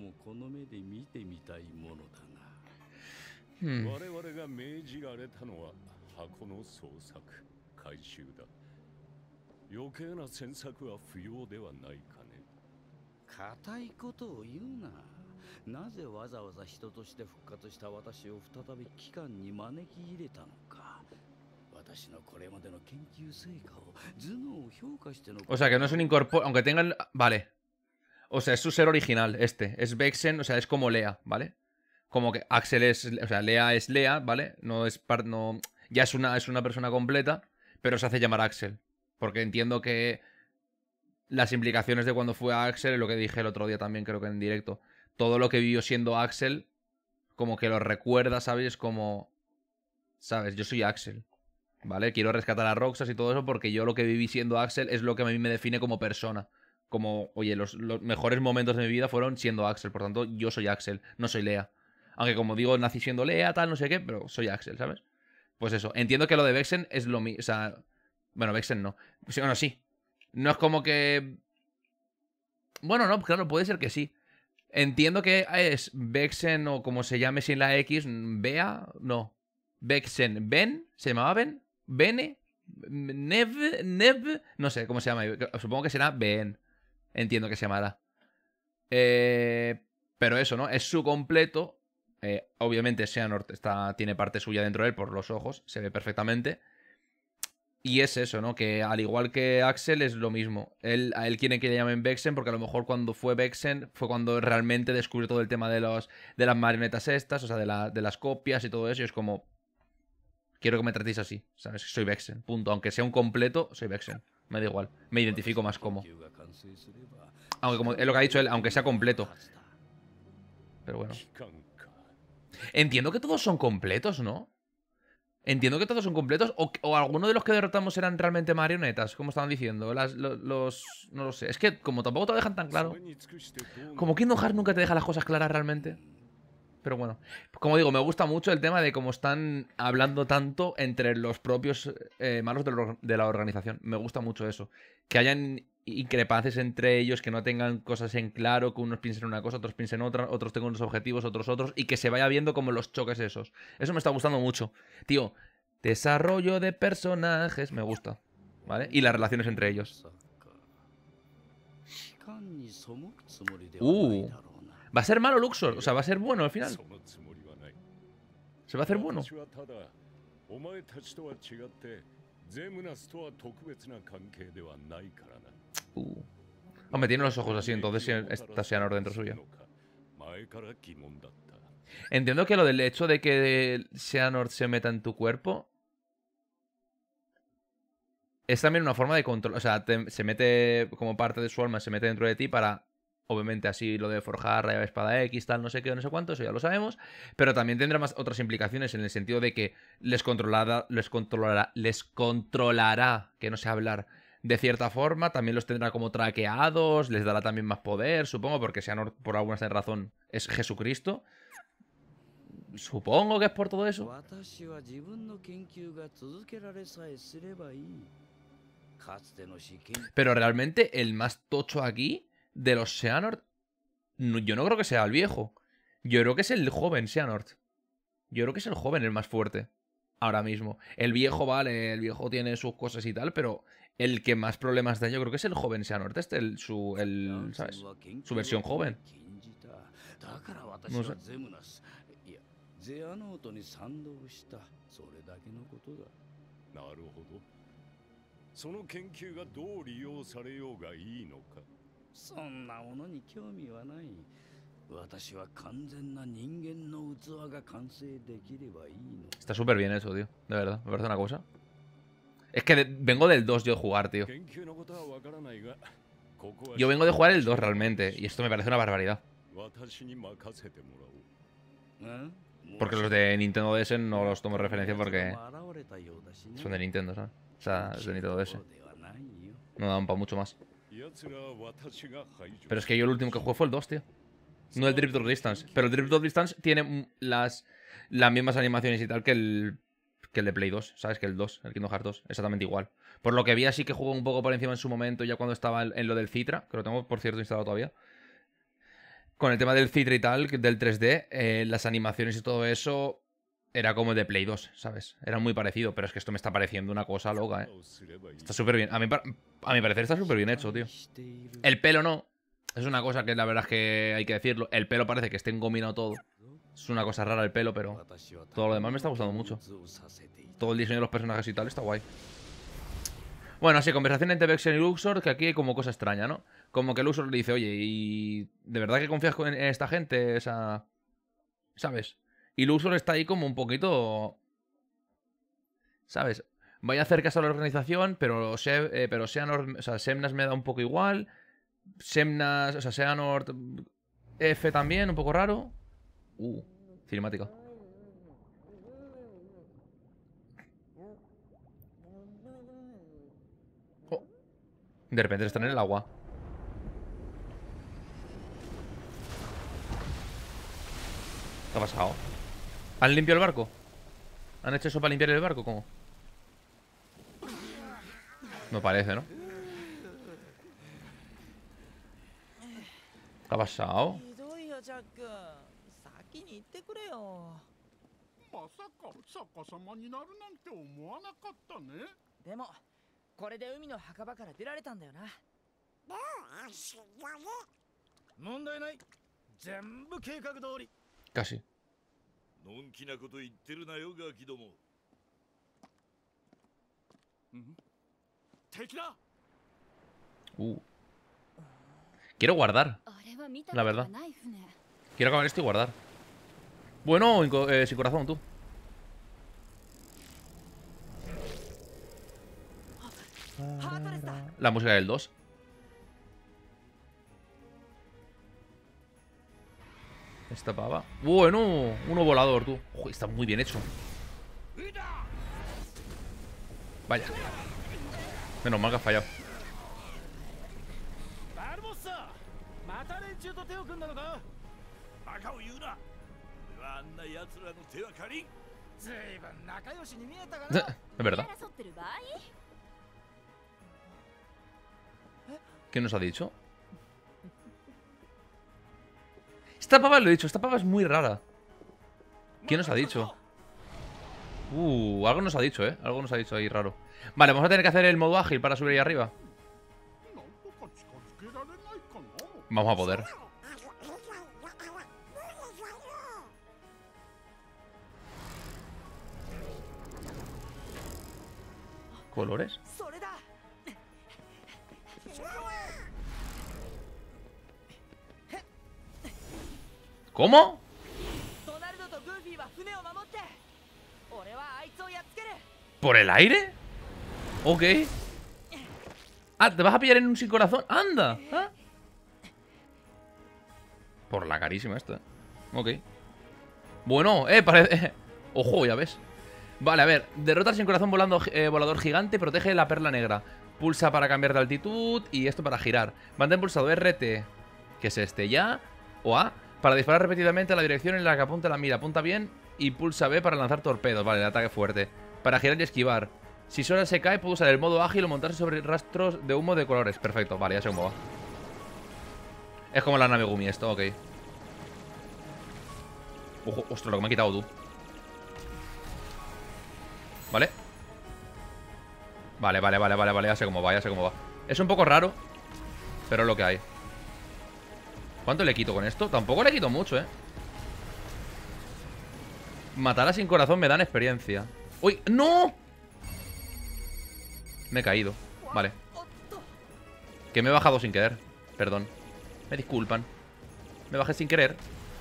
Hmm. 我々が命じられたのは箱の捜索、回収だ。余計な詮索は不要ではないかね。 固いことを言うな。なぜわざわざ人として復活した私を再び機関に招き入れたのか。私のこれまでの研究成果を頭脳を評価しての。 O sea que no es un incorpor, aunque tengan, vale. O sea, es su ser original, este. Es Vexen, o sea, es como Lea, ¿vale? Como que Axel es... O sea, Lea es Lea, ¿vale? No es par, no, ya es una, es una persona completa, pero se hace llamar Axel. Porque entiendo que las implicaciones de cuando fue a Axel, es lo que dije el otro día también, creo que en directo. Todo lo que vivió siendo Axel, como que lo recuerda, ¿sabes? Es como... ¿Sabes? Yo soy Axel, ¿vale? Quiero rescatar a Roxas y todo eso porque yo lo que viví siendo Axel es lo que a mí me define como persona. Como, oye, los, los mejores momentos de mi vida fueron siendo Axel. Por tanto, yo soy Axel, no soy Lea. Aunque como digo, nací siendo Lea, tal, no sé qué, pero soy Axel, ¿sabes? Pues eso. Entiendo que lo de Vexen es lo mismo. O sea, bueno, Vexen no. Sí, bueno, sí. No es como que... Bueno, no, claro, puede ser que sí. Entiendo que es Vexen o como se llame sin la X. Bea, no. Vexen. Ben, ¿se llamaba Ben? Bene. Nev, Nev. No sé cómo se llama. Supongo que será Ben. Entiendo que se llamará. Eh, pero eso, ¿no? Es su completo. Eh, obviamente Xehanort está, tiene parte suya dentro de él por los ojos. Se ve perfectamente. Y es eso, ¿no? Que al igual que Axel es lo mismo. Él, a él quieren que le llamen Vexen porque a lo mejor cuando fue Vexen fue cuando realmente descubrió todo el tema de, los, de las marionetas estas, o sea, de, la, de las copias y todo eso. Y es como, quiero que me tratéis así, ¿sabes? Soy Vexen, punto. Aunque sea un completo, soy Vexen. Me da igual. Me identifico más como. Aunque como es lo que ha dicho él, aunque sea completo. Pero bueno. Entiendo que todos son completos, ¿no? Entiendo que todos son completos. O, o alguno de los que derrotamos eran realmente marionetas, como estaban diciendo. Las, los, los. No lo sé. Es que como tampoco te lo dejan tan claro. Como Kingdom Hearts nunca te deja las cosas claras realmente. Pero bueno. Como digo, me gusta mucho el tema de cómo están hablando tanto entre los propios eh, malos de, lo, de la organización. Me gusta mucho eso. Que hayan increpancias entre ellos, que no tengan cosas en claro, que unos piensen una cosa, otros piensen otra, otros tengan unos objetivos, otros otros, y que se vaya viendo como los choques esos. Eso me está gustando mucho. Tío, desarrollo de personajes, me gusta, ¿vale? Y las relaciones entre ellos. Uh, va a ser malo Luxor, o sea, va a ser bueno al final. Se va a hacer bueno. Uh. Hombre, tiene los ojos así, entonces está Xehanort dentro suya. Entiendo que lo del hecho de que Xehanort se meta en tu cuerpo es también una forma de control. O sea, te, se mete como parte de su alma, se mete dentro de ti para, obviamente, así lo de forjar raya espada X, tal, no sé qué, no sé cuánto, eso ya lo sabemos. Pero también tendrá más otras implicaciones en el sentido de que les controlará, les controlará, les controlará, que no sé hablar, de cierta forma. También los tendrá como traqueados, les dará también más poder, supongo, porque Xehanort, por alguna razón, es Jesucristo. Supongo que es por todo eso. Pero realmente el más tocho aquí de los Xehanort, no, yo no creo que sea el viejo. Yo creo que es el joven Xehanort. Yo creo que es el joven el más fuerte. Ahora mismo. El viejo, vale, el viejo tiene sus cosas y tal, pero el que más problemas da yo creo que es el joven Xehanort. Este, el, su, el, ¿sabes? Su versión joven. No sé. Está súper bien eso, tío. De verdad, me parece una cosa. Es que de, vengo del dos yo de jugar, tío. Yo vengo de jugar el dos realmente. Y esto me parece una barbaridad. Porque los de Nintendo D S no los tomo referencia porque son de Nintendo, ¿sabes? O sea, es de Nintendo D S. No dan para mucho más. Pero es que yo el último que jugué fue el dos, tío. No el Drift of Distance. Pero el Drift of Distance tiene las, las mismas animaciones y tal que el, que el de Play dos, ¿sabes? Que el dos, el Kingdom Hearts dos. Exactamente igual. Por lo que vi así que jugó un poco por encima en su momento, ya cuando estaba en lo del Citra, que lo tengo, por cierto, instalado todavía. Con el tema del Citra y tal, del tres D, eh, las animaciones y todo eso era como el de Play dos, ¿sabes? Era muy parecido, pero es que esto me está pareciendo una cosa loca, ¿eh? Está súper bien. A mi, a mi parecer está súper bien hecho, tío. El pelo no. Es una cosa que la verdad es que hay que decirlo. El pelo parece que esté engominado todo. Es una cosa rara el pelo, pero todo lo demás me está gustando mucho. Todo el diseño de los personajes y tal está guay. Bueno, así, conversación entre Vexen y Luxor, que aquí hay como cosa extraña, ¿no? Como que Luxor le dice, oye, ¿y de verdad que confías en esta gente? Esa... ¿Sabes? Y Luxor está ahí como un poquito... ¿Sabes? Voy a hacer caso a la organización, pero, se, eh, pero Xehanort, o sea, Xemnas me da un poco igual. Xemnas, o sea, Xehanort F también, un poco raro. Uh, cinemática. Oh. De repente están en el agua. ¿Qué ha pasado? ¿Han limpiado el barco? ¿Han hecho eso para limpiar el barco? ¿Cómo? No parece, ¿no? ¿Qué ha pasado? ジャック。先に言ってくれよ。 まさか逆さまになるなんて思わなかったね。 でもこれで海の墓場から出られたんだよな。 問題ない。全部計画通り。 Casi. のんきなこと言ってるなよガキども。 敵だ。 Uh. Quiero guardar, la verdad. Quiero acabar esto y guardar. Bueno, eh, sin corazón, tú. La música del dos. Esta pava. Bueno, uno volador, tú. Uy, está muy bien hecho. Vaya. Menos mal que has fallado. Es verdad. ¿Qué nos ha dicho? Esta pava lo he dicho, esta pava es muy rara. ¿Quién nos ha dicho? Uh, algo nos ha dicho, eh. Algo nos ha dicho ahí raro. Vale, vamos a tener que hacer el modo ágil para subir ahí arriba. Vamos a poder. ¿Colores? ¿Cómo? ¿Por el aire? Ok. Ah, ¿te vas a pillar en un sin corazón? ¡Anda! ¿Ah? Por la carísima esta. Ok. Bueno, eh, parece... Ojo, ya ves. Vale, a ver. Derrota al sin corazón volando, eh, volador gigante. Protege la perla negra. Pulsa para cambiar de altitud. Y esto para girar. Mantén pulsado R T. Que es este, ya. O A. Para disparar repetidamente a la dirección en la que apunta la mira. Apunta bien. Y pulsa B para lanzar torpedos. Vale, el ataque fuerte. Para girar y esquivar. Si Sora se cae, puede usar el modo ágil o montarse sobre rastros de humo de colores. Perfecto, vale, ya sé cómo va. Es como la nave Gumi esto, ok. Ojo, ostras, lo que me ha quitado tú. Vale. Vale, vale, vale, vale, vale, ya sé cómo va, ya sé cómo va. Es un poco raro, pero es lo que hay. ¿Cuánto le quito con esto? Tampoco le quito mucho, eh. Matar a sin corazón me dan experiencia. ¡Uy! ¡No! Me he caído. Vale. Que me he bajado sin querer. Perdón. Me disculpan. Me bajé sin querer.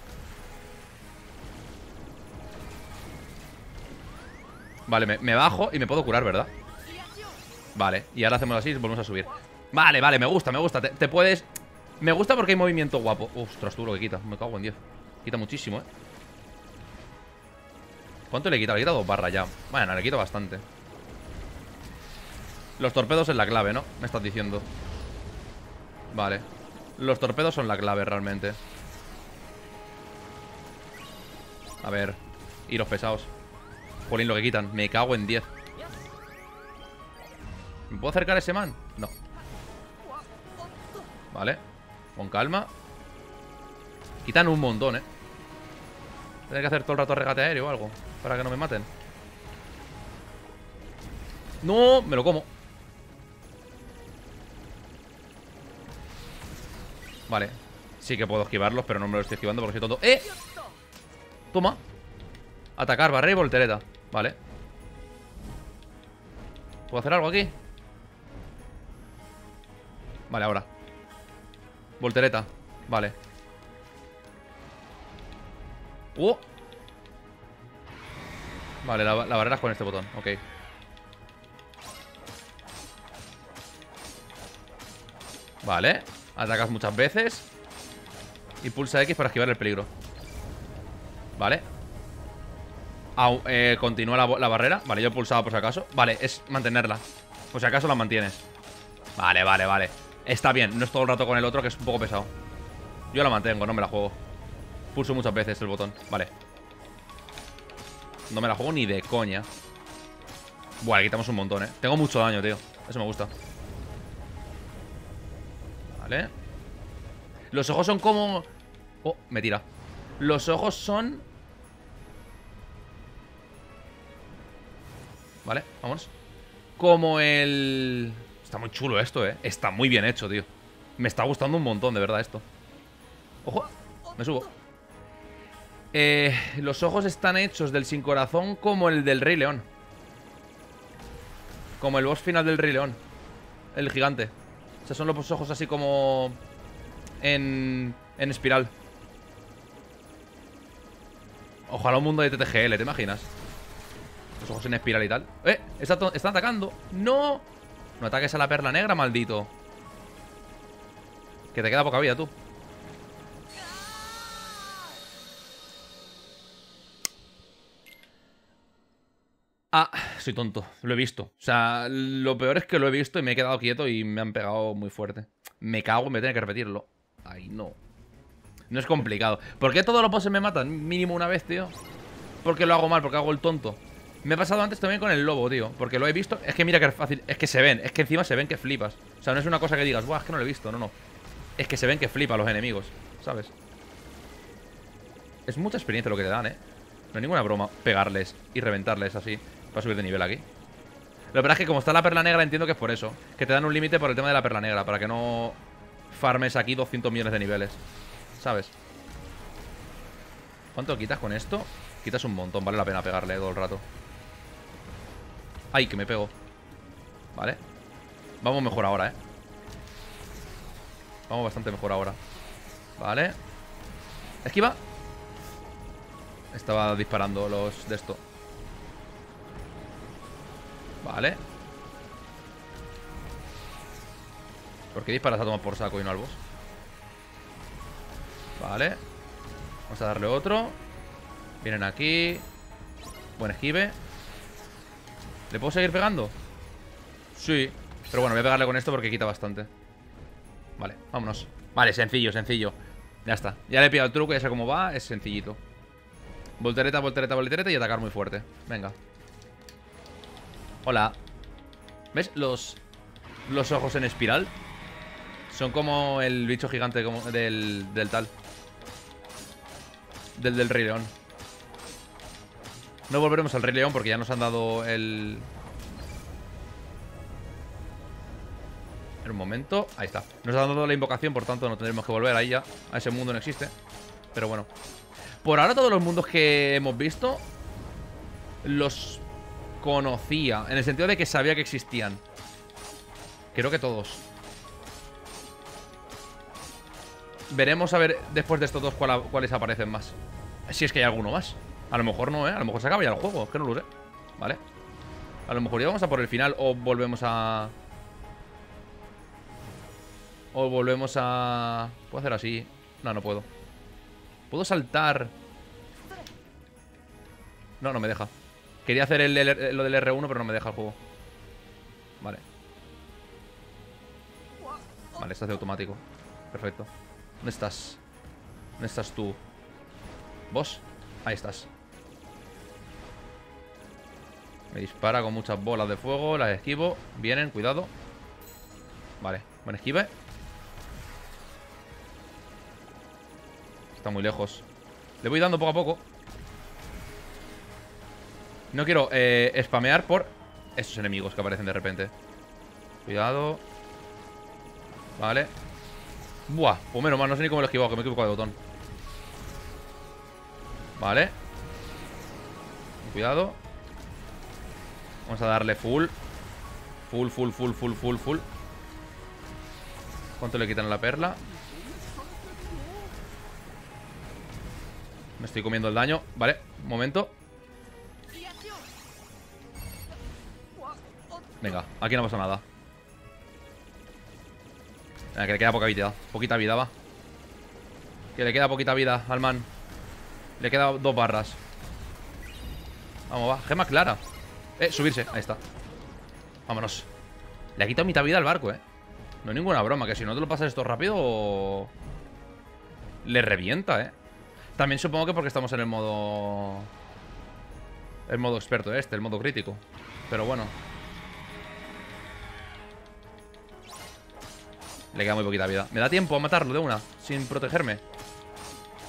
Vale, me, me bajo y me puedo curar, ¿verdad? Vale, y ahora hacemos así y volvemos a subir. Vale, vale, me gusta, me gusta. Te, te puedes... Me gusta porque hay movimiento guapo. Ostras, tú lo que quita. Me cago en diez. Quita muchísimo, ¿eh? ¿Cuánto le quita? Le quita dos barras ya. Bueno, le quito bastante. Los torpedos es la clave, ¿no? Me estás diciendo. Vale. Los torpedos son la clave realmente. A ver. Y los pesados. Jolín, lo que quitan. Me cago en diez. ¿Me puedo acercar a ese man? No. Vale. Con calma. Quitan un montón, ¿eh? Tendré que hacer todo el rato regate aéreo o algo para que no me maten. No, me lo como. Vale. Sí que puedo esquivarlos, pero no me lo estoy esquivando porque soy tonto. ¡Eh! Toma. Atacar, barrera y voltereta. Vale. ¿Puedo hacer algo aquí? Vale, ahora. Voltereta. Vale. ¡Oh! Vale, la, la barrera es con este botón. Ok. Vale. Atacas muchas veces. Y pulsa X para esquivar el peligro. Vale. Au, eh, continúa la, la barrera. Vale, yo he pulsado por si acaso. Vale, es mantenerla. Por si acaso la mantienes. Vale, vale, vale. Está bien, no es todo el rato con el otro, que es un poco pesado. Yo la mantengo, no me la juego. Pulso muchas veces el botón. Vale. No me la juego ni de coña. Buah, le quitamos un montón, eh. Tengo mucho daño, tío. Eso me gusta. Vale. Los ojos son como... Oh, me tira. Los ojos son... Vale, vamos. Como el... Está muy chulo esto, eh. Está muy bien hecho, tío. Me está gustando un montón, de verdad, esto. Ojo, me subo. Eh, los ojos están hechos del sin corazón como el del Rey León. Como el boss final del Rey León. El gigante. O sea, son los ojos así como... En... En espiral. Ojalá un mundo de T T G L, ¿te imaginas? Los ojos en espiral y tal. ¡Eh! Está están atacando. ¡No! No ataques a la perla negra, maldito. Que te queda poca vida, tú. Ah, soy tonto. Lo he visto. O sea, lo peor es que lo he visto y me he quedado quieto y me han pegado muy fuerte. Me cago en me tener que repetirlo. Ay, no. No es complicado. ¿Por qué todos los bosses me matan mínimo una vez, tío? Porque lo hago mal, porque hago el tonto. Me he pasado antes también con el lobo, tío. Porque lo he visto. Es que mira que es fácil. Es que se ven. Es que encima se ven que flipas. O sea, no es una cosa que digas, buah, es que no lo he visto. No, no. Es que se ven que flipa los enemigos, ¿sabes? Es mucha experiencia lo que te dan, ¿eh? No hay ninguna broma pegarles y reventarles así para subir de nivel aquí. Lo verdad es que como está la perla negra entiendo que es por eso. Que te dan un límite por el tema de la perla negra. Para que no farmes aquí doscientos millones de niveles, ¿sabes? ¿Cuánto quitas con esto? Quitas un montón, vale la pena pegarle todo el rato. Ay, que me pego. Vale. Vamos mejor ahora, eh. Vamos bastante mejor ahora. Vale. Esquiva. Estaba disparando los de esto. Vale. ¿Por qué disparas a tomar por saco y no al boss? Vale. Vamos a darle otro. Vienen aquí. Buen esquive. ¿Le puedo seguir pegando? Sí. Pero bueno, voy a pegarle con esto porque quita bastante. Vale, vámonos. Vale, sencillo, sencillo. Ya está. Ya le he pillado el truco, ya sé cómo va. Es sencillito. Voltereta, voltereta, voltereta y atacar muy fuerte. Venga. Hola. ¿Ves? Los, los ojos en espiral son como el bicho gigante como del, del tal. Del del Rey León. No volveremos al Rey León porque ya nos han dado el... En un momento, ahí está. Nos han dado la invocación, por tanto no tendremos que volver ahí ya. A ese mundo no existe. Pero bueno. Por ahora todos los mundos que hemos visto los conocía. En el sentido de que sabía que existían. Creo que todos. Veremos a ver después de estos dos cuál, cuáles aparecen más. Si es que hay alguno más. A lo mejor no, ¿eh? A lo mejor se acaba ya el juego. Es que no lo sé. Vale. A lo mejor ya vamos a por el final o volvemos a... O volvemos a... ¿Puedo hacer así? No, no puedo. ¿Puedo saltar? No, no me deja. Quería hacer el, el, lo del R uno, pero no me deja el juego. Vale. Vale, se hace automático. Perfecto. ¿Dónde estás? ¿Dónde estás tú? ¿Vos? Ahí estás. Me dispara con muchas bolas de fuego. Las esquivo. Vienen, cuidado. Vale, buen esquive. Está muy lejos. Le voy dando poco a poco. No quiero eh, spamear por esos enemigos que aparecen de repente. Cuidado. Vale. Buah, pues menos mal, no sé ni cómo lo he esquivado, que me he equivocado de botón. Vale. Cuidado. Vamos a darle full. Full, full, full, full, full, full. ¿Cuánto le quitan a la perla? Me estoy comiendo el daño. Vale, un momento. Venga, aquí no pasa nada. Venga, que le queda poca vida. Poquita vida, va. Que le queda poquita vida al man. Le queda dos barras. Vamos, va, gema clara. Eh, subirse, ahí está. Vámonos. Le ha quitado mitad vida al barco, eh. No hay ninguna broma, que si no te lo pasas esto rápido le revienta, eh. También supongo que porque estamos en el modo... El modo experto este, el modo crítico. Pero bueno. Le queda muy poquita vida. ¿Me da tiempo a matarlo de una? Sin protegerme.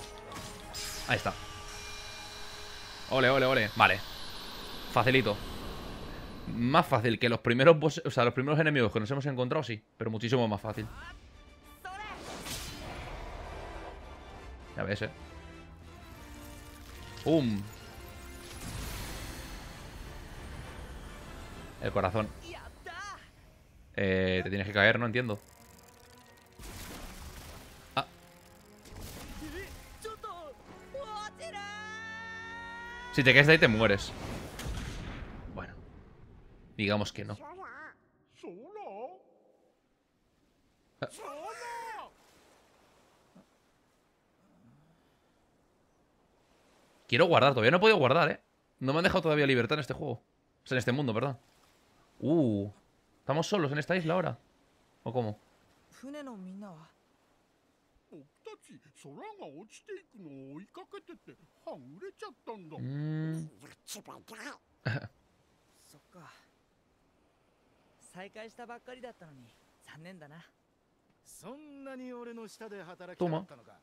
Ahí está. Ole, ole, ole. Vale. Facilito. Más fácil que los primeros boss, o sea, los primeros enemigos que nos hemos encontrado, sí. Pero muchísimo más fácil. Ya ves, eh. ¡Pum! El corazón. Eh, te tienes que caer, no entiendo. Ah. Si te caes de ahí te mueres. Bueno. Digamos que no. Ah. Quiero guardar, todavía no he podido guardar, eh. No me han dejado todavía libertad en este juego. O sea, en este mundo, perdón. Uh, ¿estamos solos en esta isla ahora? ¿O cómo? Mm. そっか。再会したばっかりだったのに残念だな。 そんなに俺の下で働きたか Toma. ったのか。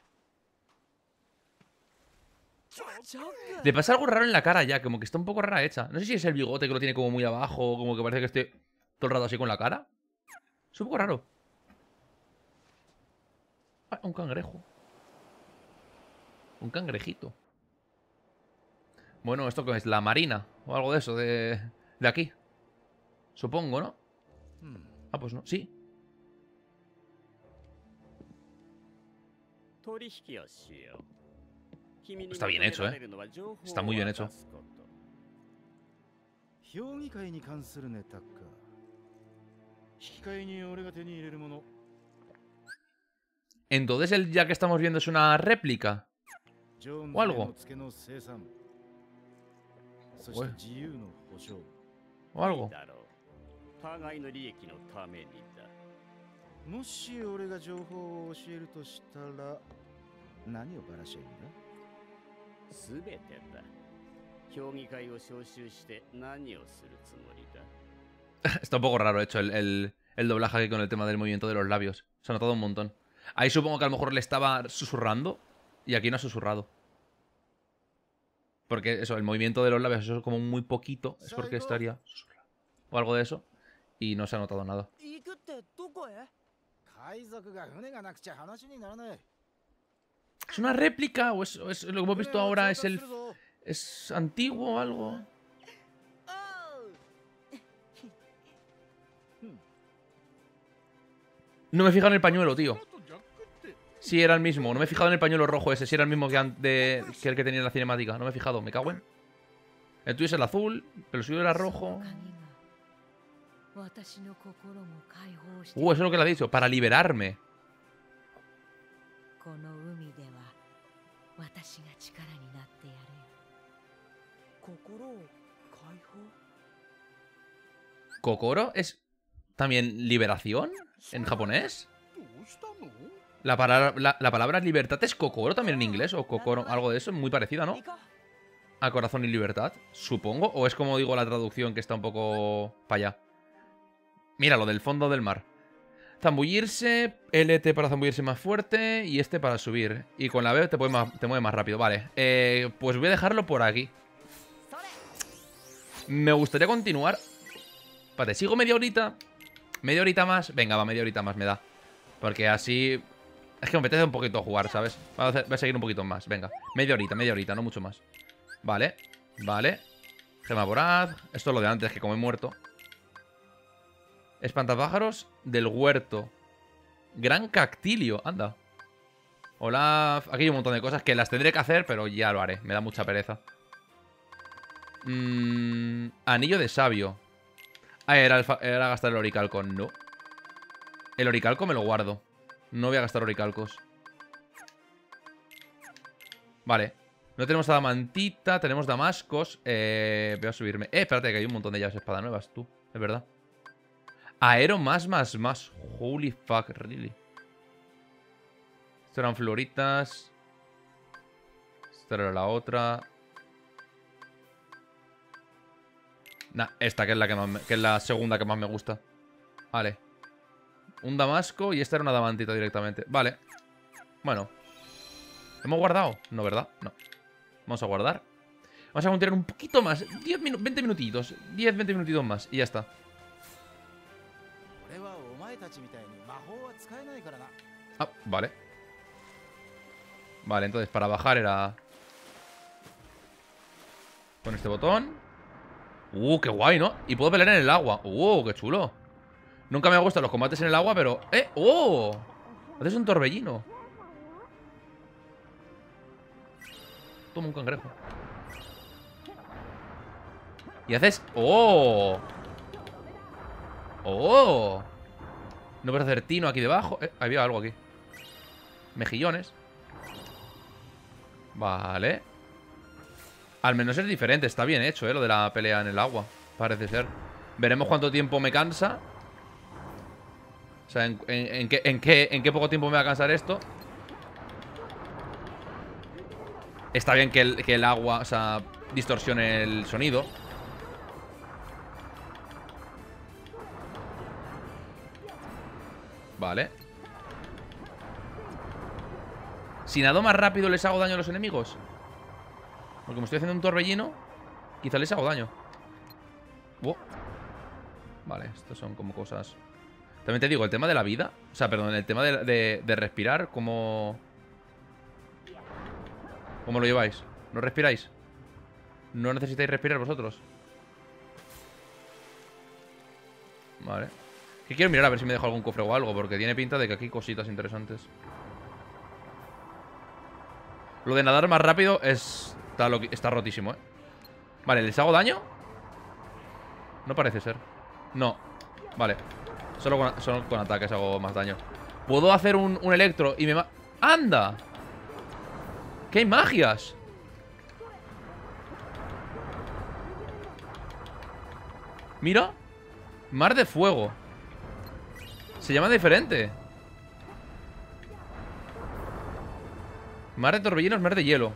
Le pasa algo raro en la cara ya, como que está un poco rara hecha. No sé si es el bigote que lo tiene como muy abajo, como que parece que esté todo el rato así con la cara. Es un poco raro. Ah, un cangrejo. Un cangrejito. Bueno, ¿esto qué es? La marina o algo de eso, de, de aquí. Supongo, ¿no? Ah, pues no, sí. Está bien hecho, ¿eh? Está muy bien hecho. Entonces el ya que estamos viendo es una réplica. ¿O algo? Ué. ¿O algo? Está un poco raro hecho el, el, el doblaje aquí con el tema del movimiento de los labios. Se ha notado un montón. Ahí supongo que a lo mejor le estaba susurrando y aquí no ha susurrado. Porque eso, el movimiento de los labios, eso es como muy poquito. Es porque estaría susurrando. O algo de eso. Y no se ha notado nada. ¿Es una réplica? ¿O es, o es lo que hemos visto ahora? ¿Es el es antiguo o algo? No me he fijado en el pañuelo, tío. Sí, era el mismo. No me he fijado en el pañuelo rojo ese. Sí, era el mismo que, de, que el que tenía en la cinemática. No me he fijado. Me cago en. El tuyo es el azul, pero el suyo era rojo. Uh, eso es lo que le ha dicho. Para liberarme. ¿Kokoro es también liberación en japonés? La, para, la, la palabra libertad es Kokoro también en inglés. O Kokoro, algo de eso, muy parecida, ¿no? A corazón y libertad, supongo. O es como digo la traducción que está un poco para allá. Mira, lo del fondo del mar. Zambullirse, L T para zambullirse más fuerte y este para subir. Y con la B te, puede más, te mueve más rápido. Vale, eh, pues voy a dejarlo por aquí. Me gustaría continuar. Espérate, ¿sigo media horita? ¿Media horita más? Venga, va, media horita más me da. Porque así... Es que me apetece un poquito jugar, ¿sabes? Voy a, hacer, voy a seguir un poquito más, venga. Media horita, media horita, no mucho más. Vale, vale. Gema voraz. Esto es lo de antes, que como he muerto. Espantapájaros del huerto. Gran cactilio, anda. Hola. Aquí hay un montón de cosas que las tendré que hacer, pero ya lo haré. Me da mucha pereza. Mm, anillo de sabio. Ah, era, el era gastar el oricalco. No. El oricalco me lo guardo. No voy a gastar oricalcos. Vale. No tenemos adamantita, tenemos damascos. Eh, voy a subirme. Eh, espérate, que hay un montón de llaves de espada nuevas, tú. Es verdad. Aero más, más, más. Holy fuck, really. Estas eran floritas. Esta era la otra. Nah, esta que es la que más me, que es la segunda que más me gusta. Vale. Un damasco y esta era una damantita directamente. Vale. Bueno. ¿Hemos guardado? No, ¿verdad? No. Vamos a guardar. Vamos a continuar un poquito más. diez minu veinte minutitos. diez, veinte minutitos más. Y ya está. Ah, vale. Vale, entonces para bajar era... con este botón. Uh, qué guay, ¿no? Y puedo pelear en el agua. Uh, qué chulo. Nunca me gustan los combates en el agua, pero... ¡Eh! ¡Oh! Haces un torbellino. Toma un cangrejo. Y haces... ¡Oh! ¡Oh! No puedes hacer tino aquí debajo. Eh, había algo aquí. Mejillones. Vale. Al menos es diferente. Está bien hecho, eh, lo de la pelea en el agua. Parece ser. Veremos cuánto tiempo me cansa. O sea, en, en, en, qué, en, qué, en qué poco tiempo me va a cansar esto. Está bien que el, que el agua, o sea, distorsione el sonido. Vale. Si nado más rápido les hago daño a los enemigos. Porque me estoy haciendo un torbellino. Quizá les hago daño. Oh. Vale, estos son como cosas. También te digo, el tema de la vida. O sea, perdón, el tema de, de, de respirar. ¿Cómo ¿Cómo lo lleváis? ¿No respiráis? ¿No necesitáis respirar vosotros? Vale. Que quiero mirar a ver si me dejo algún cofre o algo, porque tiene pinta de que aquí hay cositas interesantes. Lo de nadar más rápido es... Está, lo... Está rotísimo, ¿eh? Vale, ¿les hago daño? No parece ser. No. Vale. Solo con, solo con ataques hago más daño. Puedo hacer un, un electro y me... Ma... ¡Anda! ¡Qué magias! Mira. Mar de fuego. Se llama diferente. Mar de torbellinos, mar de hielo.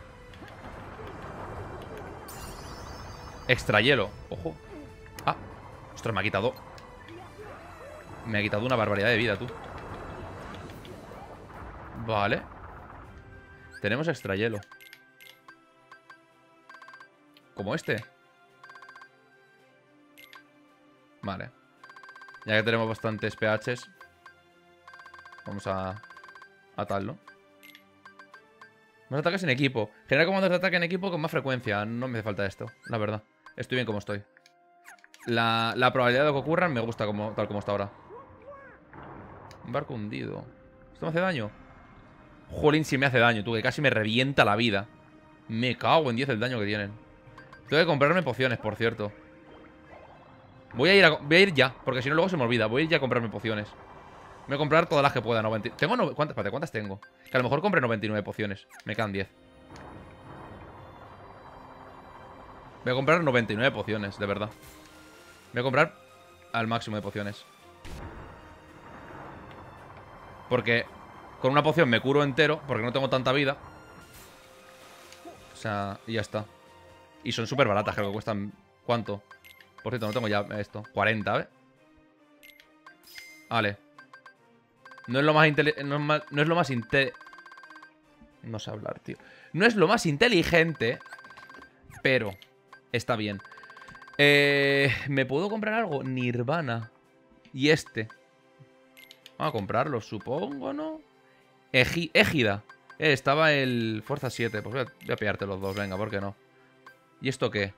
Extra hielo. Ojo. Ah. Ostras, me ha quitado. Me ha quitado una barbaridad de vida, tú. Vale. Tenemos extra hielo. Como este. Vale. Ya que tenemos bastantes pHs, vamos a... A tal, ¿no? Más ataques en equipo. Genera comandos de ataque en equipo con más frecuencia. No me hace falta esto, la verdad. Estoy bien como estoy. La, la probabilidad de que ocurran me gusta como, tal como está ahora. Un barco hundido. ¿Esto me hace daño? Jolín, si me hace daño, tú, que casi me revienta la vida. Me cago en diez el daño que tienen. Tengo que comprarme pociones, por cierto. Voy a ir, a, voy a ir ya, porque si no luego se me olvida. Voy a ir ya a comprarme pociones. Voy a comprar todas las que pueda. noventa... Tengo no... ¿Cuántas? Espérate, ¿cuántas tengo? Que a lo mejor compré noventa y nueve pociones. Me quedan diez. Voy a comprar noventa y nueve pociones, de verdad. Voy a comprar al máximo de pociones. Porque con una poción me curo entero, porque no tengo tanta vida. O sea, y ya está. Y son súper baratas, creo que cuestan... ¿Cuánto? Por cierto, no tengo ya esto. cuarenta, ¿eh? Vale. No es lo más inteligente. No, es no es lo más inte... No sé hablar, tío. No es lo más inteligente, pero está bien. Eh, ¿Me puedo comprar algo? Nirvana. Y este. Vamos a comprarlo, supongo, ¿no? Egi Égida. Eh, estaba el Fuerza siete. Pues voy a, voy a pillarte los dos, venga, ¿por qué no? ¿Y esto qué?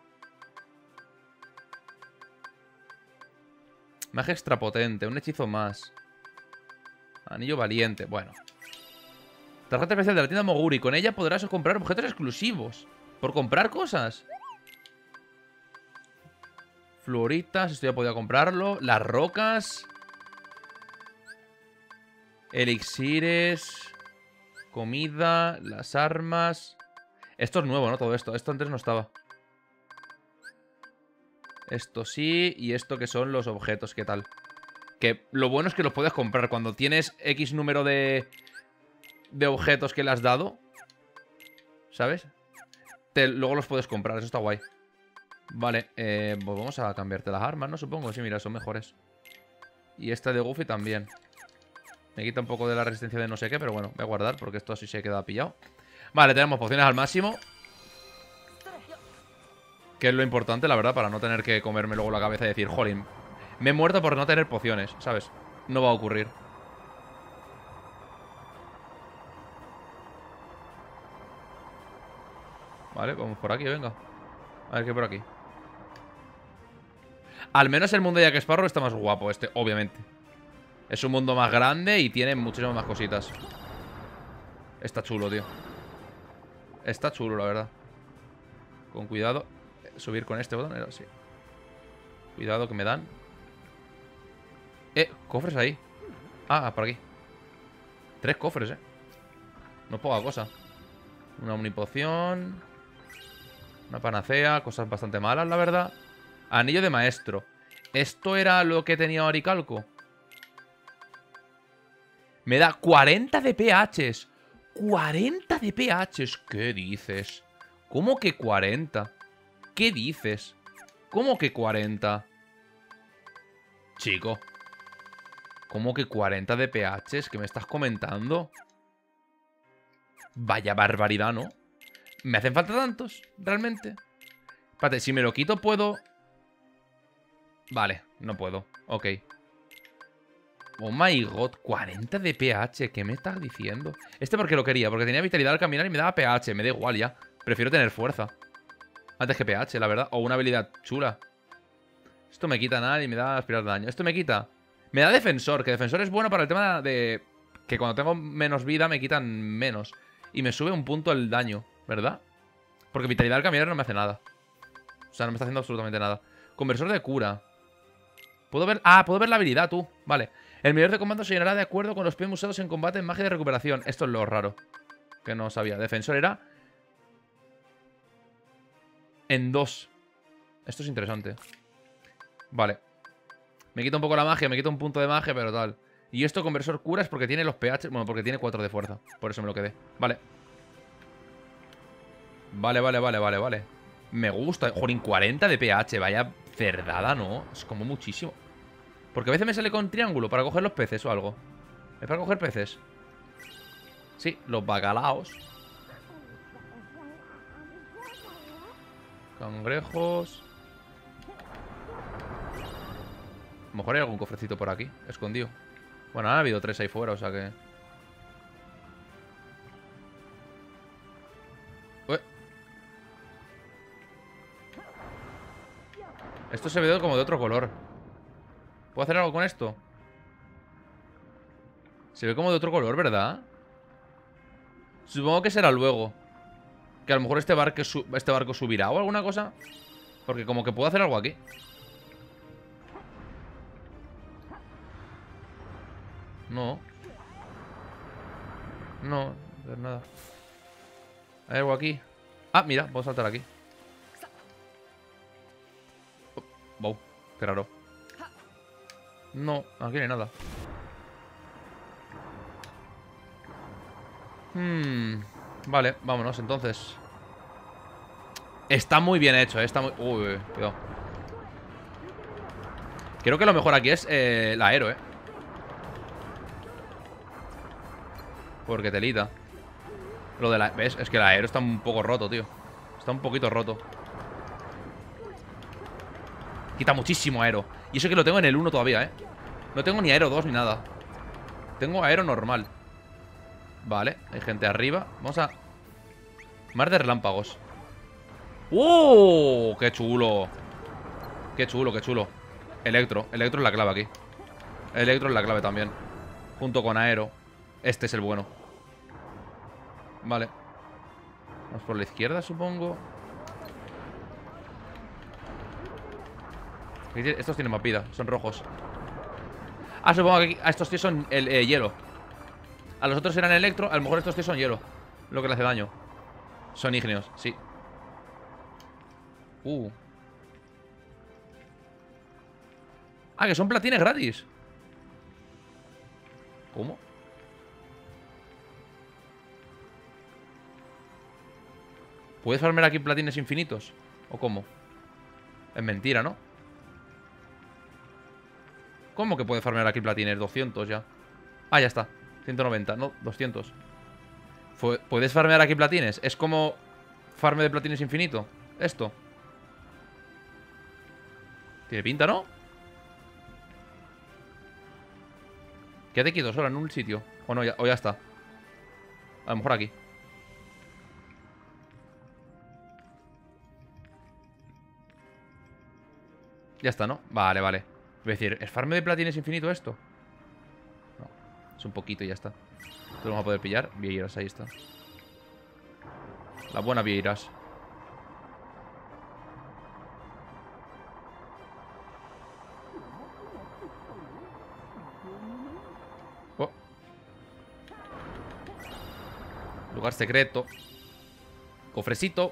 Magia extra potente, un hechizo más. Anillo valiente, bueno. Tarjeta especial de la tienda Moguri. Con ella podrás comprar objetos exclusivos. Por comprar cosas. Fluoritas, esto ya podía comprarlo. Las rocas. Elixires. Comida. Las armas. Esto es nuevo, ¿no? Todo esto. Esto antes no estaba. Esto sí. Y esto que son los objetos, ¿qué tal? Que lo bueno es que los puedes comprar. Cuando tienes X número de... De objetos que le has dado, ¿sabes? Te, luego los puedes comprar, eso está guay. Vale, eh, pues vamos a cambiarte las armas, ¿no? Supongo, sí, mira, son mejores. Y esta de Goofy también. Me quita un poco de la resistencia de no sé qué, pero bueno, voy a guardar porque esto así se queda pillado. Vale, tenemos pociones al máximo. Que es lo importante, la verdad, para no tener que comerme luego la cabeza y decir, jolín, me he muerto por no tener pociones, ¿sabes? No va a ocurrir. Vale, vamos por aquí, venga. A ver qué hay por aquí. Al menos el mundo de Jack Sparrow está más guapo este, obviamente. Es un mundo más grande y tiene muchísimas más cositas. Está chulo, tío. Está chulo, la verdad. Con cuidado. Subir con este botón, era así. Cuidado que me dan. Eh, cofres ahí. Ah, por aquí. Tres cofres, eh. No poca cosa. Una omnipoción. Una panacea. Cosas bastante malas, la verdad. Anillo de maestro. ¿Esto era lo que tenía Oricalco? Me da cuarenta de P Hs. cuarenta de P Hs. ¿Qué dices? ¿Cómo que cuarenta? ¿Qué dices? ¿Cómo que cuarenta? Chico. ¿Cómo que cuarenta de P Hs? ¿Qué me estás comentando? Vaya barbaridad, ¿no? ¿Me hacen falta tantos? ¿Realmente? Espérate, si me lo quito puedo... Vale, no puedo. Ok. Oh my god, cuarenta de P H. ¿Qué me estás diciendo? Este porque lo quería, porque tenía vitalidad al caminar y me daba P H. Me da igual ya. Prefiero tener fuerza antes que P H, la verdad. O una habilidad chula. Esto me quita nada y me da aspirar daño. Esto me quita... Me da defensor, que defensor es bueno para el tema de... Que cuando tengo menos vida me quitan menos. Y me sube un punto el daño, ¿verdad? Porque vitalidad al caminar no me hace nada. O sea, no me está haciendo absolutamente nada. Conversor de cura. Puedo ver... Ah, puedo ver la habilidad, tú. Vale. El medidor de comando se llenará de acuerdo con los P M usados en combate en magia de recuperación. Esto es lo raro. Que no sabía. Defensor era... En dos. Esto es interesante. Vale. Me quita un poco la magia, me quita un punto de magia, pero tal. Y esto conversor cura es porque tiene los P H... Bueno, porque tiene cuatro de fuerza. Por eso me lo quedé. Vale. Vale, vale, vale, vale, vale. Me gusta. Jolín, cuarenta de P H. Vaya cerdada, ¿no? Es como muchísimo. Porque a veces me sale con triángulo para coger los peces o algo. ¿Es para coger peces? Sí, los bacalaos. Cangrejos. A lo mejor hay algún cofrecito por aquí, escondido. Bueno, ha habido tres ahí fuera, o sea que... Ué. Esto se ve como de otro color. ¿Puedo hacer algo con esto? Se ve como de otro color, ¿verdad? Supongo que será luego. Que a lo mejor este barco, este barco subirá o alguna cosa. Porque como que puedo hacer algo aquí. No. No, no es nada. ¿Hay algo aquí? Ah, mira, puedo saltar aquí. Oh, wow, qué raro. No, aquí no hay nada. Hmm. Vale, vámonos entonces. Está muy bien hecho, ¿eh? Está muy... Uy, cuidado. Creo que lo mejor aquí es eh, la aero, ¿eh? Porque telita. Lo de la... ¿Ves? Es que la aero está un poco roto, tío. Está un poquito roto. Quita muchísimo aero. Y eso que lo tengo en el uno todavía, ¿eh? No tengo ni aero dos ni nada. Tengo aero normal. Vale, hay gente arriba. Vamos a... Mar de relámpagos. ¡Oh! ¡Qué chulo! ¡Qué chulo, qué chulo! Electro. Electro es la clave aquí. Electro es la clave también. Junto con aero. Este es el bueno. Vale. Vamos por la izquierda, supongo. Estos tienen más vida, son rojos. Ah, supongo que aquí, a estos tíos son el eh, hielo. A los otros eran electro, a lo mejor estos tíos son hielo. Lo que le hace daño. Son ígneos, sí. Uh. Ah, que son platines gratis. ¿Cómo? ¿Puedes farmear aquí platines infinitos? ¿O cómo? Es mentira, ¿no? ¿Cómo que puede farmear aquí platines? doscientos ya. Ah, ya está. ciento noventa, no, doscientos. ¿Puedes farmear aquí platines? Es como farme de platines infinito. Esto. Tiene pinta, ¿no? Quédate quieto solo en un sitio. O no, ya, o ya está. A lo mejor aquí. Ya está, ¿no? Vale, vale. Voy a decir, ¿es farme de platines infinito esto? No, es un poquito y ya está. Esto lo vamos a poder pillar. Vieiras, ahí está. La buena Vieiras. Oh. Lugar secreto. Cofrecito.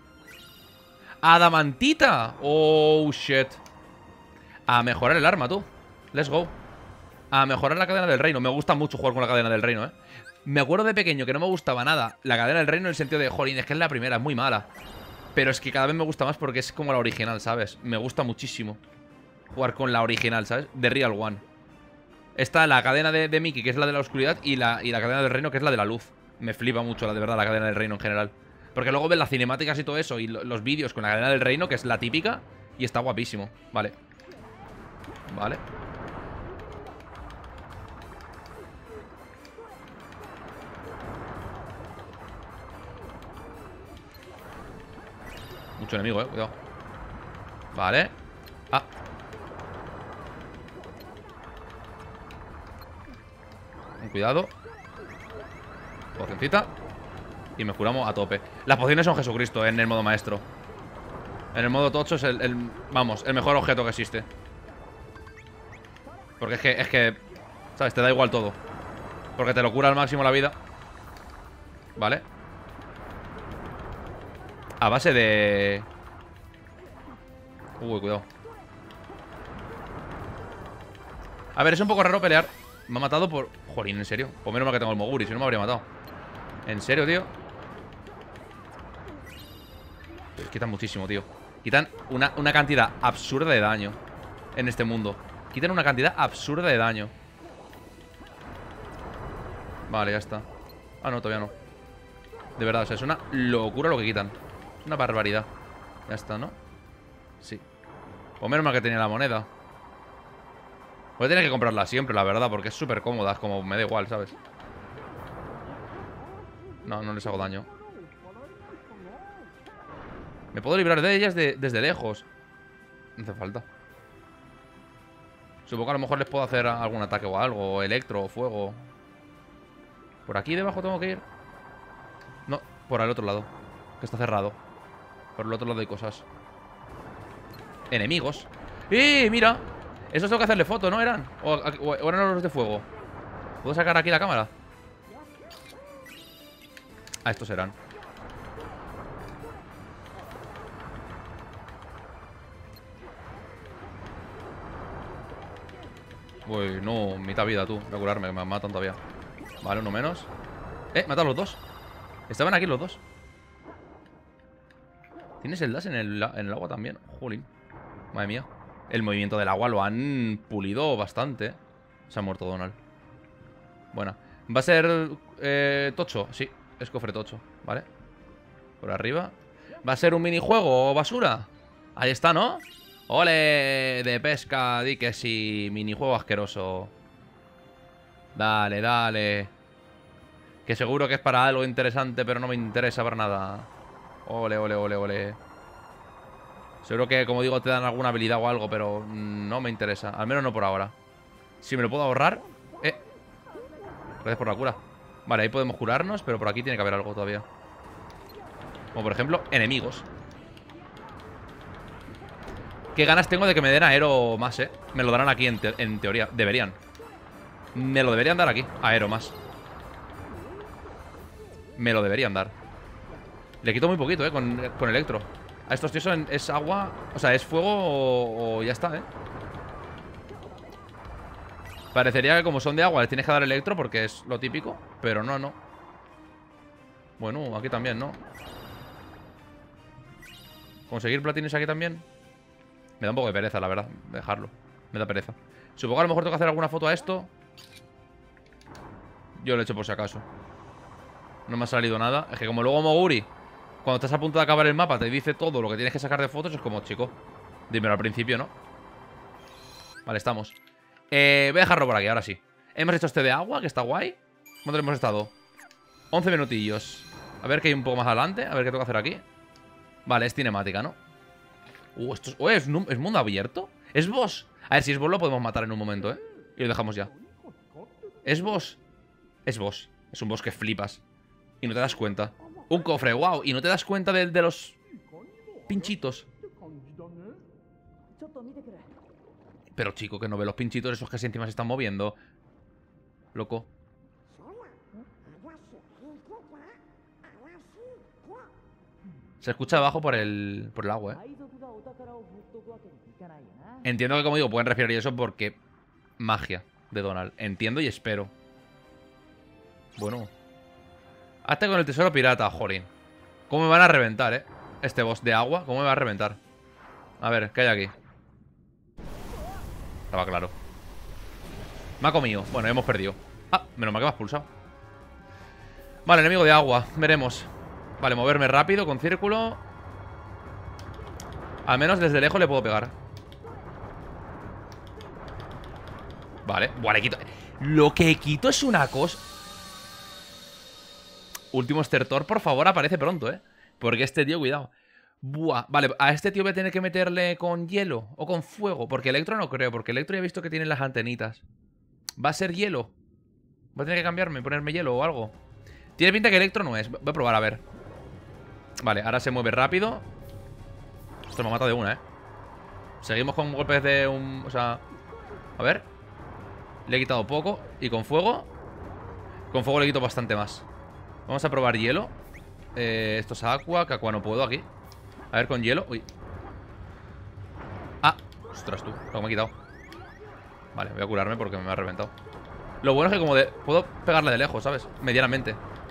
¡Adamantita! Oh, shit. A mejorar el arma, tú. Let's go. A mejorar la cadena del reino. Me gusta mucho jugar con la cadena del reino, eh. Me acuerdo de pequeño que no me gustaba nada la cadena del reino en el sentido de, jolín, es que es la primera, es muy mala. Pero es que cada vez me gusta más porque es como la original, ¿sabes? Me gusta muchísimo jugar con la original, ¿sabes? De Real One. Está la cadena de, de Mickey, que es la de la oscuridad, y la, y la cadena del reino, que es la de la luz. Me flipa mucho, la de verdad, la cadena del reino en general. Porque luego ves las cinemáticas y todo eso, y lo, los vídeos con la cadena del reino, que es la típica, y está guapísimo. Vale. Vale. Mucho enemigo, eh, cuidado. Vale. Ah. Con cuidado. Pocioncita. Y me curamos a tope. Las pociones son Jesucristo, eh, en el modo maestro. En el modo tocho es el, el... Vamos, el mejor objeto que existe. Porque es que, es que... ¿Sabes? Te da igual todo. Porque te lo cura al máximo la vida. Vale. A base de... Uy, cuidado. A ver, es un poco raro pelear. Me ha matado por... Jolín, ¿en serio? Pues menos mal que tengo el Moguri, si no me habría matado. ¿En serio, tío? Quitan muchísimo, tío. Quitan una, una cantidad absurda de daño en este mundo. Quitan una cantidad absurda de daño. Vale, ya está. Ah, no, todavía no. De verdad, o sea, es una locura lo que quitan. Es una barbaridad. Ya está, ¿no? Sí. O menos mal que tenía la moneda. Voy a tener que comprarla siempre, la verdad, porque es súper cómoda. Es como, me da igual, ¿sabes? No, no les hago daño. Me puedo librar de ellas de, desde lejos. No hace falta. Supongo que a lo mejor les puedo hacer algún ataque o algo. O electro o fuego. ¿Por aquí debajo tengo que ir? No, por el otro lado. Que está cerrado. Por el otro lado hay cosas. Enemigos. ¡Eh! Mira. Esos tengo que hacerle foto, ¿no? ¿Eran? O, o, o eran los de fuego. ¿Puedo sacar aquí la cámara? Ah, estos eran. Uy, no, mitad vida tú. Voy a curarme, que me matan todavía. Vale, uno menos. Eh, mata a los dos. Estaban aquí los dos. ¿Tienes el dash en el, en el agua también? Jolín. Madre mía. El movimiento del agua lo han pulido bastante. Se ha muerto Donald. Buena. ¿Va a ser eh, tocho? Sí, es cofre tocho. Vale. Por arriba. ¿Va a ser un minijuego o basura? Ahí está, ¿no? ¡Ole! De pesca, diques y minijuego asqueroso. Dale, dale. Que seguro que es para algo interesante, pero no me interesa para nada. Ole, ole, ole, ole. Seguro que, como digo, te dan alguna habilidad o algo, pero no me interesa. Al menos no por ahora. Si me lo puedo ahorrar. Eh. Gracias por la cura. Vale, ahí podemos curarnos, pero por aquí tiene que haber algo todavía. Como por ejemplo, enemigos. Qué ganas tengo de que me den aero más, eh. Me lo darán aquí en, te en teoría. Deberían. Me lo deberían dar aquí. Aero más. Me lo deberían dar. Le quito muy poquito, eh, con, con electro. A estos tíos son, es agua. O sea, es fuego o, o ya está, eh. Parecería que como son de agua les tienes que dar electro porque es lo típico. Pero no, no. Bueno, aquí también, ¿no? ¿Conseguir platines aquí también? Me da un poco de pereza, la verdad, dejarlo. Me da pereza. Supongo que a lo mejor tengo que hacer alguna foto a esto. Yo lo he hecho por si acaso. No me ha salido nada. Es que como luego Moguri, cuando estás a punto de acabar el mapa, te dice todo lo que tienes que sacar de fotos, es como, chico, dímelo al principio, ¿no? Vale, estamos. Eh, voy a dejarlo por aquí, ahora sí. Hemos hecho este de agua, que está guay. ¿Cuánto hemos estado? once minutillos. A ver qué hay un poco más adelante. A ver qué tengo que hacer aquí. Vale, es cinemática, ¿no? Uh, esto es... Oh, ¿es, ¿es mundo abierto? ¿Es boss? A ver, si es boss lo podemos matar en un momento, ¿eh? Y lo dejamos ya. ¿Es boss? Es boss. Es un boss que flipas. Y no te das cuenta. Un cofre, wow. Y no te das cuenta de, de los pinchitos. Pero chico, que no ve los pinchitos esos que encima se están moviendo. Loco. Se escucha abajo por el, por el agua, ¿eh? Entiendo que, como digo, pueden referir eso porque... Magia de Donald. Entiendo y espero. Bueno. Hazte con el tesoro pirata, jolín. ¿Cómo me van a reventar, eh? Este boss de agua, ¿cómo me va a reventar? A ver, ¿qué hay aquí? Estaba claro. Me ha comido. Bueno, hemos perdido. Ah, menos mal que me has pulsado. Vale, enemigo de agua. Veremos. Vale, moverme rápido con círculo. Al menos desde lejos le puedo pegar. Vale, buah, le quito. Lo que quito es una cosa. Último estertor, por favor, aparece pronto, eh. Porque este tío, cuidado. Buah, vale, a este tío voy a tener que meterle con hielo o con fuego. Porque electro no creo, porque electro ya he visto que tiene las antenitas. Va a ser hielo. Voy a tener que cambiarme, ponerme hielo o algo. Tiene pinta que electro no es. Voy a probar, a ver. Vale, ahora se mueve rápido. Esto me mata de una, eh. Seguimos con golpes de un... O sea... A ver. Le he quitado poco. Y con fuego... Con fuego le quito bastante más. Vamos a probar hielo. eh, Esto es agua, que agua no puedo aquí. A ver con hielo. Uy. Ah, ostras tú, lo que me he quitado. Vale, voy a curarme porque me ha reventado. Lo bueno es que como de... Puedo pegarle de lejos, ¿sabes? Medianamente.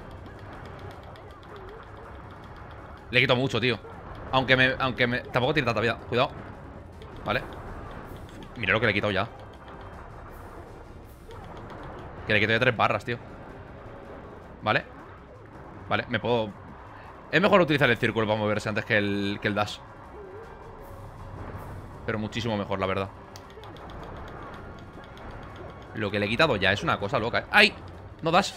Le quito mucho, tío. Aunque me... Aunque me... Tampoco tiene tanta vida. Cuidado. Vale. Mira lo que le he quitado ya. Que le quito ya tres barras, tío. Vale. Vale, me puedo... Es mejor utilizar el círculo para moverse antes que el, que el dash. Pero muchísimo mejor, la verdad. Lo que le he quitado ya es una cosa loca, ¿eh? ¡Ay! No dash.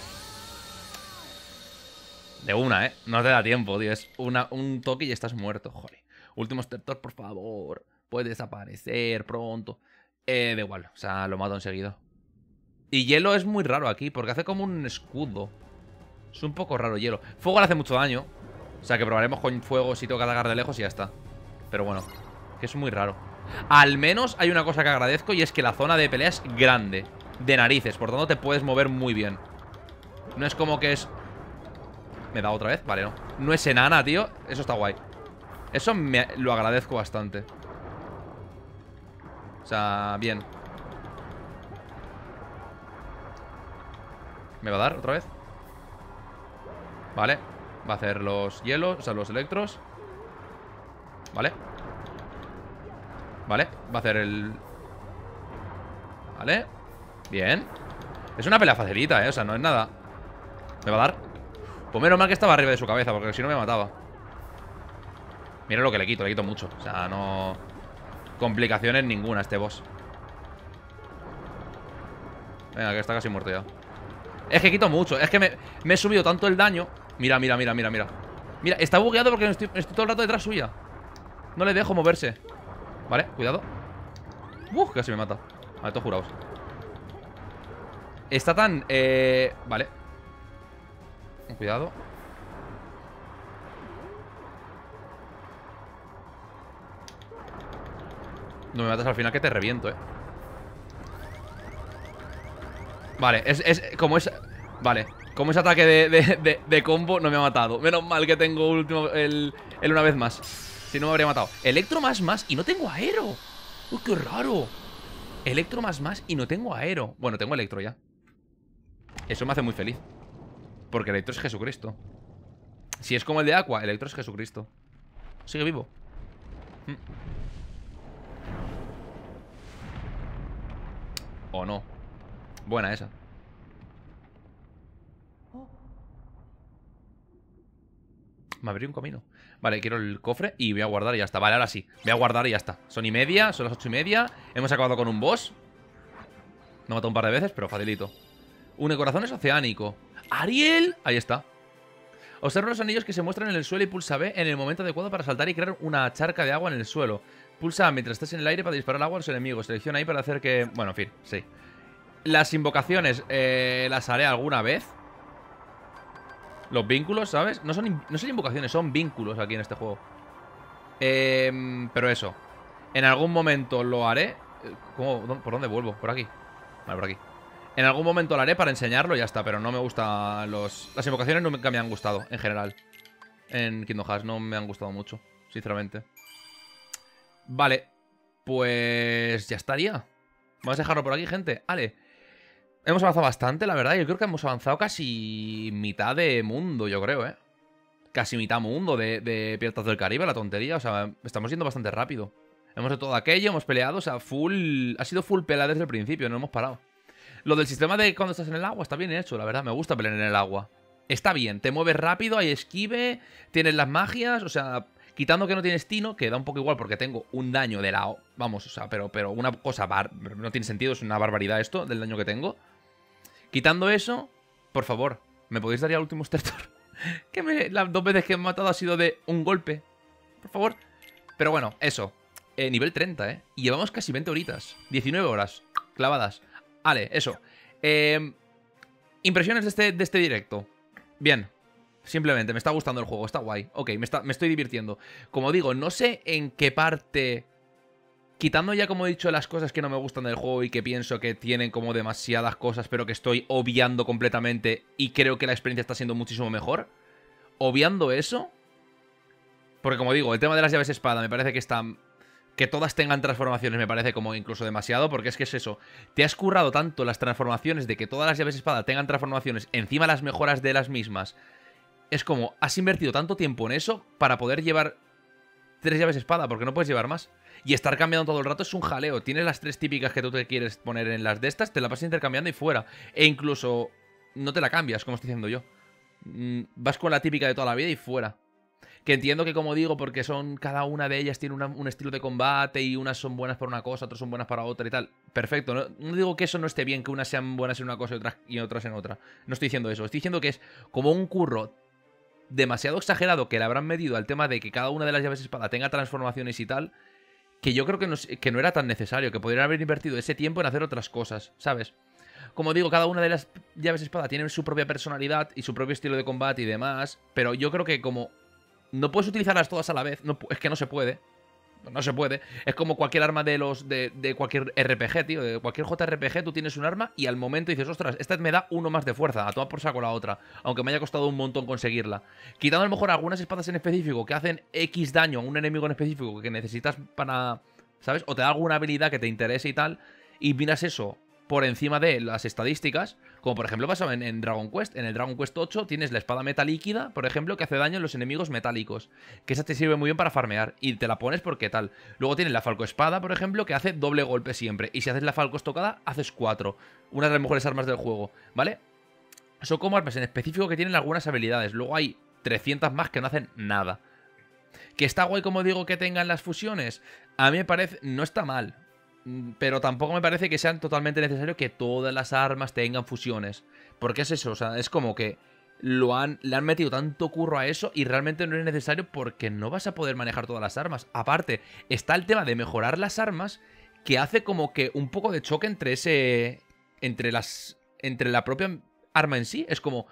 De una, ¿eh? No te da tiempo, tío. Es una, un toque y estás muerto, joder. Último estertor, por favor. Puede desaparecer pronto. Eh, da igual. O sea, lo mato enseguida. Y hielo es muy raro aquí, porque hace como un escudo. Es un poco raro hielo. Fuego le hace mucho daño. O sea que probaremos con fuego si tengo que atacar de lejos y ya está. Pero bueno, que es muy raro. Al menos hay una cosa que agradezco y es que la zona de pelea es grande. De narices, por tanto te puedes mover muy bien. No es como que es... ¿Me da otra vez? Vale, no. No es enana, tío. Eso está guay. Eso me lo agradezco bastante. O sea, bien. ¿Me va a dar otra vez? Vale. Va a hacer los hielos, o sea, los electros. Vale. Vale, va a hacer el... Vale. Bien. Es una pelea facilita, eh, o sea, no es nada. ¿Me va a dar? Pues menos mal que estaba arriba de su cabeza, porque si no me mataba. Mira lo que le quito, le quito mucho. O sea, no... Complicaciones ninguna este boss. Venga, que está casi muerto ya. Es que quito mucho, es que me, me he subido tanto el daño. Mira, mira, mira, mira, mira. Mira, está bugueado porque estoy, estoy todo el rato detrás suya. No le dejo moverse. Vale, cuidado. Uf, casi me mata. Vale, todos jurados. Está tan... Eh... Vale. Cuidado. No me matas al final que te reviento, eh. Vale, es, es como es... Vale, como ese ataque de, de, de, de combo no me ha matado. Menos mal que tengo último el, el una vez más. Si no me habría matado. Electro más más y no tengo aero. Uy, qué raro. Electro más más y no tengo aero. Bueno, tengo electro ya. Eso me hace muy feliz. Porque electro es Jesucristo. Si es como el de Aqua, electro es Jesucristo. Sigue vivo. mm. O no. Buena esa. Me abrí un camino. Vale, quiero el cofre y voy a guardar y ya está. Vale, ahora sí, voy a guardar y ya está. Son y media, son las ocho y media. Hemos acabado con un boss. Me ha matado un par de veces, pero facilito. Une corazones oceánico. ¡Ariel! Ahí está. Observa los anillos que se muestran en el suelo y pulsa B en el momento adecuado para saltar y crear una charca de agua en el suelo. Pulsa A mientras estés en el aire para disparar agua a los enemigos. Selecciona ahí para hacer que... Bueno, en fin, sí. Las invocaciones eh, las haré alguna vez. Los vínculos, ¿sabes? No son, no son invocaciones, son vínculos aquí en este juego. Eh, pero eso. En algún momento lo haré. ¿Cómo? ¿Por dónde vuelvo? Por aquí. Vale, por aquí. En algún momento lo haré para enseñarlo y ya está. Pero no me gustan los... Las invocaciones nunca me han gustado, en general. En Kingdom Hearts no me han gustado mucho, sinceramente. Vale. Pues ya estaría. Vamos a dejarlo por aquí, gente. Vale. Hemos avanzado bastante, la verdad. Yo creo que hemos avanzado casi mitad de mundo, yo creo, ¿eh? Casi mitad mundo de, de Piratas del Caribe, la tontería. O sea, estamos yendo bastante rápido. Hemos hecho todo aquello, hemos peleado, o sea, full... Ha sido full pelea desde el principio, no hemos parado. Lo del sistema de cuando estás en el agua está bien hecho, la verdad. Me gusta pelear en el agua. Está bien, te mueves rápido, hay esquive, tienes las magias, o sea... Quitando que no tienes tino, que da un poco igual porque tengo un daño de la... Vamos, o sea, pero, pero una cosa... Bar... No tiene sentido, es una barbaridad esto, del daño que tengo. Quitando eso, por favor, ¿me podéis dar ya el último Stertor? Que me, las dos veces que he matado ha sido de un golpe. Por favor. Pero bueno, eso. Eh, nivel treinta, ¿eh? Y llevamos casi veinte horitas. diecinueve horas clavadas. Vale, eso. Eh, impresiones de este, de este directo. Bien. Simplemente, me está gustando el juego, está guay. Ok, me, está, me estoy divirtiendo. Como digo, no sé en qué parte... Quitando ya, como he dicho, las cosas que no me gustan del juego y que pienso que tienen como demasiadas cosas, pero que estoy obviando completamente y creo que la experiencia está siendo muchísimo mejor. Obviando eso... Porque como digo, el tema de las llaves espada me parece que está... Que todas tengan transformaciones me parece como incluso demasiado, porque es que es eso. Te has currado tanto las transformaciones de que todas las llaves espada tengan transformaciones encima las mejoras de las mismas... Es como, has invertido tanto tiempo en eso para poder llevar tres llaves espada, porque no puedes llevar más. Y estar cambiando todo el rato es un jaleo. Tienes las tres típicas que tú te quieres poner en las de estas, te la vas intercambiando y fuera. E incluso no te la cambias, como estoy diciendo yo. Mm, vas con la típica de toda la vida y fuera. Que entiendo que, como digo, porque son cada una de ellas tiene una, un estilo de combate y unas son buenas para una cosa, otras son buenas para otra y tal. Perfecto, no, no digo que eso no esté bien, que unas sean buenas en una cosa y otras, y otras en otra. No estoy diciendo eso, estoy diciendo que es como un curro demasiado exagerado que le habrán medido al tema de que cada una de las llaves espada tenga transformaciones y tal, que yo creo que no, que no era tan necesario, que podrían haber invertido ese tiempo en hacer otras cosas, ¿sabes? Como digo, cada una de las llaves espada tiene su propia personalidad y su propio estilo de combate y demás, pero yo creo que como no puedes utilizarlas todas a la vez, no, es que no se puede. No se puede. Es como cualquier arma de los de, de cualquier R P G, tío. De cualquier J R P G tú tienes un arma y al momento dices, ostras, esta me da uno más de fuerza. A tomar por saco la otra. Aunque me haya costado un montón conseguirla. Quitando a lo mejor algunas espadas en específico que hacen X daño a un enemigo en específico que necesitas para... ¿Sabes? O te da alguna habilidad que te interese y tal. Y miras eso por encima de las estadísticas. Como por ejemplo pasa en, en Dragon Quest. En el Dragon Quest ocho tienes la espada meta líquida, por ejemplo, que hace daño a los enemigos metálicos. Que esa te sirve muy bien para farmear. Y te la pones porque tal. Luego tienes la Falco Espada, por ejemplo, que hace doble golpe siempre. Y si haces la Falco Estocada, haces cuatro. Una de las mejores armas del juego, ¿vale? Son como armas en específico que tienen algunas habilidades. Luego hay trescientas más que no hacen nada. Que está guay, como digo, que tengan las fusiones. A mí me parece... No está mal. Pero tampoco me parece que sea totalmente necesario que todas las armas tengan fusiones. Porque es eso, o sea, es como que lo han, le han metido tanto curro a eso y realmente no es necesario porque no vas a poder manejar todas las armas. Aparte, está el tema de mejorar las armas que hace como que un poco de choque entre ese... Entre las... Entre la propia arma en sí. Es como...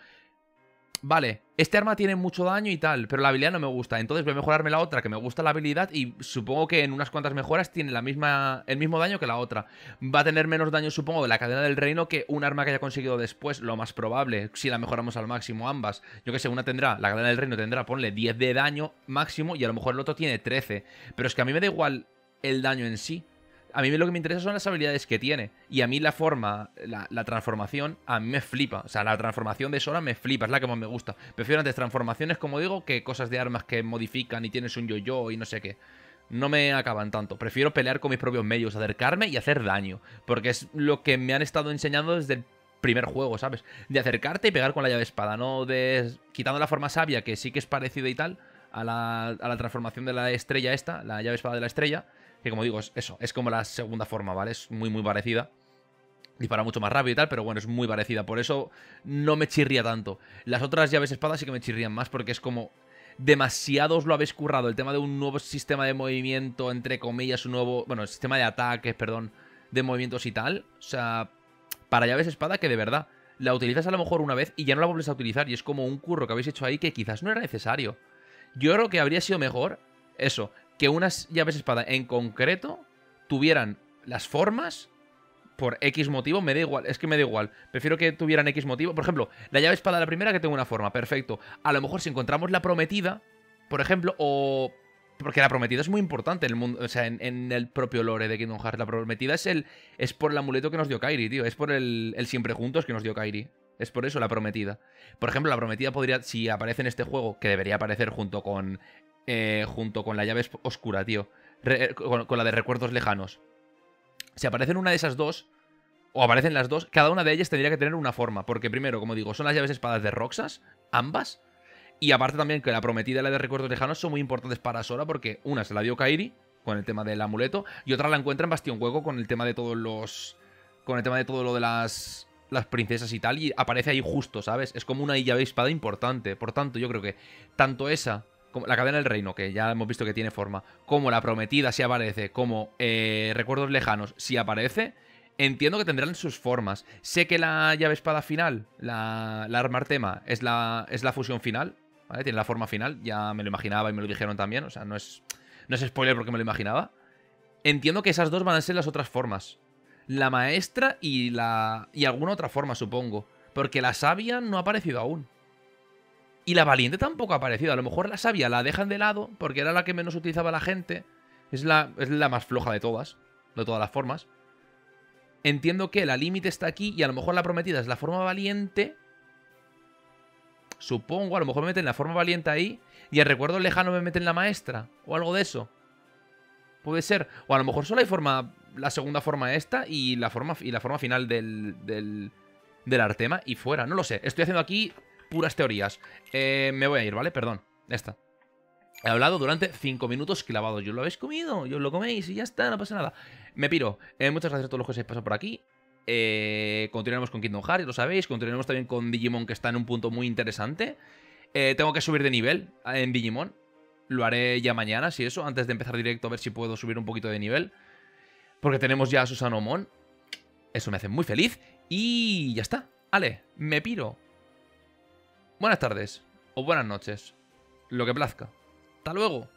Vale, este arma tiene mucho daño y tal, pero la habilidad no me gusta. Entonces voy a mejorarme la otra, que me gusta la habilidad. Y supongo que en unas cuantas mejoras tiene la misma, el mismo daño que la otra. Va a tener menos daño, supongo, de la cadena del reino que un arma que haya conseguido después. Lo más probable, si la mejoramos al máximo ambas. Yo que sé, una tendrá, la cadena del reino tendrá, ponle diez de daño máximo. Y a lo mejor el otro tiene trece. Pero es que a mí me da igual el daño en sí. A mí lo que me interesa son las habilidades que tiene. Y a mí la forma, la, la transformación, a mí me flipa. O sea, la transformación de Sora me flipa, es la que más me gusta. Prefiero antes transformaciones, como digo, que cosas de armas que modifican y tienes un yo-yo y no sé qué. No me acaban tanto. Prefiero pelear con mis propios medios, acercarme y hacer daño. Porque es lo que me han estado enseñando desde el primer juego, ¿sabes? De acercarte y pegar con la llave espada, no de... Quitando la forma sabia, que sí que es parecida y tal, a la, a la transformación de la estrella esta, la llave espada de la estrella, que como digo, es eso, es como la segunda forma, ¿vale? Es muy, muy parecida. Dispara mucho más rápido y tal, pero bueno, es muy parecida. Por eso no me chirría tanto. Las otras llaves espadas sí que me chirrían más, porque es como... Demasiado os lo habéis currado. El tema de un nuevo sistema de movimiento, entre comillas, un nuevo... Bueno, el sistema de ataques, perdón, de movimientos y tal. O sea, para llaves espada que de verdad la utilizas a lo mejor una vez y ya no la vuelves a utilizar. Y es como un curro que habéis hecho ahí que quizás no era necesario. Yo creo que habría sido mejor eso, que unas llaves espada en concreto tuvieran las formas... Por X motivo, me da igual, es que me da igual. Prefiero que tuvieran X motivo. Por ejemplo, la llave espada, la primera, que tengo una forma, perfecto. A lo mejor si encontramos la prometida, por ejemplo, o... Porque la prometida es muy importante en el mundo, o sea, en, en el propio lore de Kingdom Hearts. La prometida es el es por el amuleto que nos dio Kairi, tío. Es por el, el siempre juntos que nos dio Kairi. Es por eso la prometida. Por ejemplo, la prometida podría, si aparece en este juego, que debería aparecer junto con... Eh, junto con la llave oscura, tío. Re, con, con la de recuerdos lejanos. Si aparecen una de esas dos, o aparecen las dos, cada una de ellas tendría que tener una forma. Porque primero, como digo, son las llaves espadas de Roxas, ambas. Y aparte también que la prometida y la de recuerdos lejanos son muy importantes para Sora, porque una se la dio Kairi, con el tema del amuleto, y otra la encuentra en Bastión Hueco con el tema de todos los... Con el tema de todo lo de las... Las princesas y tal, y aparece ahí justo, ¿sabes? Es como una llave espada importante. Por tanto, yo creo que tanto esa... Como la cadena del reino, que ya hemos visto que tiene forma, como la prometida si aparece, como eh, recuerdos lejanos si aparece, entiendo que tendrán sus formas. Sé que la llave espada final, la, la arma Artema, es la, es la fusión final, ¿vale? Tiene la forma final, ya me lo imaginaba y me lo dijeron también, o sea, no es, no es spoiler porque me lo imaginaba. Entiendo que esas dos van a ser las otras formas. La maestra y la y alguna otra forma, supongo. Porque la sabia no ha aparecido aún. Y la valiente tampoco ha aparecido. A lo mejor la sabia la dejan de lado porque era la que menos utilizaba la gente. Es la, es la más floja de todas. De todas las formas. Entiendo que la límite está aquí y a lo mejor la prometida es la forma valiente. Supongo, a lo mejor me meten la forma valiente ahí y el recuerdo lejano me meten la maestra. O algo de eso. Puede ser. O a lo mejor solo hay forma... La segunda forma esta y la forma, y la forma final del, del, del Artema y fuera. No lo sé. Estoy haciendo aquí... Puras teorías. Eh, me voy a ir, ¿vale? Perdón. Ya está. He hablado durante cinco minutos clavados. ¿Yo lo habéis comido? ¿Yo lo coméis? Y ya está, no pasa nada. Me piro. Eh, muchas gracias a todos los que os habéis pasado por aquí. Eh, continuaremos con Kingdom Hearts, lo sabéis. Continuaremos también con Digimon, que está en un punto muy interesante. Eh, tengo que subir de nivel en Digimon. Lo haré ya mañana, si eso. Antes de empezar directo, a ver si puedo subir un poquito de nivel. Porque tenemos ya a Susanomon. Eso me hace muy feliz. Y ya está. Ale, me piro. Buenas tardes, o buenas noches, lo que plazca. Hasta luego.